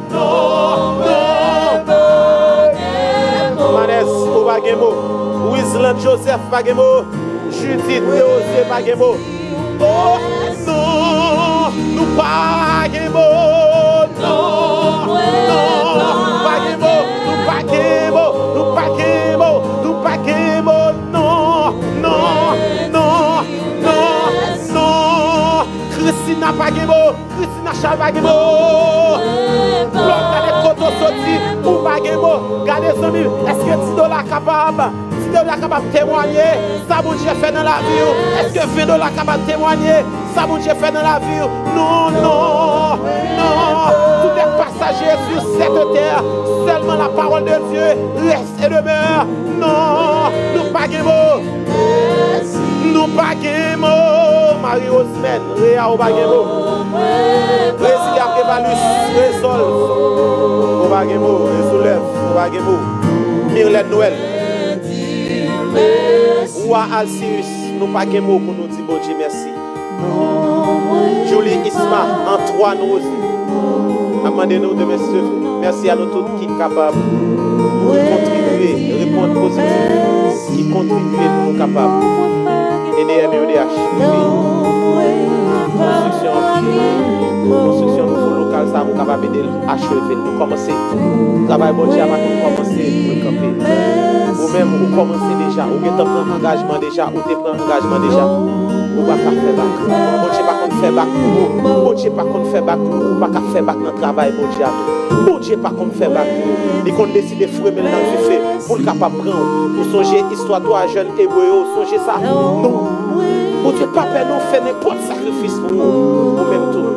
non Manès ou pas de mots Wisland Joseph pas de mots Judith Théosé pas de mots oh non nous pas de mots non Christina Pagemo, Christina Chalpagemo. Regardez Koto Soti ou Pagemo. Regardez les amis, est-ce que $10 capable? $10 capable de témoigner, ça mon Dieu fait dans la vie. Est-ce que $20 capable de témoigner, ça mon Dieu fait dans la vie? Non, non, non. Tout est passager sur cette terre. Seulement la parole de Dieu reste et demeure. Non, nous Pagemo. Nous pas gagnons, Marie-Osmène, Réa ou pas gagnons. Brésilia Prévalus, Résol, ou pas gagnons, Résoulève, ou pas gagnons. Myrlène Noël. Roi Alcirus, nous pas gagnons pour nous dire bon Dieu merci. Julie Isma, Antoine Rose. Amendez-nous de messieurs. Merci à nous tous qui sont capables de contribuer, répondre positif, qui contribuent pour nous capables. Aider MEODH. Construction nouveau local, ça nous capable d'achever. Nous commencer. Travail bon Dieu, nous commencer pour camper. Ou même, vous commencez déjà, ou vous prenez engagement déjà, ou vous prenez engagement déjà. Ou pas faire bac. Bon Dieu pas qu'on fait bac pour vous. Bon Dieu pas qu'on fait bac pour vous. Pas qu'à faire bac dans le travail, bon Dieu. Bon Dieu pas qu'on fait bac pour vous. Et qu'on décide de fouer dans le fait pour le capable prendre. Pour songer histoire toi jeune hébreu, songer ça. Non. Bon Dieu pas peur nous faire n'importe sacrifice pour vous. Ou même tout.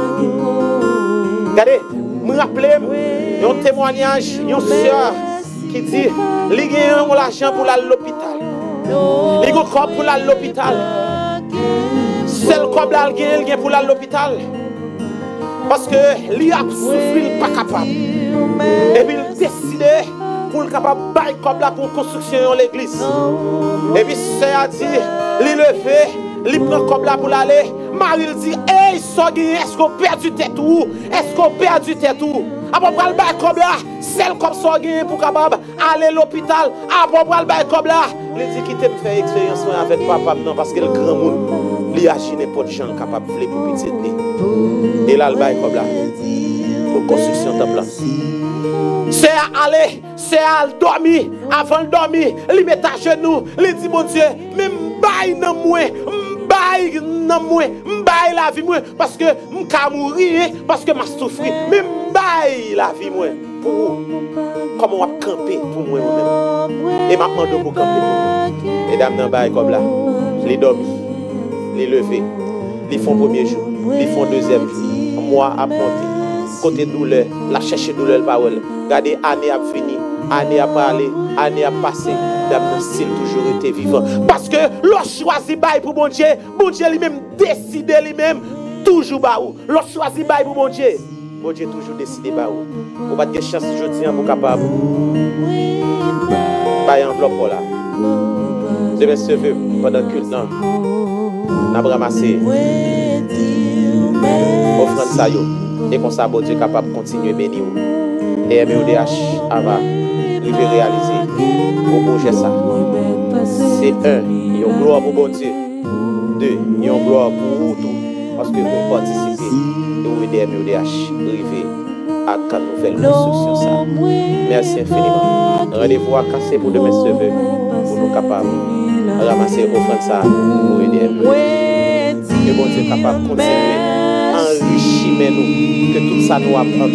Regardez, me rappelez un témoignage, une soeur qui dit, il y a l'argent pour aller à l'hôpital. Il y a un corps pour aller à l'hôpital. C'est le corps là, il y a pour aller à l'hôpital. Parce que il a souffert, pas capable. Et puis il décide pour le capable de bailler comme là pour construction de l'église. Et puis c'est à dire, il levé, il prend comme là pour aller. Marie dit, hey, est-ce qu'on perdu tête ou? Est-ce qu'on perdu tête ou? Après le bail comme là, celle comme ça pour capable aller à l'hôpital. Après le bail comme là, il dit qu'il t'a fait expérience avec papa non parce que le grand monde, il agit n'importe gens capable de faire pour petit. Et là le bail comme là pour construction de plan. C'est à aller, c'est à dormir, avant de dormir, il met à genoux, il dit mon Dieu, mais m'baille non moi, m'baille non moi, m'baille la vie moi parce que m'ka mourir, parce que m'a souffrir, mais m'baille la vie moi pour comment on va camper pour moi même. Et m'a demandé pour camper pour moi. Et dame nan baille comme là, les dormi, les lever, les font premier jour, les font deuxième jour, moi à monter. Côté douleur, la chercher douleur parole. Regardez, année a fini, année a parlé, année a passé. Dame s'il toujours été vivant. Parce que l'on choisit bail pour bon Dieu lui-même décide lui-même toujours baou. L'on choisit bail pour bon Dieu toujours décide baou. Pour pas de chance je tiens pour capable. Bail enveloppe là. Demain se veut pendant que temps. N'a ramassé. Offrande ça yo. Et qu'on s'abonne Dieu capable de continuer à bénir. Et MEODH va réaliser au projet ça. C'est un, il y a une gloire pour bon Dieu. Deux, il y a une gloire pour vous tout. Parce que vous participez et vous aidez MEODH arriver à la nouvelle construction ça. Merci infiniment. Rendez-vous à casser pour demain ce vœu pour nous capables de ramasser offrande ça pour aider MEODH. Et bon Dieu capable de continuer. Enrichis nous, que tout ça nous apprend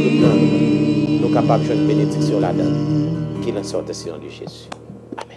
nous capables de faire une bénédiction là-dedans, qui n'en sorte au nom de Jésus. Amen.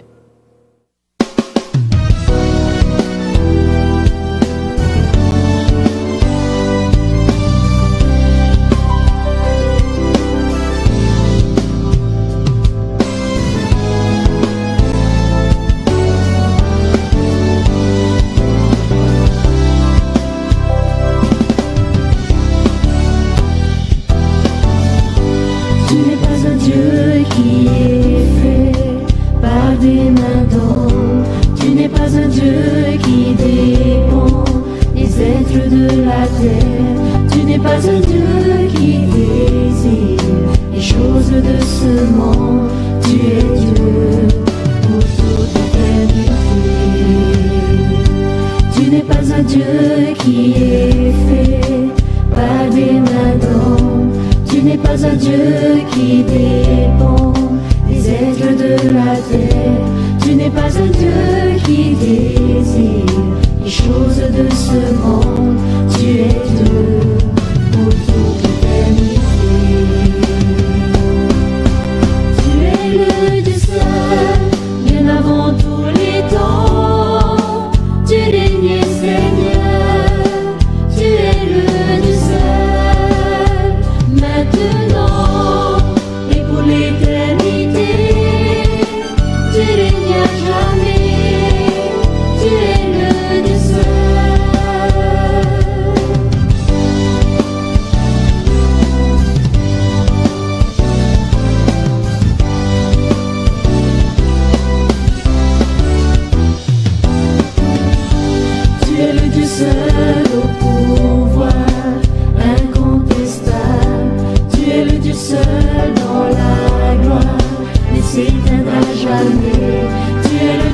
Tu règnes à jamais, tu es le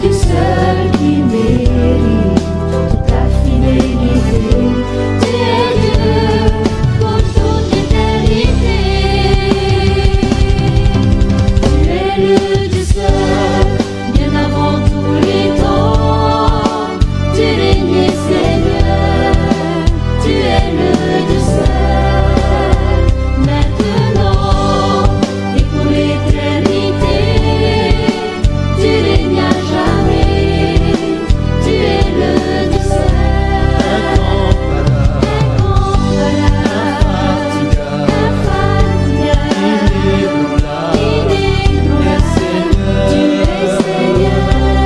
Dieu seul qui mérite toute ta fidélité. Tu es Dieu pour toute l'éternité. Tu es le Dieu seul, bien avant tous les temps. Tu règnes Seigneur, tu es le Dieu seul, maintenant et pour l'éternité. Tu règnes à jamais, tu es le Dieu seul, incomparable, infatigable, inébranlable, tu es Seigneur,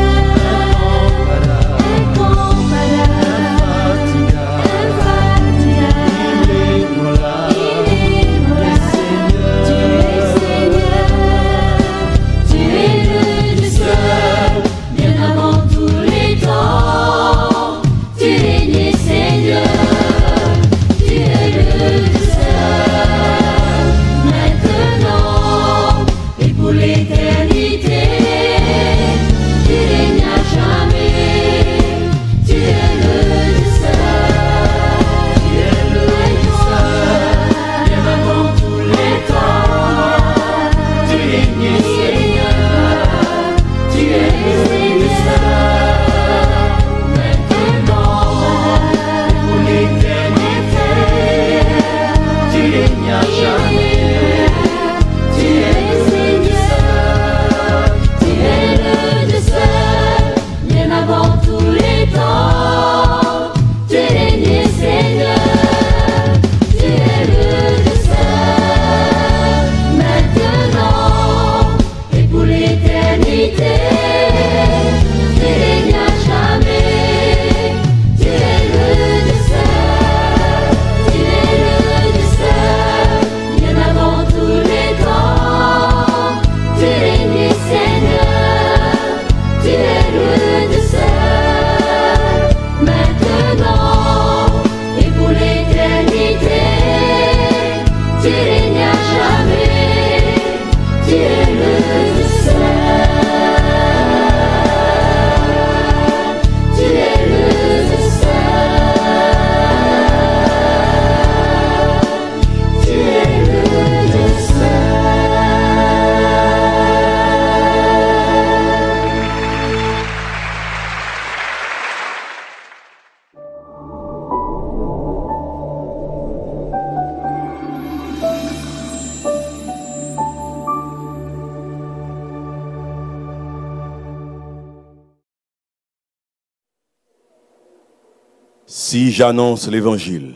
Si j'annonce l'évangile,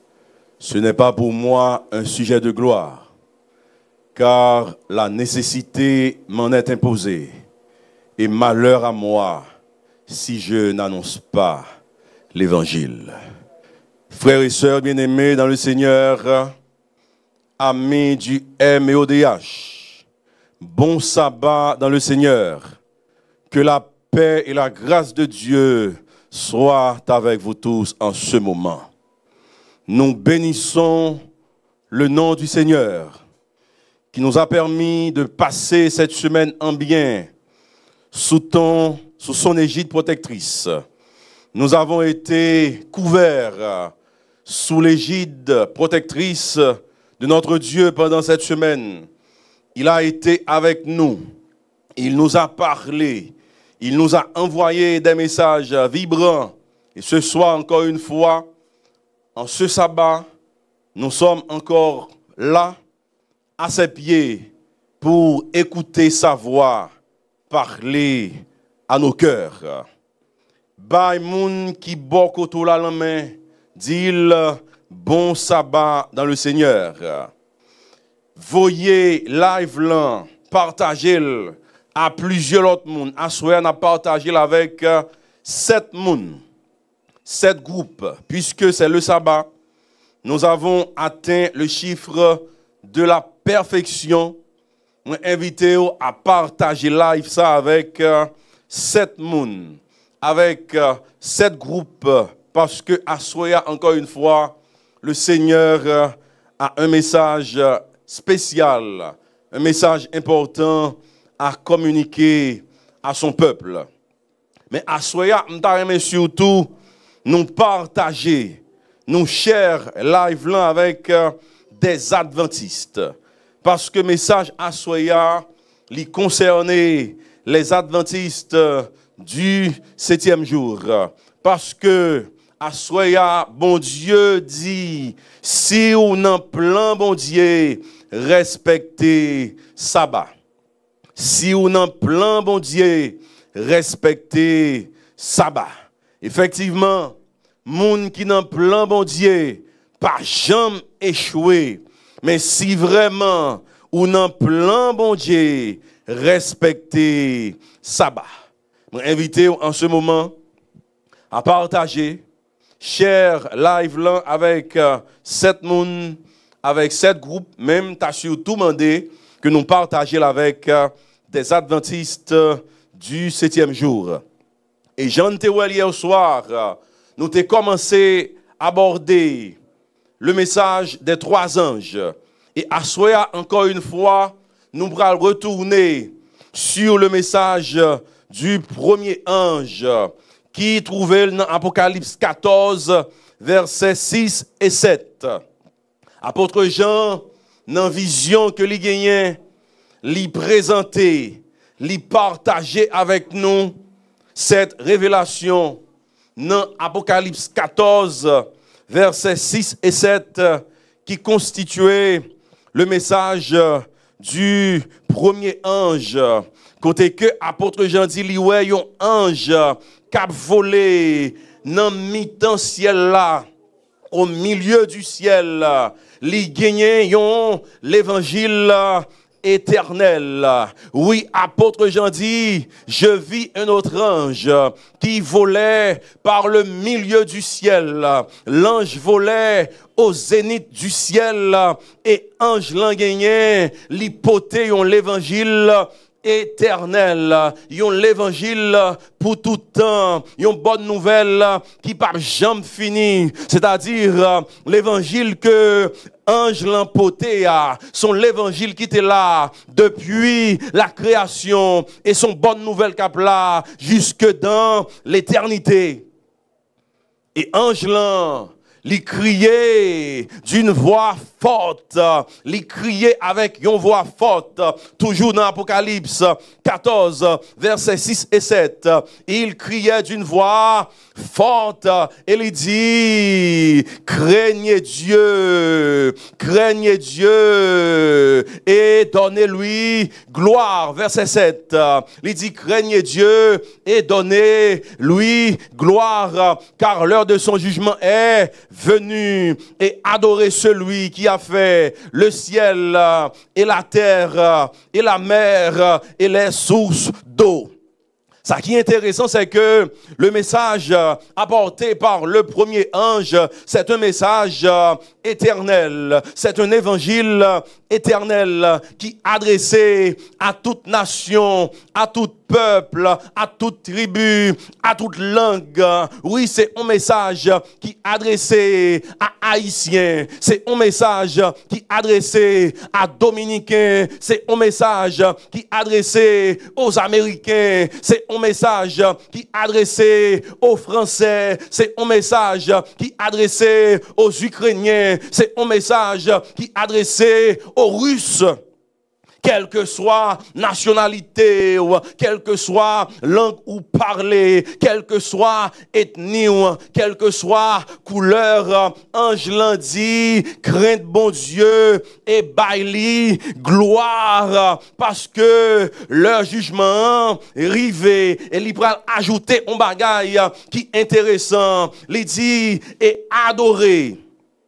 ce n'est pas pour moi un sujet de gloire, car la nécessité m'en est imposée, et malheur à moi si je n'annonce pas l'évangile. Frères et sœurs bien-aimés dans le Seigneur, amis du MEODH, bon sabbat dans le Seigneur, que la paix et la grâce de Dieu soient avec vous tous en ce moment. Nous bénissons le nom du Seigneur qui nous a permis de passer cette semaine en bien sous son égide protectrice. Nous avons été couverts sous l'égide protectrice de notre Dieu pendant cette semaine. Il a été avec nous. Il nous a parlé. Il nous a envoyé des messages vibrants. Et ce soir, encore une fois, en ce sabbat, nous sommes encore là, à ses pieds, pour écouter sa voix, parler à nos cœurs. Bay moun qui bok autour la main, dit bon sabbat dans le Seigneur. Voyez live là, partagez-le à plusieurs autres moun. À soir, on a partagé avec 7 moun, 7 groupes, puisque c'est le sabbat. Nous avons atteint le chiffre de la perfection. On invite à partager live ça avec 7 moun, avec 7 groupes, parce que à soir, encore une fois, le Seigneur a un message spécial, un message important à communiquer à son peuple. Mais à soya, m'ta surtout nous partager, nous share live là avec des adventistes. Parce que message à soya, li concernait les adventistes du 7e jour. Parce que à soya, bon Dieu dit, si on en plein bon Dieu, respectez sabbat. Si on en plein bon Dieu, respectez sabbat. Effectivement, moun qui n'en plein bon Dieu, pas jamais échoué. Mais si vraiment ou n'en plein bon Dieu, respectez sabbat. Je invite en ce moment à partager, share live là avec 7 moun, avec 7 groupes, même t'as surtout demandé que nous partagions avec des adventistes du 7e jour. Et Jean Théouel hier soir, nous avons commencé à aborder le message des 3 anges. Et à soir, encore une fois, nous allons retourner sur le message du premier ange qui trouvait dans Apocalypse 14, versets 6 et 7. Apôtre Jean, dans la vision que lui gagnait, lui présenter, lui partager avec nous cette révélation dans Apocalypse 14, versets 6 et 7, qui constituait le message du premier ange. Côté que apôtre Jean dit, li ouais un ange cap volé dans mi-temps ciel là, au milieu du ciel, li gagné l'évangile éternel. Oui, apôtre Jean dit, je vis un autre ange qui volait par le milieu du ciel. L'ange volait au zénith du ciel et ange l'en gagné, l'hypothèse l'évangile éternel, yon l'évangile pour tout temps, yon bonne nouvelle qui par jamais fini, c'est-à-dire l'évangile que ange l'empoté a, son l'évangile qui était là depuis la création et son bonne nouvelle cap là jusque dans l'éternité. Et ange l'en li criait d'une voix forte, li criait avec une voix forte, toujours dans Apocalypse 14, versets 6 et 7. Il criait d'une voix forte et il dit, craignez Dieu et donnez-lui gloire. Verset 7, il dit, craignez Dieu et donnez-lui gloire, car l'heure de son jugement est venue, et adorez celui qui a fait le ciel et la terre et la mer et les sources d'eau. Ce qui est intéressant, c'est que le message apporté par le premier ange, c'est un message éternel. C'est un évangile éternel qui est adressé à toute nation, à tout peuple, à toute tribu, à toute langue. Oui, c'est un message qui est adressé à Haïtiens. C'est un message qui est adressé à Dominicains. C'est un message qui est adressé aux Américains. C'est un message qui est adressé aux Français. C'est un message qui est adressé aux Ukrainiens. C'est un message qui est adressé aux Russes. Quelle que soit nationalité, ou quelle que soit langue ou parler, quelle que soit ethnie, ou quelle que soit couleur, ange l'en dit, crainte bon Dieu et baili gloire, parce que leur jugement rivé et il va ajouter un bagaille qui est intéressant, il dit et adorer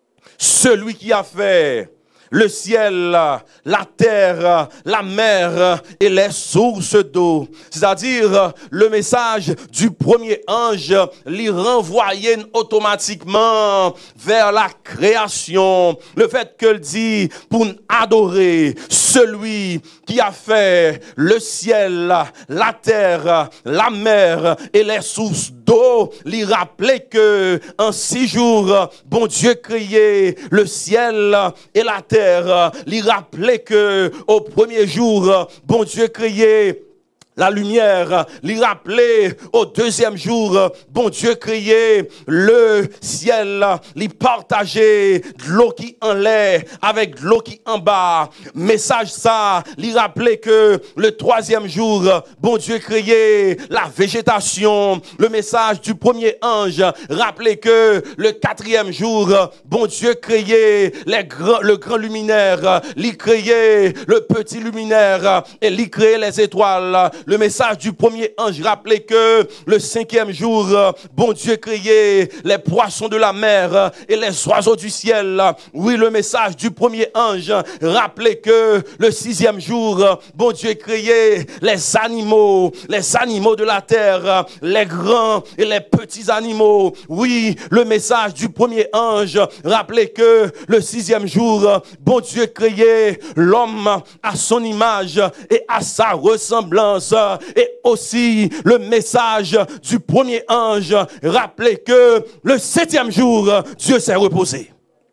celui qui a fait le ciel, la terre, la mer et les sources d'eau. C'est-à-dire, le message du premier ange l'y renvoyait automatiquement vers la création. Le fait qu'elle dit pour adorer celui qui a fait le ciel, la terre, la mer et les sources d'eau, l'y rappelait que en 6 jours, bon Dieu créait le ciel et la terre. Lui rappeler que au premier jour, bon Dieu créait la lumière, lui rappeler au deuxième jour, bon Dieu créé le ciel, lui partager de l'eau qui en l'air avec de l'eau qui en bas. Message ça, lui rappeler que le troisième jour, bon Dieu créé la végétation. Le message du premier ange, rappeler que le quatrième jour, bon Dieu créé le grand luminaire, lui créé le petit luminaire et lui créé les étoiles. Le message du premier ange rappelait que le cinquième jour, bon Dieu créé les poissons de la mer et les oiseaux du ciel. Oui, le message du premier ange rappelait que le sixième jour, bon Dieu créé les animaux de la terre, les grands et les petits animaux. Oui, le message du premier ange rappelait que le sixième jour, bon Dieu créé l'homme à son image et à sa ressemblance. Et aussi le message du premier ange rappelait que le septième jour, Dieu s'est reposé.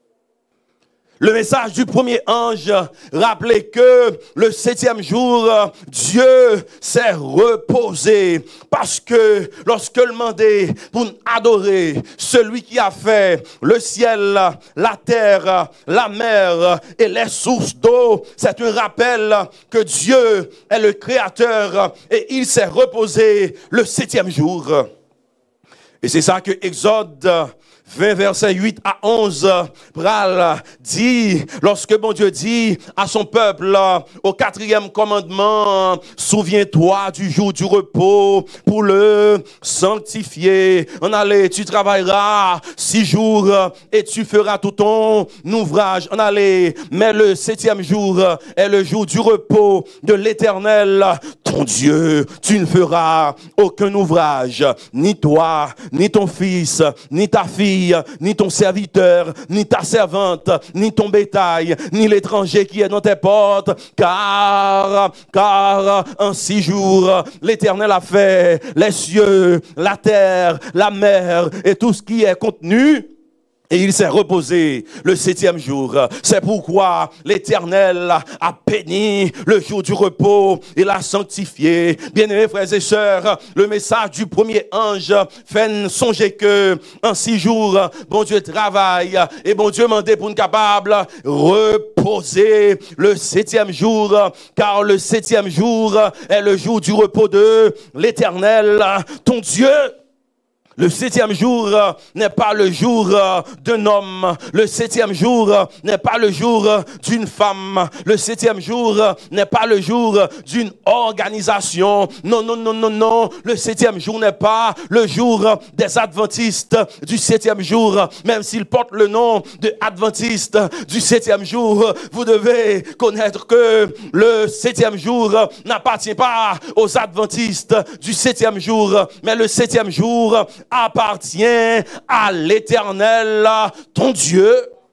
Le message du premier ange rappelait que le septième jour, Dieu s'est reposé. Parce que lorsque le mandé pour adorer celui qui a fait le ciel, la terre, la mer et les sources d'eau, c'est un rappel que Dieu est le créateur et il s'est reposé le septième jour. Et c'est ça que Exode 20 versets 8 à 11, Pral dit, lorsque bon Dieu dit à son peuple au quatrième commandement, souviens-toi du jour du repos pour le sanctifier. En aller, tu travailleras 6 jours et tu feras tout ton ouvrage. En aller, mais le septième jour est le jour du repos de l'Éternel, ton Dieu. Tu ne feras aucun ouvrage, ni toi, ni ton fils, ni ta fille, ni ton serviteur, ni ta servante, ni ton bétail, ni l'étranger qui est dans tes portes, car en 6 jours, l'Éternel a fait les cieux, la terre, la mer et tout ce qui est contenu. Et il s'est reposé le septième jour. C'est pourquoi l'Éternel a béni le jour du repos et l'a sanctifié. Bien-aimés frères et sœurs, le message du premier ange fait songer que en 6 jours, bon Dieu travaille et bon Dieu m'a dit pour nous capable reposer le septième jour, car le septième jour est le jour du repos de l'Éternel, ton Dieu. Le septième jour n'est pas le jour d'un homme. Le septième jour n'est pas le jour d'une femme. Le septième jour n'est pas le jour d'une organisation. Non, non, non, non, non. Le septième jour n'est pas le jour des adventistes du septième jour. Même s'ils portent le nom de adventistes du septième jour, vous devez connaître que le septième jour n'appartient pas aux adventistes du septième jour, mais le septième jour appartient à l'Éternel, ton Dieu.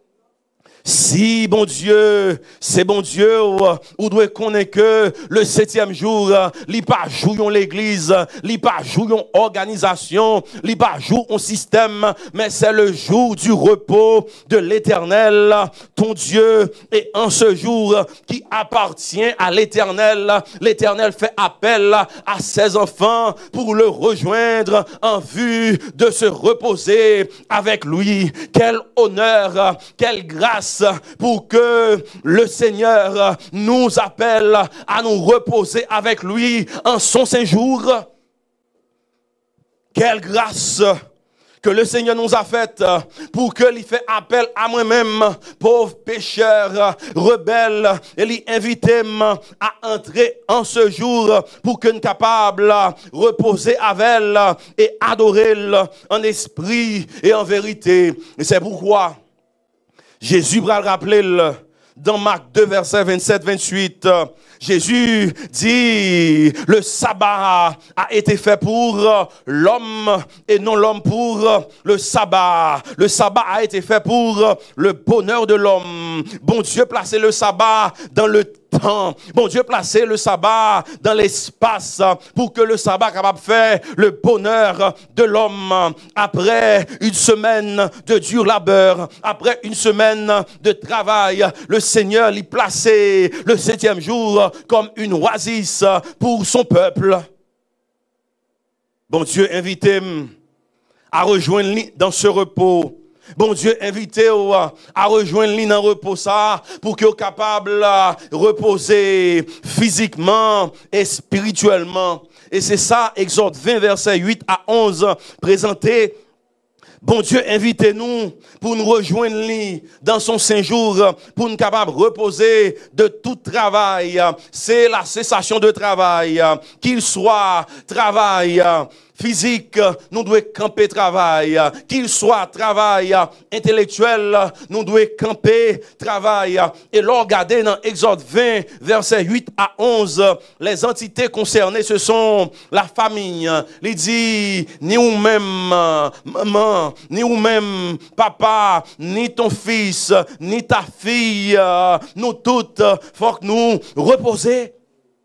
Si, bon Dieu, c'est bon Dieu, ou doit connaître que le septième jour, li pas jouons l'église, li pas jouons organisation, li pas jouons système, mais c'est le jour du repos de l'Éternel, ton Dieu. Et en ce jour qui appartient à l'Éternel, l'Éternel fait appel à ses enfants pour le rejoindre en vue de se reposer avec lui. Quel honneur, quelle grâce pour que le Seigneur nous appelle à nous reposer avec lui en son séjour. Quelle grâce que le Seigneur nous a faite pour que lui fait appel à moi-même, pauvre pécheur, rebelle, et lui invite à entrer en ce jour pour que nous capables reposer avec elle et adorer en esprit et en vérité. Et c'est pourquoi Jésus va le rappeler dans Marc 2, verset 27-28. Jésus dit, le sabbat a été fait pour l'homme et non l'homme pour le sabbat. Le sabbat a été fait pour le bonheur de l'homme. Bon Dieu placé le sabbat dans le temps. Bon Dieu, placez le sabbat dans l'espace pour que le sabbat capable de faire le bonheur de l'homme. Après une semaine de dur labeur, après une semaine de travail, le Seigneur l'y placé le 7e jour comme une oasis pour son peuple. Bon Dieu, invitez-moi à rejoindre dans ce repos. Bon Dieu, invitez-vous à rejoindre l'île dans le repos ça pour que vous soyez capable de reposer physiquement et spirituellement. Et c'est ça, Exode 20, verset 8 à 11, présenté. Bon Dieu, invitez-nous pour nous rejoindre dans son Saint-Jour, pour nous capables de reposer de tout travail. C'est la cessation de travail, qu'il soit travail physique, nous devons camper travail. Qu'il soit travail intellectuel, nous devons camper travail. Et là, regardez dans Exode 20, versets 8 à 11, les entités concernées, ce sont la famille. Il dit, ni ou-même maman, ni ou-même papa, ni ton fils, ni ta fille, nous toutes, faut que nous reposer.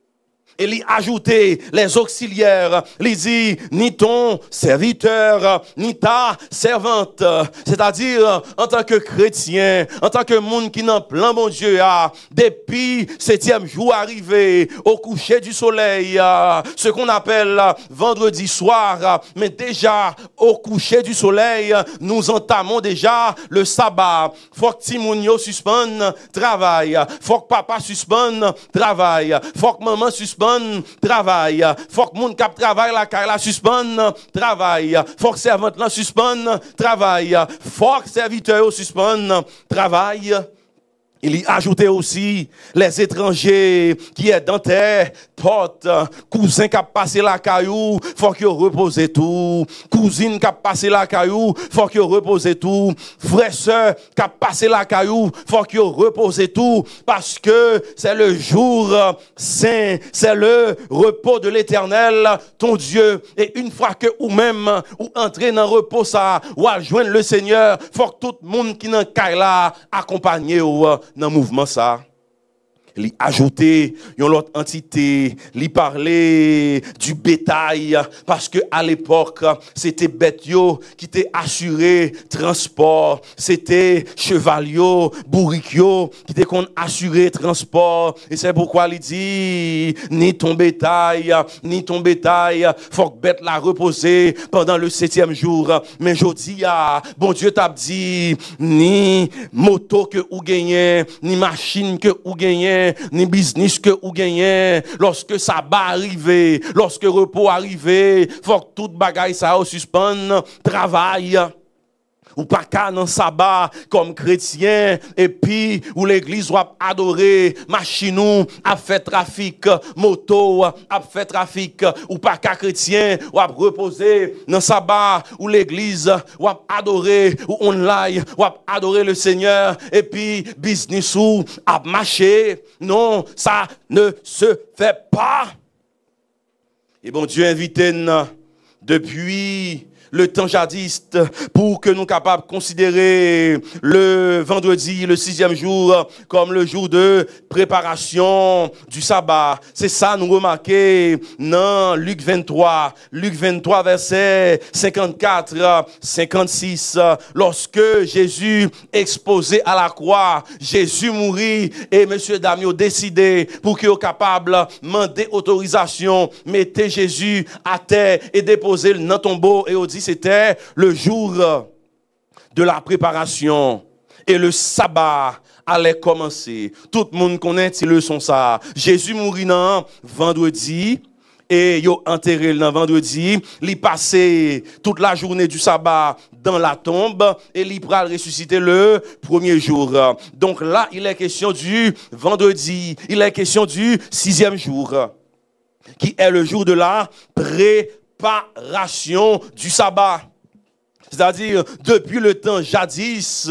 Et il ajouté les auxiliaires, il dit, ni ton serviteur, ni ta servante. C'est-à-dire, en tant que chrétien, en tant que monde qui n'a plein bon Dieu, depuis 7e jour arrivé, au coucher du soleil, ce qu'on appelle vendredi soir, mais déjà, au coucher du soleil, nous entamons déjà le sabbat. Faut que Timounio suspende travail. Faut que papa suspende travail. Faut que maman suspende travail. Faut que moun kap travail la suspende travail. Faut que servante la suspende travail. Faut que serviteur suspende travail. Il y ajoutait aussi les étrangers qui est dans terre, potes, cousins qui a passé la caillou, faut qu'ils reposent tout. Cousine qui a passé la caillou, faut qu'ils reposent tout. Frère, sœur qui a passé la caillou, faut qu'ils reposent tout. Parce que c'est le jour saint, c'est le repos de l'Éternel, ton Dieu. Et une fois que ou même, ou entrer dans le repos ça, ou à joindre le Seigneur, faut que tout le monde qui n'a qu'à là, accompagné ou dans le mouvement ça. Il ajouté une autre entité, il parlait du bétail parce que à l'époque c'était bête yo qui était assuré transport, c'était cheval yo, bourrique yo qui était qu'on assuré transport et c'est pourquoi il dit ni ton bétail, faut que bête la reposer pendant le 7e jour. Mais jodi bon Dieu t'a dit ni moto que ou gagné, ni machine que ou gagné, ni business que ou gagné, lorsque ça va arriver, lorsque repos arriver, faut que toute bagaille ça suspende travail. Ou pas qu'à dans sabbat comme chrétien et puis où l'église va adorer machine a fait trafic moto a fait trafic ou pas qu'à chrétien ou a reposer dans sabbat où l'église va adorer ou online va adorer le Seigneur et puis business ou a marcher. Non, ça ne se fait pas. Et bon Dieu invite-nous depuis le temps jadis pour que nous capables de considérer le vendredi, le 6e jour, comme le jour de préparation du sabbat. C'est ça, nous remarquons dans Luc 23, verset 54, 56, lorsque Jésus exposé à la croix, Jésus mourit et monsieur Damio décidé pour qu'il soit capable de demander autorisation, mettez Jésus à terre et déposer dans le tombeau et au dit c'était le jour de la préparation et le sabbat allait commencer. Tout le monde connaît ces leçons ça. Jésus mourit dans vendredi et yo enterré le vendredi, il passé toute la journée du sabbat dans la tombe et il pral ressusciter le premier jour. Donc là, il est question du vendredi, il est question du 6e jour qui est le jour de la préparation du sabbat. C'est-à-dire, depuis le temps jadis,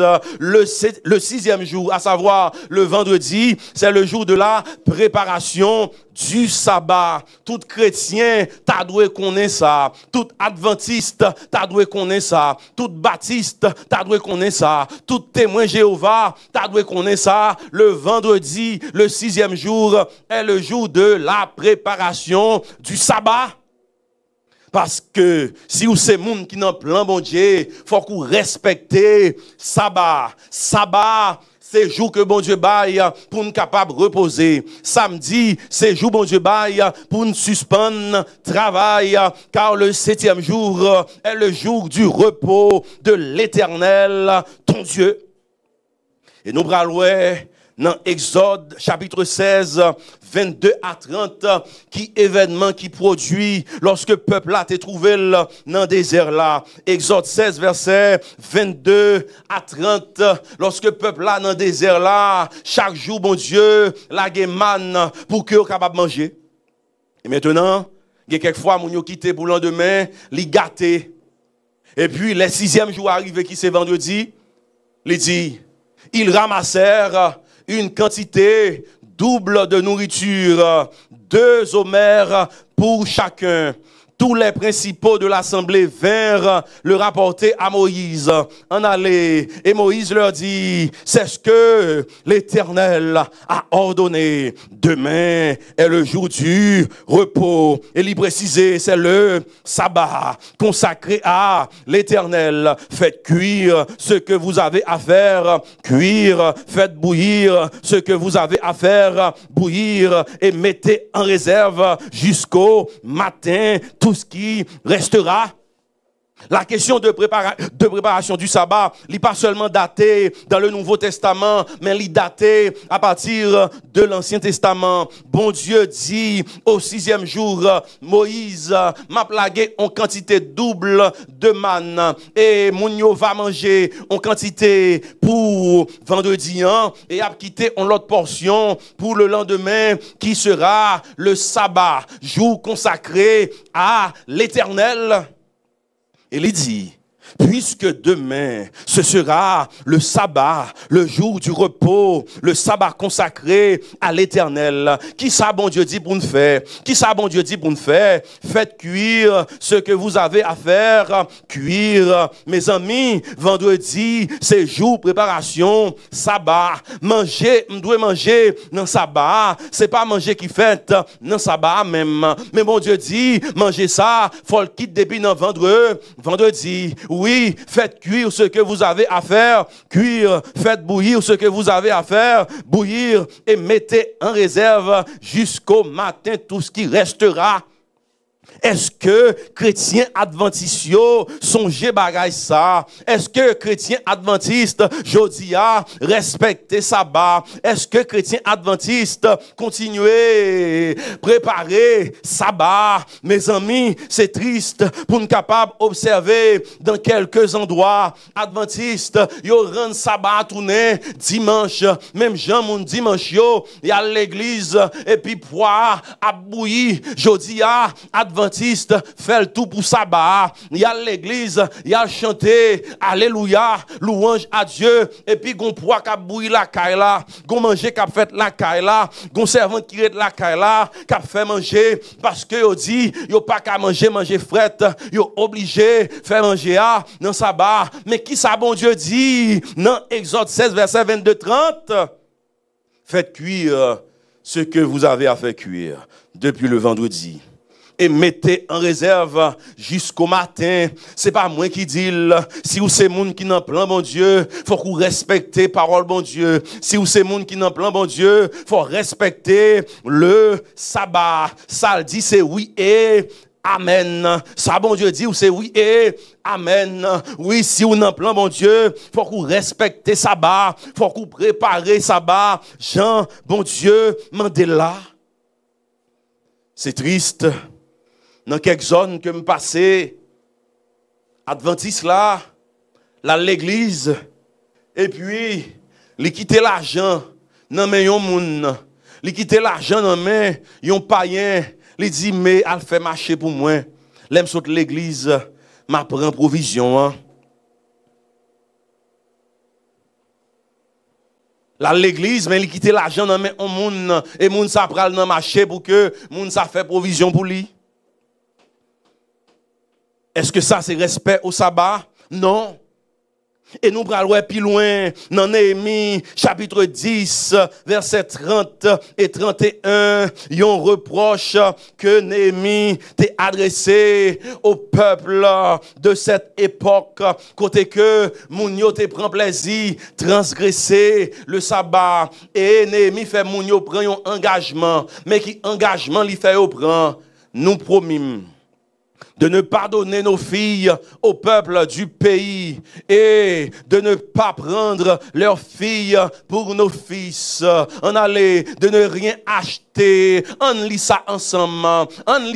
le sixième jour, à savoir le vendredi, c'est le jour de la préparation du sabbat. Tout chrétien, t'as doué connaître ça. Tout adventiste, t'as doué connaître ça. Tout baptiste, t'as doué connaître ça. Tout témoin Jéhovah, t'as doué connaître ça. Le vendredi, le sixième jour, est le jour de la préparation du sabbat. Parce que si vous c'est monde qui n'en plein bon Dieu, faut qu'on respecte sabbat. Sabbat, c'est jour que bon Dieu baille pour nous capable reposer. Samedi, c'est jour bon Dieu baille pour nous suspendre travail, car le septième jour est le jour du repos de l'Éternel, ton Dieu. Et nous bravons dans Exode chapitre 16, 22 à 30, qui événement qui produit lorsque le peuple a été trouvé dans le désert là. Exode 16, verset 22 à 30, lorsque le peuple là dans le désert là, chaque jour, bon Dieu, la manne pour que soit capable de manger. Et maintenant, il y a quelquefois, moun yo quitté pour le lendemain, li gâté. Et puis, le sixième jour arrivé, qui c'est vendredi, il dit, ils ramassèrent une quantité double de nourriture, 2 homères pour chacun. Tous les principaux de l'assemblée vinrent le rapporter à Moïse. En aller. Et Moïse leur dit, c'est ce que l'Éternel a ordonné. Demain est le jour du repos. Et il précisait, c'est le sabbat consacré à l'Éternel. Faites cuire ce que vous avez à faire cuire. Faites bouillir ce que vous avez à faire bouillir. Et mettez en réserve jusqu'au matin tout ce qui restera. La question de préparation du sabbat n'est pas seulement datée dans le Nouveau Testament, mais elle est datée à partir de l'Ancien Testament. Bon Dieu dit au 6e jour, Moïse m'a plagué en quantité double de manne et Mounio va manger en quantité pour vendredi et a quitté en l'autre portion pour le lendemain qui sera le sabbat, jour consacré à l'Éternel. Et il dit, puisque demain, ce sera le sabbat, le jour du repos, le sabbat consacré à l'Éternel. Qui ça, bon Dieu dit pour nous faire? Qui ça, bon Dieu dit pour nous faire? Faites cuire ce que vous avez à faire cuire. Mes amis, vendredi, c'est jour préparation, sabbat. Manger, on doit manger dans sabbat. C'est pas manger qui fait dans sabbat même. Mais bon Dieu dit, manger ça, faut le quitter depuis dans vendredi. Oui, faites cuire ce que vous avez à faire cuire. Faites bouillir ce que vous avez à faire bouillir. Et mettez en réserve jusqu'au matin tout ce qui restera. Est-ce que chrétiens adventistes songez bagay ça? Est-ce que chrétiens adventistes jodia respecter sabbat? Est-ce que chrétiens adventistes continuer préparer sabbat? Mes amis, c'est triste pour nous capables observer dans quelques endroits adventistes yo rend sabbat tourner dimanche, même Jean mon dimanche yo y a l'église et puis poire à bouillir jodia adventiste fait le tout pour sabbat. Il y a l'église, il y a chanter alléluia, louange à Dieu et puis gon poids qui bouillir la caille là, gon manger qui fait la caille là, gon servant qui est la caille là, qui fait manger parce que yo dit yo pas qu'à manger fret, yo obligé faire manger dans sabbat. Mais qui ça bon Dieu dit dans Exode 16 verset 22-30? Faites cuire ce que vous avez à faire cuire depuis le vendredi. Et mettez en réserve jusqu'au matin. C'est pas moi qui dis, si vous c'est monde qui n'en plan bon Dieu, faut qu'on respecte parole bon Dieu. Si vous c'est monde qui n'en plan bon Dieu, faut respecter le sabbat. Ça le dit c'est oui et amen. Ça bon Dieu dit ou c'est oui et amen. Oui, si on en plan bon Dieu, faut qu'on respecte sabbat, faut qu'on prépare sabbat. Jean, bon Dieu, Mandela. C'est triste. Dans quelques zones que me passé, Adventiste là, l'église, et puis, il quitter l'argent dans mes yon moun, il quitter l'argent dans mes yon païen, il dit mais elle fait marcher pour moi. L'aime saute l'église, m'a prend provision. Là, l'église, mais il quitte l'argent dans main au monde et moun sa pral dans marché pour que moun sa fait provision pour lui. Est-ce que ça c'est respect au sabbat? Non. Et nous prenons plus loin dans Néhémie chapitre 10 verset 30 et 31, il y a un reproche que Néhémie t'a adressé au peuple de cette époque, côté que moun yo te prend plaisir transgresser le sabbat et Néhémie fait moun yo prend un engagement, mais qui engagement li fait yo prend, nous promis de ne pas donner nos filles au peuple du pays et de ne pas prendre leurs filles pour nos fils. On allait de ne rien acheter. On lit ça ensemble.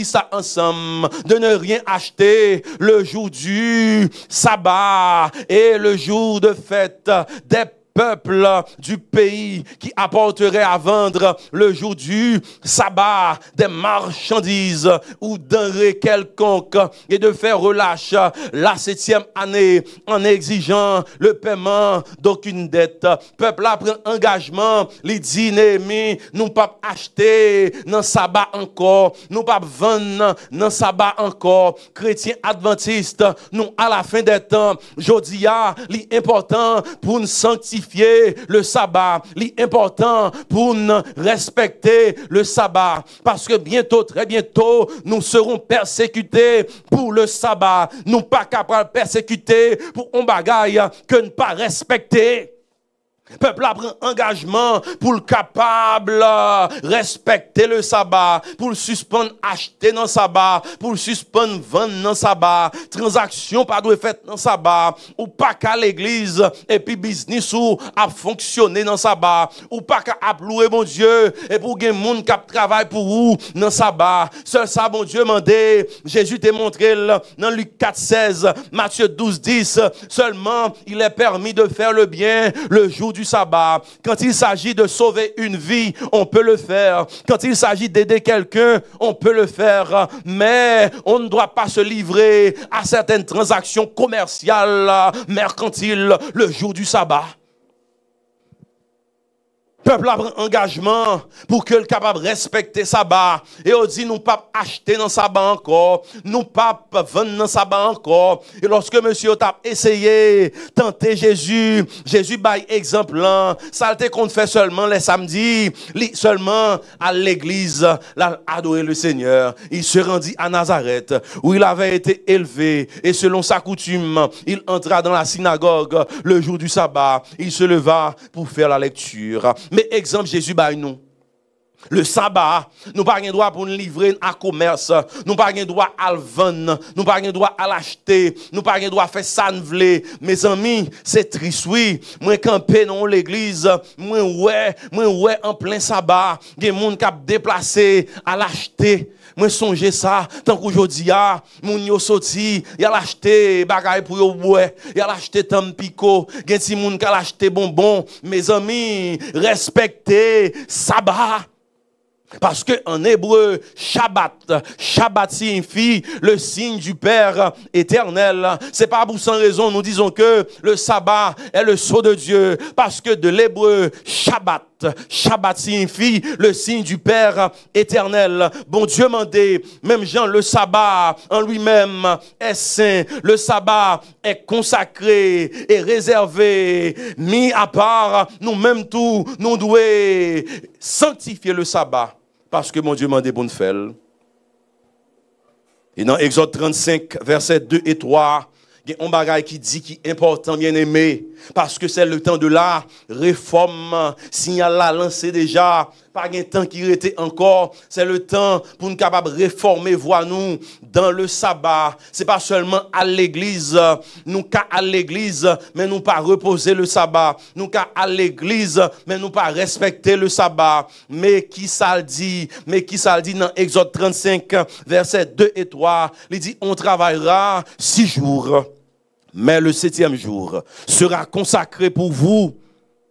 De ne rien acheter le jour du sabbat et le jour de fête des peuple du pays qui apporterait à vendre le jour du sabbat des marchandises ou denrées quelconques et de faire relâche la 7e année en exigeant le paiement d'aucune dette. Peuple a pris engagement, il dit Néhémie, nous pas acheter dans sabbat encore, nous pas vendre dans sabbat encore. Chrétiens adventistes, nous à la fin des temps, jodia, l'important pour nous sanctifier le sabbat, l'important pour nous respecter le sabbat, parce que bientôt, très bientôt, nous serons persécutés pour le sabbat. Nous pas capables de persécuter pour un bagaille que ne pas respecter. Peuple a pris engagement pour le capable respecter le sabbat, pour le suspendre acheter dans le sabbat, pour le suspendre vendre dans le sabbat, transaction pas doit faire dans le sabbat, ou pas qu'à l'église et puis business ou à fonctionner dans le sabbat, ou pas qu'à louer mon Dieu et pour que monde qui travaille pour vous dans le sabbat. Seul ça mon Dieu mandé, Jésus t'a montré dans Luc 4:16, Matthieu 12:10, seulement il est permis de faire le bien le jour du sabbat. Quand il s'agit de sauver une vie, on peut le faire. Quand il s'agit d'aider quelqu'un, on peut le faire. Mais on ne doit pas se livrer à certaines transactions commerciales, mercantiles, le jour du sabbat. Peuple a pris engagement pour que le capable de respecter sabbat. Et on dit, nous pas acheter dans sabbat encore. Nous pas vendre dans sabbat encore. Et lorsque monsieur a essayé, tenter Jésus, Jésus baille exemple là. Ça le qu'on fait seulement les samedis, seulement à l'église, là, adorer le Seigneur. Il se rendit à Nazareth, où il avait été élevé. Et selon sa coutume, il entra dans la synagogue le jour du sabbat. Il se leva pour faire la lecture. Mais exemple, Jésus baille nous. Le sabbat, nous pas droit pour nous livrer à commerce, nous pas droit à le vendre, nous pas droit à l'acheter, nous pas droit à faire ça nous voulons. Mes amis, c'est triste oui. Moi camper dans l'église, moi ouais en plein sabbat, des monde qui a déplacé à l'acheter. Moi songer ça tant qu'aujourd'hui moun yo sorti, y a acheté bagaille pour yo boire, y a acheté tampico, gen ti moun qui a acheté bonbon. Mes amis, respectez sabbat. Parce que en hébreu, Shabbat signifie le signe du Père éternel. C'est pas pour sans raison nous disons que le sabbat est le sceau de Dieu. Parce que de l'hébreu, Shabbat signifie le signe du Père éternel. Bon Dieu m'a dit, même Jean, le sabbat en lui-même est saint. Le sabbat est consacré et réservé, mis à part. Nous-mêmes tout, nous devons sanctifier le sabbat. Parce que mon Dieu m'a dit pour nous faire. Et dans Exode 35, versets 2 et 3, il y a un bagage qui dit qui est important, bien aimé, parce que c'est le temps de la réforme. Signal là lancé déjà, pas un temps qui était encore, c'est le temps pour nous capables de réformer voix nous dans le sabbat. C'est pas seulement à l'église, nous qu'à à l'église, mais nous pas reposer le sabbat. Nous qu'à à l'église, mais nous pas respecter le sabbat. Mais qui ça le dit dans Exode 35, versets 2 et 3, il dit on travaillera 6 jours. Mais le 7e jour sera consacré pour vous,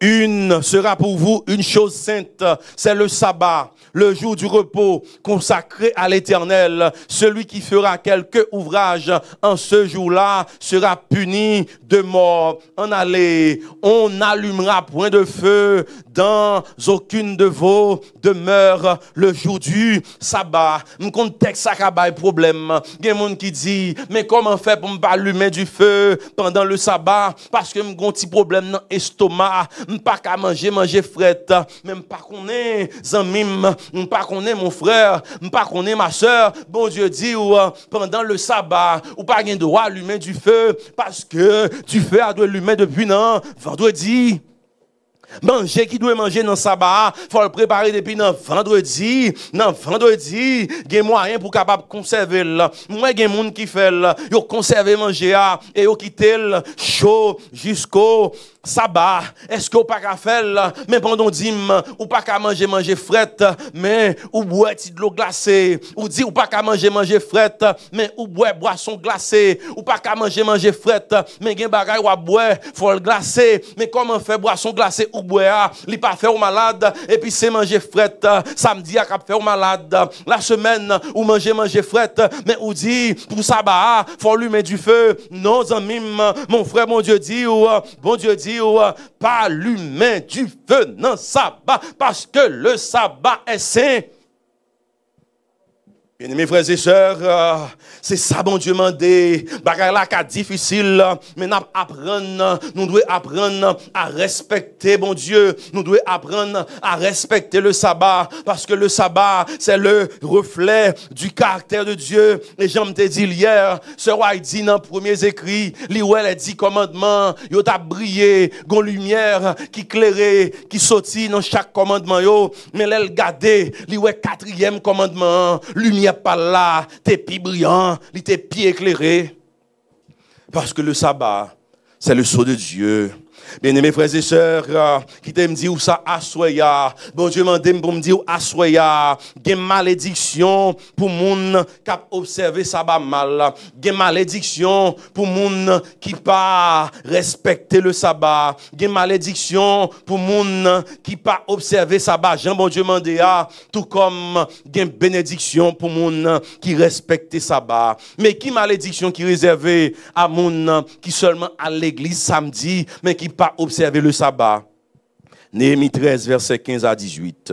Une sera pour vous une chose sainte, c'est le sabbat, le jour du repos consacré à l'Éternel. Celui qui fera quelque ouvrage en ce jour-là sera puni de mort. En aller, on n'allumera point de feu dans aucune de vos demeures le jour du sabbat. Mon contexte ça a problème. Il y a des gens qui disent mais comment faire pour me pas allumer du feu pendant le sabbat parce que mon petit problème dans l'estomac. Pas qu'à manger frette, même pas qu'on est zamim, pas qu'on est mon frère, pas qu'on est ma soeur. Bon Dieu dit ou pendant le sabbat, ou pas gain droit à allumer du feu parce que du feu a dû allumer depuis non vendredi. Manger qui doit manger dans le sabbat, faut le préparer depuis vendredi. Dans vendredi, il y a moyen pour capable conserver là. Moi il y a monde qui fait là, yo conserver manger et yo quitter chaud jusqu'au sabbat. Est-ce que ou pas qu'à faire là, mais pendant dim ou pas qu'à manger frette, mais ou boire de l'eau glacée, ou dit ou pas qu'à manger frette, mais ou boire boisson glacée, ou pas qu'à manger frette, mais gen bagay ou boire, faut le glacer. Mais comment faire boisson glacée ou boire, li pas faire au malade et puis c'est manger frette samedi à cap faire au malade. La semaine ou manger frette, mais ou dit pour sabbat, faut lui mettre du feu. Non amis, mon frère mon Dieu dit ou bon Dieu dit ou pas allumer du feu dans sabbat parce que le sabbat est saint. Bien mes frères et sœurs, c'est ça bon Dieu mandé. Bagay la ka difficile, mais nous devons apprendre à respecter bon Dieu. Nous devons apprendre à respecter le sabbat parce que le sabbat c'est le reflet du caractère de Dieu. Et j'en te dit hier, ce roi dit dans premiers écrits, li ou les 10 commandements, yo t'a brillé, gon lumière qui éclairait, qui sortit dans chaque commandement yo, mais l'elle gardé, li ou 4e commandement, lumière pas là, t'es pieds brillants, t'es pieds éclairés. Parce que le sabbat, c'est le sceau de Dieu. Bien-aimés frères et sœurs, qui t'aiment dire où ça assoya. Bon Dieu m'a dit pour me dire assoya. Gen malédiction pour moun qui a observé sabbat mal. Gen malédiction pour moun qui pas respecté le sabbat. Gen malédiction pour moun qui pas observé sabbat. Jean bon Dieu m'a dit tout comme gen bénédiction pour moun qui respecté sabbat. Mais qui malédiction qui réservée à moun qui seulement à l'église samedi mais qui pas observer le sabbat. Néhémie 13, verset 15 à 18.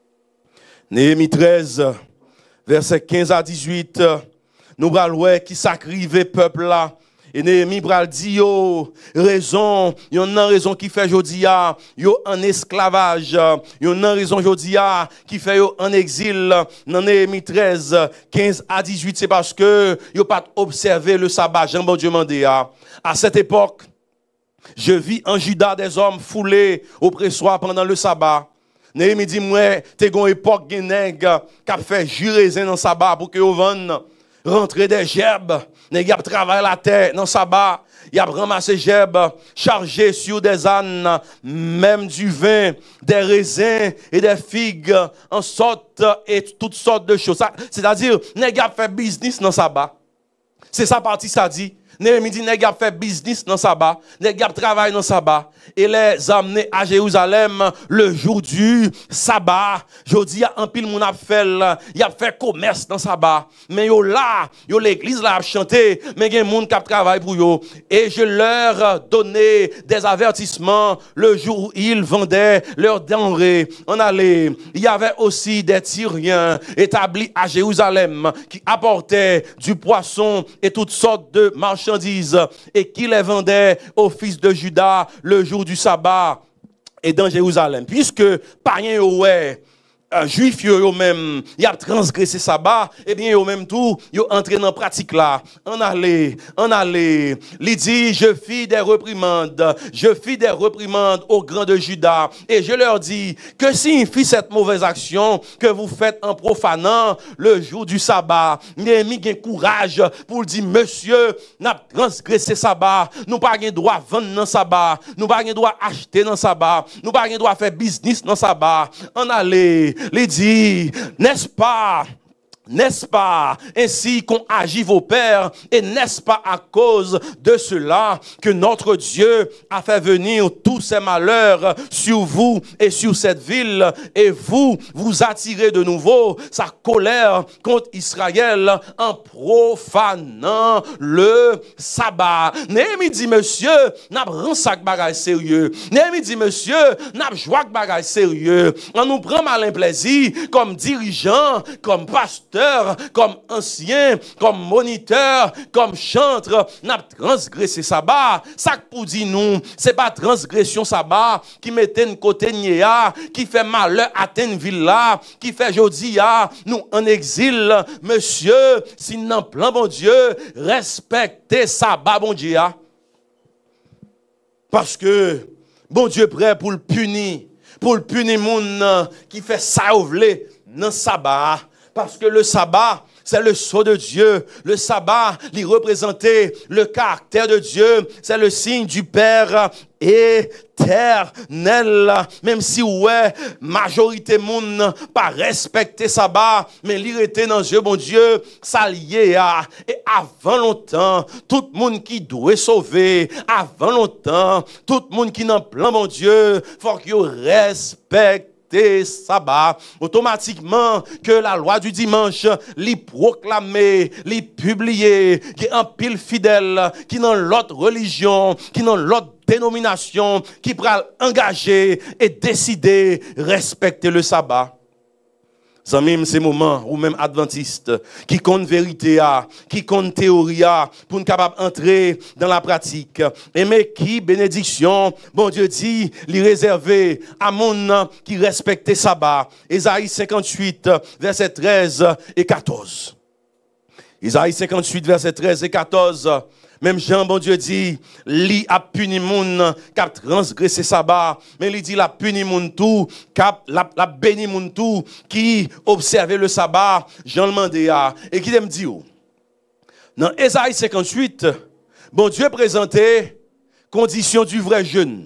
Néhémie 13, verset 15 à 18. Nous allons qui sacrivait peuple là. Et Néhémie bral dit yo raison, yon nan raison qui fait jodia yo en esclavage, yon nan raison jodia qui fait yo en exil. Dans Néhémie 13 15 à 18 c'est parce que yo pas observé le sabbat. Jean bon Dieu mandé à cette époque. Je vis en Juda des hommes foulés au pressoir pendant le sabbat. Néhémie dit moi, t'es gon époque genèg qui a fait jurer dans le sabbat pour que vous vendiez rentrer des gerbes. Nèg a travaillé la terre dans le sabbat. Il a ramassé gerbes, chargé sur des ânes, même du vin, des raisins et des figues, en sorte et toutes sortes de choses. C'est-à-dire, nèg a fait business dans le sabbat. C'est ça partie ça dit. Néhémie dit, nèg a fait business dans sabbat, nèg a travaillé dans sabbat, et les amener à Jérusalem le jour du sabbat. Jodi a un pile moun a fait, y a fait commerce dans sabbat. Mais yo là, yo l'église là a chanté, mais gen moun qui travaille pour yo. Et je leur donnais des avertissements le jour où ils vendaient leurs denrées. On allait, il y avait aussi des Tyriens établis à Jérusalem qui apportaient du poisson et toutes sortes de marchandises et qui les vendait aux fils de Juda le jour du sabbat et dans Jérusalem. Puisque païens ouais juifs yo même y a transgressé sabbat et bien yo même tout yo entré dans pratique là on allait il dit je fis des reprimandes aux grands de Juda et je leur dis que signifie cette mauvaise action que vous faites en profanant le jour du sabbat. Néhémie gen courage pour dire monsieur n'a transgressé sabbat, nous pas gen droit vendre dans sabbat, nous pas gen droit acheter dans sabbat, nous pas gen droit faire business dans sabbat. On allait il dit, n'est-ce pas N'est-ce pas ainsi qu'on agit vos pères? Et n'est-ce pas à cause de cela que notre Dieu a fait venir tous ces malheurs sur vous et sur cette ville? Et vous attirez de nouveau sa colère contre Israël en profanant le sabbat. Néhémie dit, monsieur, n'a pas ça bagage sérieux. Néhémie dit, monsieur, n'a pas joie bagage sérieux. On nous prend malin plaisir comme dirigeant, comme pasteur, comme ancien, comme moniteur, comme chantre, n'a transgressé sabbat. Ça pour dire nous, c'est pas transgression sabbat qui mettait une côté niéa, qui fait malheur à une ville là, qui fait jodi nous en exil. Monsieur, si n'en plan bon Dieu, respectez sabbat bon Dieu. Parce que bon Dieu prêt pour le punir moun qui fait ça ou vle dans sabbat. Parce que le sabbat, c'est le sceau de Dieu. Le sabbat, il représentait le caractère de Dieu. C'est le signe du Père éternel. Même si, ouais, majorité moun pas respecté sabbat, mais l'irrité dans Dieu, bon Dieu, ça lié à. Et avant longtemps, tout le monde qui doit sauver, avant longtemps, tout le monde qui n'en plan, bon Dieu, faut qu'il respecte sabbat, automatiquement que la loi du dimanche li proclamé, li publié, qui est un pile fidèle, qui dans l'autre religion, qui dans l'autre dénomination, qui pral engager et décider respecter le sabbat. Ça même ces moments ou même adventistes qui comptent vérité, qui comptent théorie pour nous capable entrer dans la pratique. Et mais qui bénédiction, bon Dieu dit, les réserver à mon qui respectait sabbat. Ésaïe 58 verset 13 et 14. Ésaïe 58 verset 13 et 14. Même Jean, bon Dieu dit, li a puni moun kap transgressé sabbat, mais il dit la puni moun tout, kap la béni moun tout qui observait le sabbat, Jean le mandé a. Et qui me dit, dans Ésaïe 58, bon Dieu présentait condition du vrai jeûne.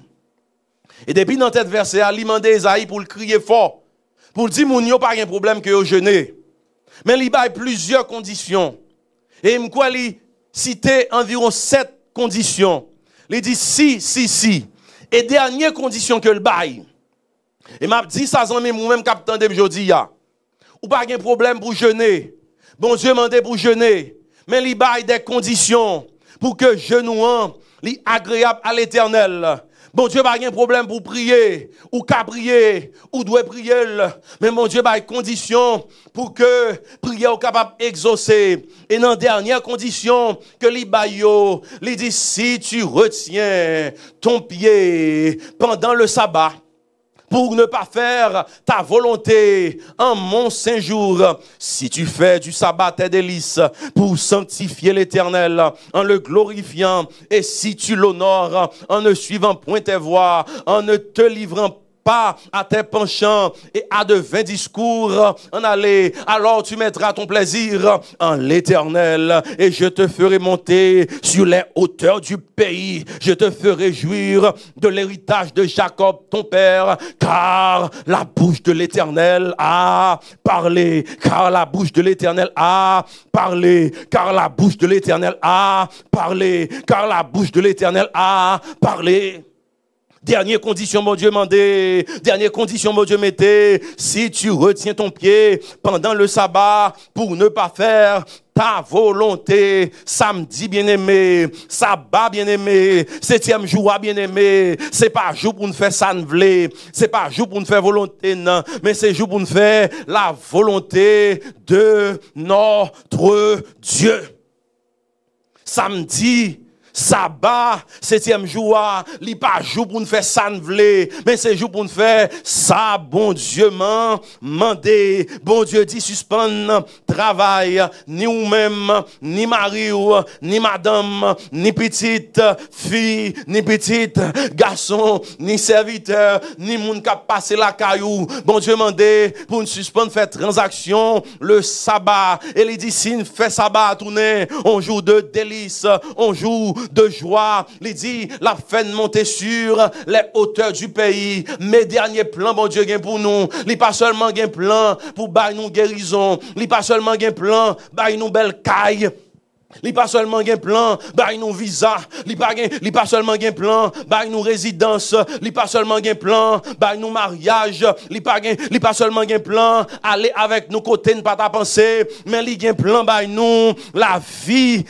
Et depuis dans cette verset, il mandé Ésaïe pour le crier fort, pour dire moun yo pas un problème que yo jeûner. Mais il y a plusieurs conditions. Et m'kwa li cité environ 7 conditions. Il dit si. Et dernière condition que le bail. Et m'a dit ça zanmi moi-même capitaine de jodi ya. Ou pas de problème pour jeûner. Bon Dieu mandé pour jeûner, mais il bail des conditions pour que jeûnouant li agréable à l'Éternel. Bon Dieu pas de problème pour prier, ou qu'à prier, ou doit prier, mais mon Dieu a des conditions pour que prière soit capable d'exaucer. Et dans la dernière condition que l'Ibayo, il dit si tu retiens ton pied pendant le sabbat, pour ne pas faire ta volonté en mon saint jour. Si tu fais du sabbat tes délices pour sanctifier l'Éternel en le glorifiant, et si tu l'honores en ne suivant point tes voies, en ne te livrant pas à tes penchants et à de vains discours en aller, alors tu mettras ton plaisir en l'Éternel et je te ferai monter sur les hauteurs du pays. Je te ferai jouir de l'héritage de Jacob ton père, car la bouche de l'Éternel a parlé, car la bouche de l'Éternel a parlé, car la bouche de l'Éternel a parlé, car la bouche de l'Éternel a parlé. Dernière condition, mon Dieu mandé. Dernière condition, mon Dieu mettait. Si tu retiens ton pied pendant le sabbat pour ne pas faire ta volonté, samedi bien-aimé, sabbat bien-aimé, 7e jour bien-aimé, c'est pas jour pour nous faire ça nous vle, c'est pas jour pour nous faire volonté non, mais c'est jour pour nous faire la volonté de notre Dieu. Samedi, sabbat, 7e jour, li pas jour pour nous faire ça nous vle, mais c'est jour pour nous faire ça, bon Dieu m'a mandé. Bon Dieu dit suspendre travail, ni ou même, ni mari ou, ni madame, ni petite fille, ni petite garçon, ni serviteur, ni moun qui a passé la caillou. Bon Dieu mandé pour nous suspendre faire transaction le sabbat. Et il dit si nous fait sabbat tourner, on joue de délices, on joue de joie. Il dit, la fait monter sur les hauteurs du pays. Mes derniers plans, bon Dieu, gain pour nous. Il pas seulement gain plan pour bailler nous guérison. Il pas seulement gain plan, bailler nous belle caille. Li pas seulement gen plan, bay nous visa, li pas seulement gen plan, bay nous résidence, li pas seulement gen plan, bay nous mariage, li pas seulement gen plan, aller avec nous côté ne pas ta penser, mais li gen plan bay nous la vie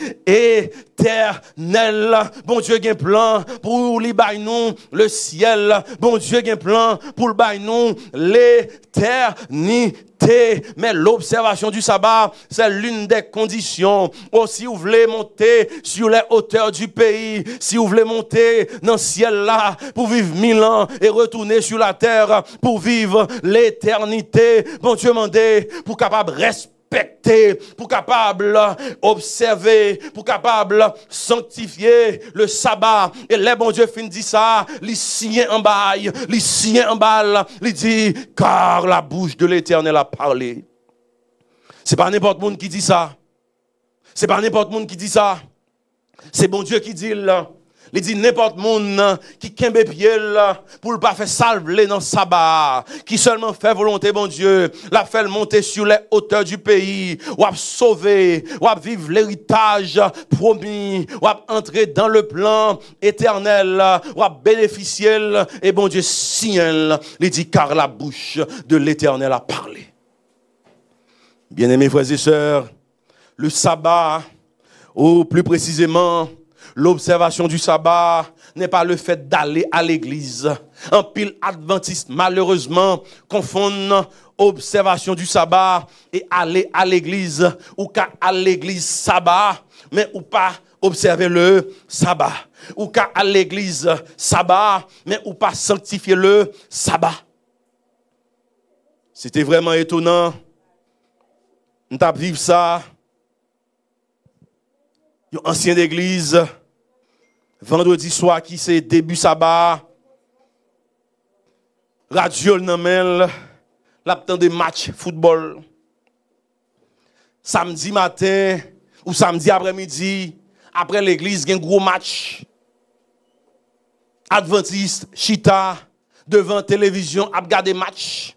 éternelle. Bon Dieu gen plan pour li bay nous le ciel. Bon Dieu gen plan pour le bay nous l'éternité. Mais l'observation du sabbat, c'est l'une des conditions. Oh, si vous voulez monter sur les hauteurs du pays, si vous voulez monter dans le ciel là, pour vivre 1000 ans et retourner sur la terre pour vivre l'éternité, bon Dieu mandé pour capable respecter, pour capable observer, pour capable sanctifier le sabbat. Et les bon Dieu fin dit ça, les signes en bail, les signes en balle, il dit, car la bouche de l'Éternel a parlé. C'est pas n'importe monde qui dit ça. C'est pas n'importe monde qui dit ça. C'est bon Dieu qui dit là. Il dit n'importe monde qui kembe pied pour ne pas faire salver dans le sabbat, qui seulement fait volonté, bon Dieu, la fait monter sur les hauteurs du pays, ou à sauver, ou à vivre l'héritage promis, ou à entrer dans le plan éternel, ou à bénéficier, et bon Dieu signe, il dit car la bouche de l'Éternel a parlé. Bien-aimés frères et sœurs, le sabbat, ou plus précisément, l'observation du sabbat n'est pas le fait d'aller à l'église. Un pile adventiste, malheureusement, confondent observation du sabbat et aller à l'église, ou qu'à à l'église sabbat, mais ou pas observer le sabbat. Ou qu'à à l'église sabbat, mais ou pas sanctifier le sabbat. C'était vraiment étonnant. Nous avons vécu ça. Une ancienne église, vendredi soir qui c'est début sabbat, radio namel, l'abtemps de match football. Samedi matin ou samedi après-midi, après l'église, il y a un gros match. Adventiste, chita, devant télévision, à regarder match.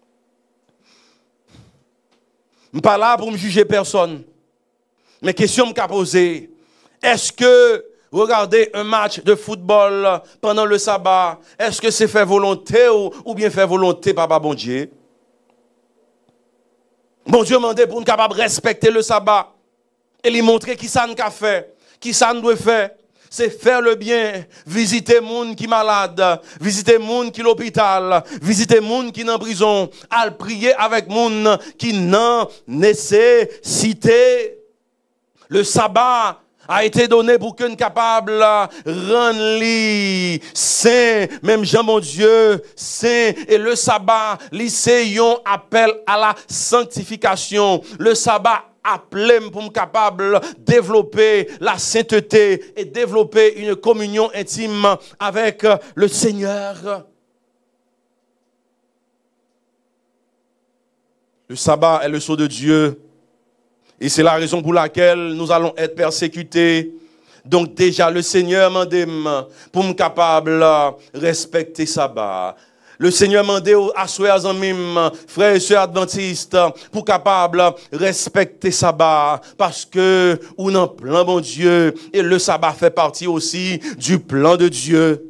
Je ne suis pas là pour me juger personne. Mais question me poser, est-ce que regarder un match de football pendant le sabbat, est-ce que c'est fait volonté ou bien fait volonté papa bon Dieu? Bon Dieu m'a demandé pour nous capable respecter le sabbat et lui montrer qui ça nous a fait, qui ça nous doit faire. C'est faire le bien, visiter moun qui malade, visiter moun qui l'hôpital, visiter moun qui en prison, à prier avec moun qui n'en nécessité. Le sabbat a été donné pour que nous capables rendre li saint, même Jean mon Dieu, saint. Et le sabbat, c'est un appel à la sanctification. Le sabbat appelé pour nous capables développer la sainteté et développer une communion intime avec le Seigneur. Le sabbat est le sceau de Dieu. Et c'est la raison pour laquelle nous allons être persécutés. Donc déjà, le Seigneur m'a dit pour me capable respecter sabbat. Le Seigneur m'a dit à frères et sœurs adventistes, pour capable respecter sabbat. Parce que, on a un plan bon Dieu. Et le sabbat fait partie aussi du plan de Dieu.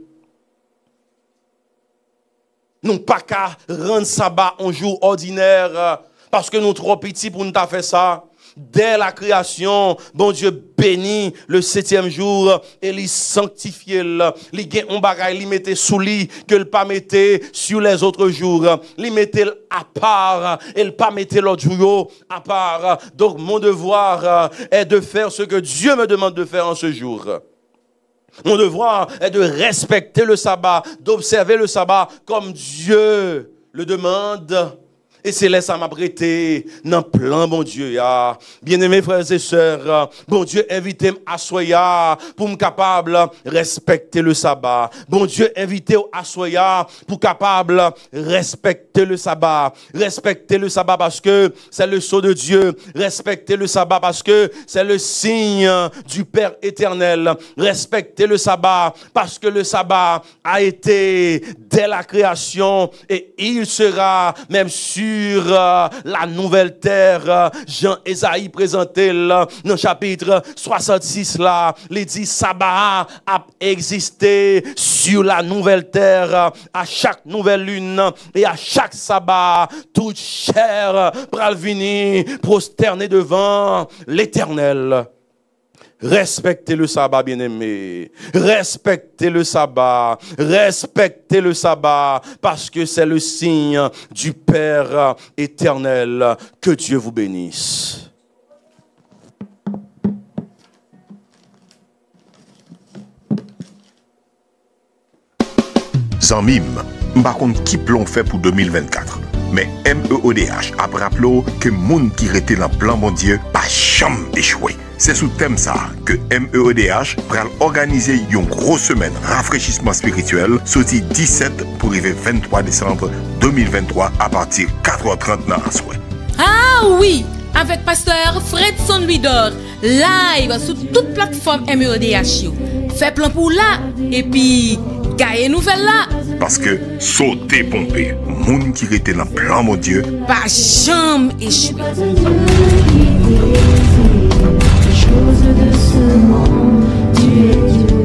Nous pas qu'à rendre sabbat un jour ordinaire. Parce que nous trop petits pour nous faire ça. Dès la création, bon Dieu bénit le 7e jour et il sanctifie. Il gagne un bagage, il mettait sous lit que le pas mettait sur les autres jours. Il mettait à part et le pas mettait l'autre jour à part. Donc mon devoir est de faire ce que Dieu me demande de faire en ce jour. Mon devoir est de respecter le sabbat, d'observer le sabbat comme Dieu le demande. Et c'est là ça m'a prêté dans plan, bon Dieu. Bien-aimés frères et sœurs, bon Dieu, invitez-moi à soya pour me capable respecter le sabbat. Bon Dieu, invitez-moi à soya pour capable respecter le sabbat. Respecter le sabbat parce que c'est le sceau de Dieu. Respecter le sabbat parce que c'est le signe du Père éternel. Respecter le sabbat parce que le sabbat a été dès la création et il sera même sur la nouvelle terre. Jean Esaïe présenté dans le chapitre 66 là, il dit sabbat a existé sur la nouvelle terre à chaque nouvelle lune et à chaque sabbat toute chair pral venir prosterner devant l'Éternel. Respectez le sabbat, bien-aimé. Respectez le sabbat. Respectez le sabbat parce que c'est le signe du Père éternel. Que Dieu vous bénisse. Zanmim, m'pa konn ki plon fait pour 2024. Mais MEODH a rappelé que moun qui rete dans plan bon Dieu pas jamais échoué. C'est sous thème ça que MEODH pral organiser une grosse semaine rafraîchissement spirituel sorti 17 pour arriver 23 décembre 2023 à partir 4h30 dans la soirée. Ah oui, avec pasteur Fredson Louis-Dor, live sur toute plateforme MEODH. Fait plan pour là et puis gagne nouvelle là. Parce que sauter pompé, moun qui rete dans plan mon Dieu pas jamais échoué. De ce monde, tu es Dieu.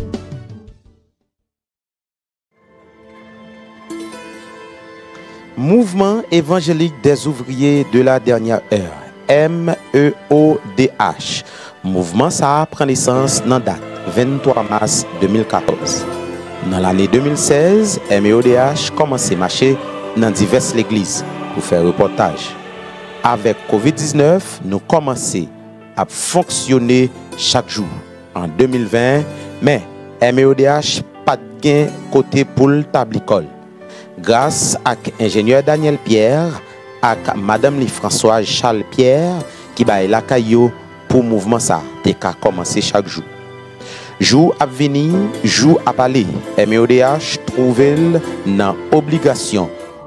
Mouvement évangélique des ouvriers de la dernière heure, MEODH. Mouvement ça prend naissance dans date 23 mars 2014. Dans l'année 2016, MEODH commence à marcher dans diverses églises pour faire reportage. Avec COVID-19, nous commençons à fonctionner chaque jour en 2020, mais MEODH pas de gain côté pour le tablicole. Grâce à l'ingénieur Daniel Pierre et Madame Françoise Charles Pierre qui baille la caillou pour mouvement ça et qui a commencé chaque jour. Jour à venir, jour à parler, MEODH trouve dans obligation.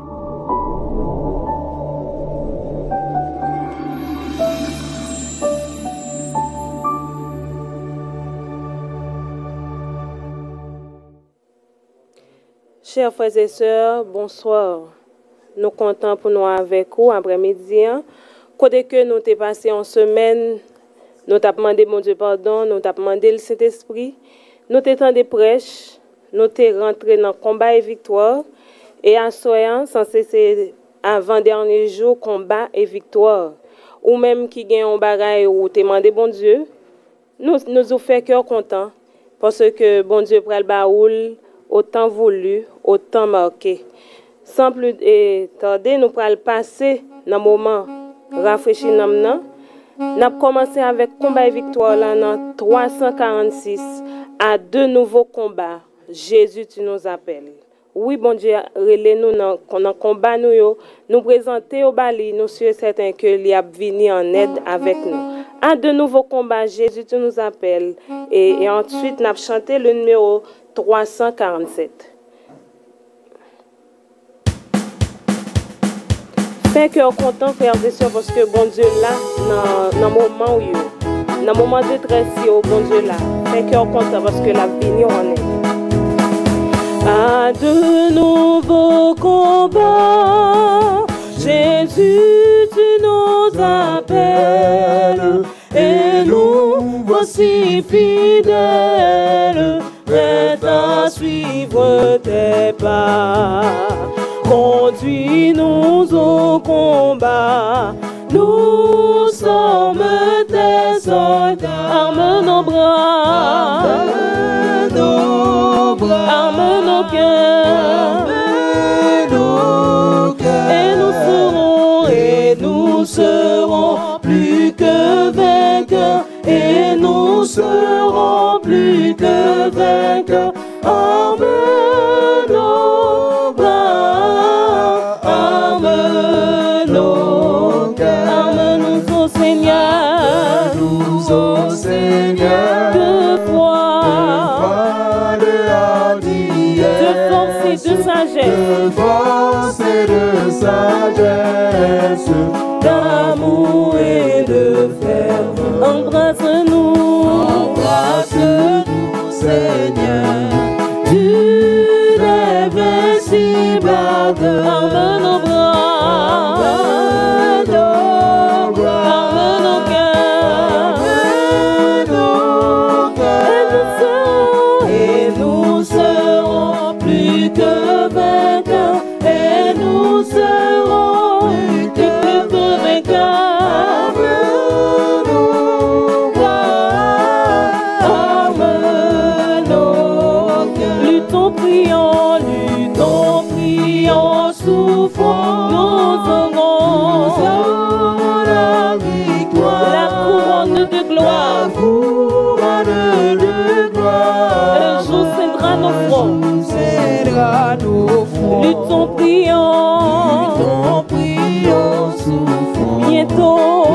Chers frères et sœurs, bonsoir. Nous comptons pour nous avec vous après-midi. Côté que nous t'ai passé en semaine, nous t'ai demandé mon Dieu pardon, nous t'ai demandé le Saint-Esprit, nous t'ai tendu prêche, nous t'ai rentré dans combat et victoire. Et à soyant, sans cesser avant-dernier jour, combat et victoire. Ou même qui gagne un bagaille ou t'ai demandé bon Dieu, nous nous fait cœur content parce que bon Dieu prend le baoul. Autant voulu, autant marqué. Sans plus tarder, nous allons passer dans le moment rafraîchi. Nous avons commencé avec combat et victoire là, dans 346 à deux nouveaux combats. Jésus, tu nous appelles. Oui, bon Dieu, relais-nous dans le combat, nous présenter au Bali, nous sommes certains que l'il a venu en aide avec nous. À de nouveaux combats, Jésus, tu nous appelles. Et ensuite, nous avons chanté le numéro 347. Fait cœur content, frères et sœurs, parce que bon Dieu là, dans le moment où dans le moment de détresse, bon Dieu là, fait cœur content parce que la vie en est. À de nouveaux combats, Jésus, tu nous appelles, et nous voici fidèles, prêts à suivre tes pas. Conduis-nous au combat, nous sommes tes soldats. Arme nos bras, arme nos bras, arme nos cœurs, et nous serons plus que vainqueurs, et nous serons plus que vainqueurs. Arme nos bras, arme De force et de sagesse, d'amour et de ferveur. Embrasse-nous, embrasse-nous, Seigneur. Tu lèves invincible ardeur. Arme nos bras, arme nos bras, arme nos cœurs, et nous serons plus que vainqueurs, et nous serons plus que vainqueurs. Prions, souffrons, nous aurons la victoire, la couronne de gloire, un jour cédera nos fronts, luttons, prions, souffrons, bientôt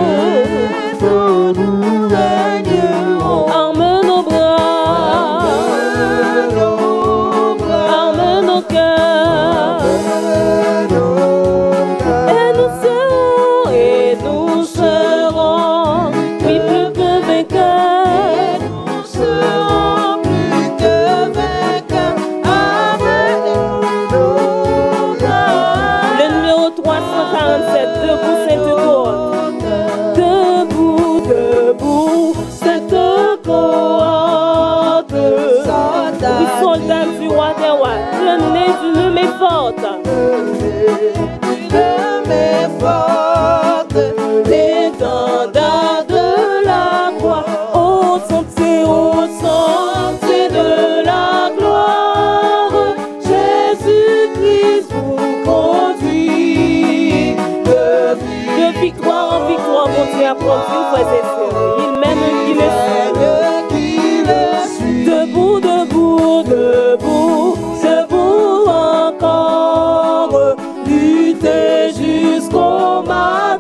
nous régnerons. Arme nos bras, arme nos cœurs, et nous serons oui, plus que vainqueurs. Et nous serons plus que vainqueurs avec nos bras. Le numéro 347, debout Sainte-Cohorte. Debout, debout Sainte-Cohorte. Oui, soldats du roi des rois, l'année d'une main forte. L'étendard de la croix, au sentier de la gloire, Jésus-Christ vous conduit de victoire en victoire. Mon Dieu a produit, frères et sœurs, il mène qui le suit. Debout, debout, debout, debout encore, lutter jusqu'au matin.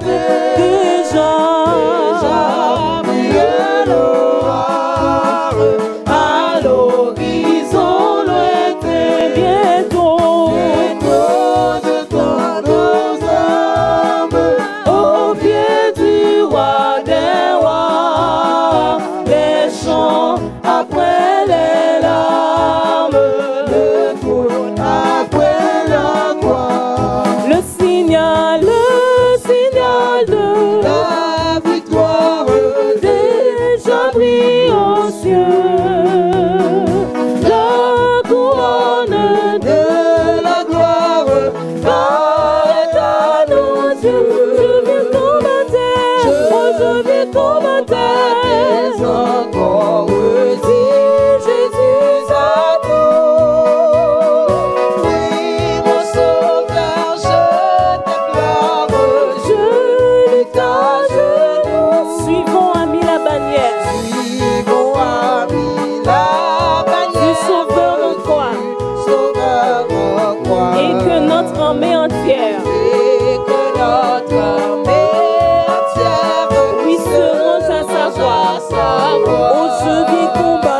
Déjà brille l'aurore à l'horizon lointain, bientôt de nos âmes au pied du roi des rois, les chants après les larmes, le trône après la croix, le signal de la victoire déjà brille au ciel, la couronne de la gloire paraît à nos yeux. Je viens combattre, je viens combattre, encore dit Jésus à tout. Oui, mon sauveur, je t'acclame, je lutte à genoux. Suivons Ami la bannière, suivons Ami la bannière du Sauveur en croix, Sauveur en croix, et que notre armée entière, oui, serons à sa voix. Oh, je viens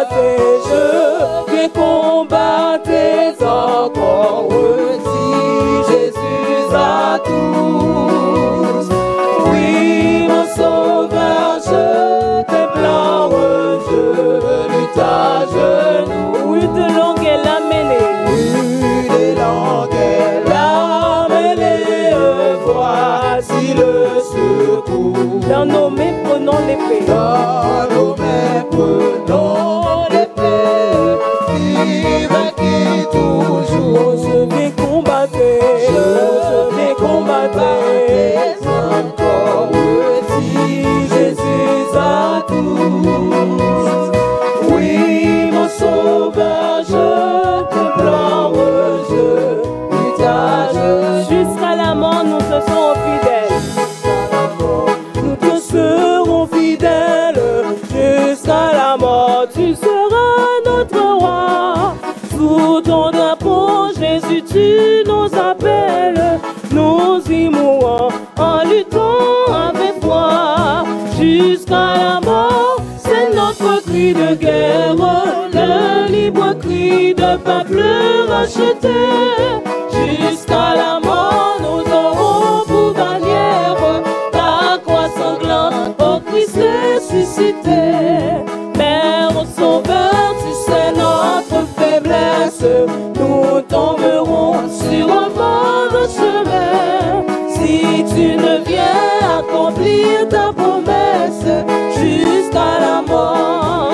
combattre encore, dit Jésus à tous. Oui, mon sauveur, je t'implore, je lutte à genoux. Oui, de longue elle a mené, oui, de longue elle a mené, voici le secours. Dans nos mains prenons l'épée, dans nos mains prenons l'épée, vive qui toujours. Je vais combattre, je vais combattre, encore dit Jésus à tous. Oui, mon sauveur, je t'implore, je lutte à genoux. Jusqu'à la mort, nous te serons fidèles. Nous te serons fidèles jusqu'à la mort. Tu seras notre roi. Sous ton drapeau, Jésus, tu nous appelles. Nous y mourons en luttant avec foi jusqu'à la mort. C'est notre cri de guerre, le libre cri de peuple racheté. Jusqu'à la mort, nous aurons pour bannière ta croix sanglante, ô Christ ressuscité. Mère sauveur, tu sais notre faiblesse, nous tomberons sur un mauvais chemin. Si tu ne viens accomplir ta promesse, jusqu'à la mort,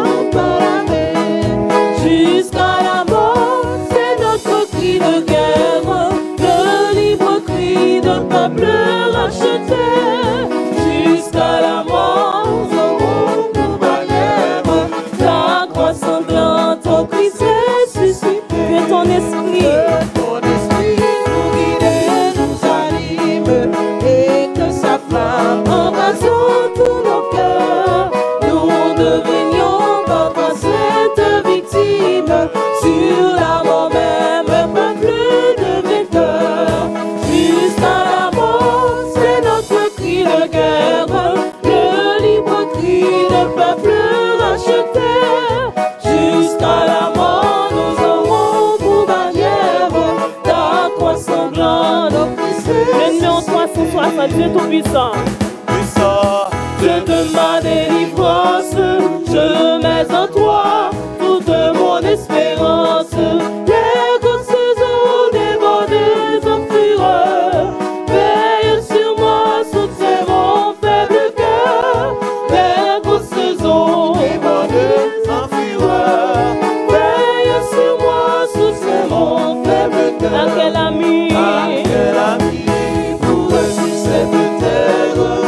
jusqu'à la mort, c'est notre cri de guerre, le libre cri d'un peuple racheté. Jusqu'à la mort, nous aurons pour bannière ta croix sanglante, ô Christ ressuscité. Que ton esprit nous guide, nous anime, et que sa flamme embrasant tous nos cœurs, nous devenions par toi cette victime, sur la mort même, un peuple de vainqueurs. Jusqu'à la mort, c'est notre cri de guerre, le libre cri d'un peuple racheté. Jusqu'à la mort, nous aurons pour bannière ta croix sanglante, ô Christ. L'ennemi en 360, Dieu tout-puissant. Dieu de ma délivrance, je mets en toi toute mon espérance. Les grosses saisons débordées en fureur, veille sur moi, soutiens mon faible cœur. Les grosses saisons débordées en fureur, veille sur moi, soutiens mon faible cœur. À quel ami pour sur cette terre?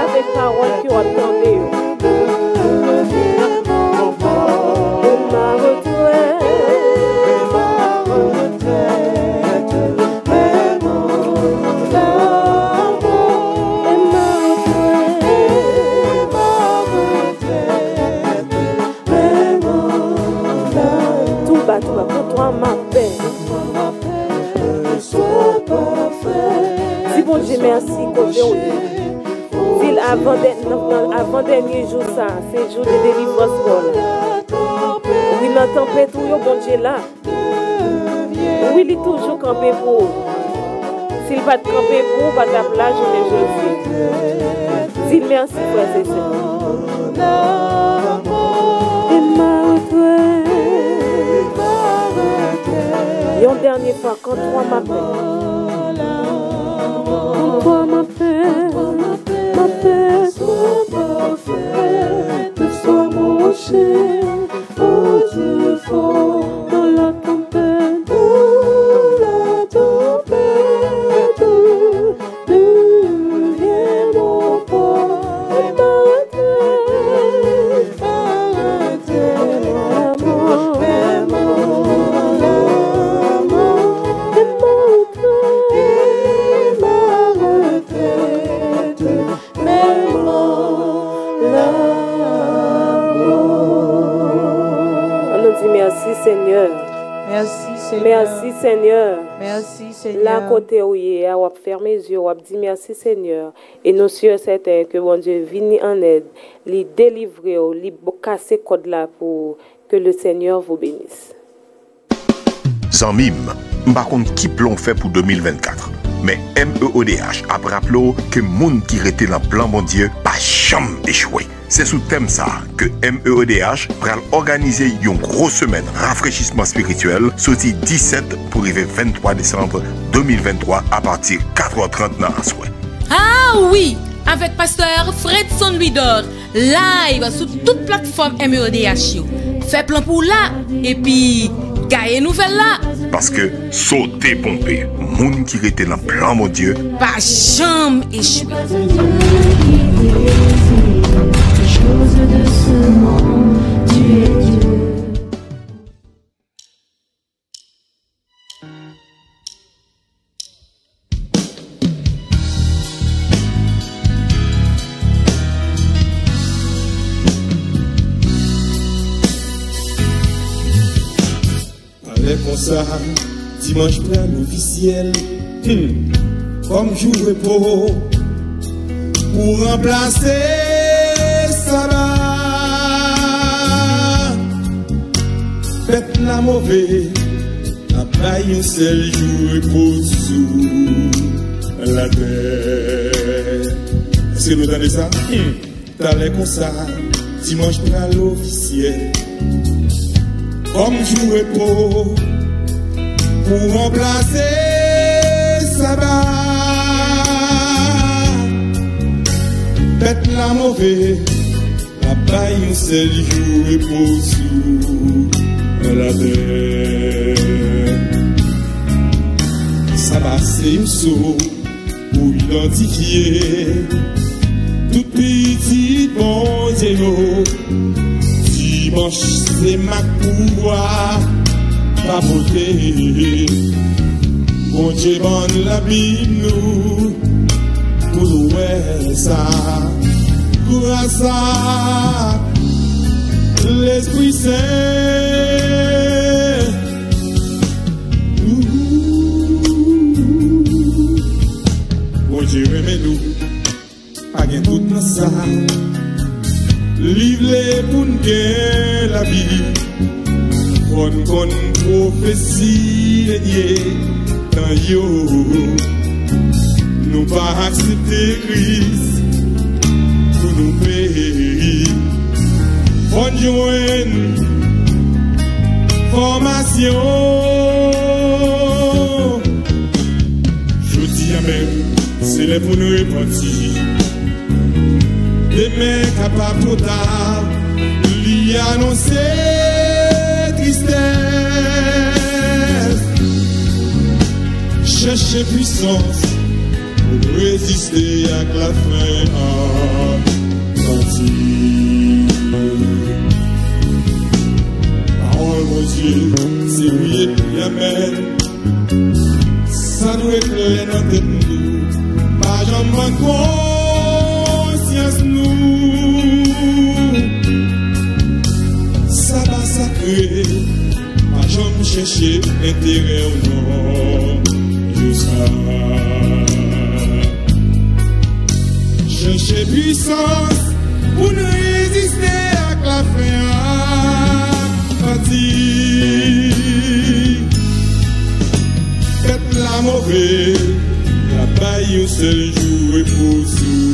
avec parole qui ont entendu. Merci, côté ville avant-dernier jour, ça, c'est jour de délivrance. Oui, dans la tempête, où bon Dieu là. Oui, il est toujours campé pour vous. S'il va te camper pour vous, pas ta plage, on est Jésus. Dis merci, frères et sœurs. Et une dernière fois, quand toi m'appelles. Toi ma paix, sois parfaite, sois mon rocher, oh Dieu fort, dans la tempête, deviens mon port, et merci Seigneur. Merci Seigneur. Merci Seigneur. Merci Seigneur. Là côté où il est, on va fermer les yeux, on va dire merci Seigneur. Et nous sommes certains que bon Dieu vienne en aide, les délivrer, les casser code là pour que le Seigneur vous bénisse. Zanmim, m'pa konn qui plon fait pour 2024. Mais MEODH a rappelé que moun qui rete dans plan bon Dieu pas jamais échoué. C'est sous thème ça que MEODH pral organiser une grosse semaine rafraîchissement spirituel sorti 17 pour arriver 23 décembre 2023 à partir de 4h30 dans la soirée. Ah oui, avec pasteur Fredson Louis-Dor, live sur toute plateforme MEODH. Fait plan pour là et puis gagne nouvelle là. Parce que sauter pompé, moun qui rete dans plan mon Dieu pas jamais échoué. De ce monde, tu es Dieu. Allez comme ça, dimanche plein officiel, comme jour repos, pour remplacer sabbat. Faites la mauvaise, après un seul jour repos sous la terre. Est-ce que vous entendez ça? T'allais comme ça, dimanche plein l'officiel, comme jour repos, pour remplacer sabbat. Faites la mauvaise, la paille un seul jour repos sous la terre. Ça va c'est un saut pour identifier tout petit bon Dieu. Dimanche c'est ma pouvoir, pas voter. Bon Dieu bonne la Bible nous pour nous ça. Grâce à l'Esprit Saint, bon Dieu remets-nous, pas gain tout dans ça, livre-les pour nous gagner la vie, bonne prophétie dans yo, nous pas accepter Christ. Nous périr, bonne journée, formation. Je dis amen, c'est les pour nous repentir. Demain, capable trop tard, lui annoncer tristesse. Chercher puissance, pour résister à la fin partie. Parole mon Dieu, c'est oui et amen. Ça nous éclaire dans tête nous, pas jamais conscience nous. Sabbat sacré, pas jamais chercher intérêt ou non. Jusqu'à chercher puissance pour nous résister à la fin partie. Faites la mauvaise, la paille un seul jour et pour sous.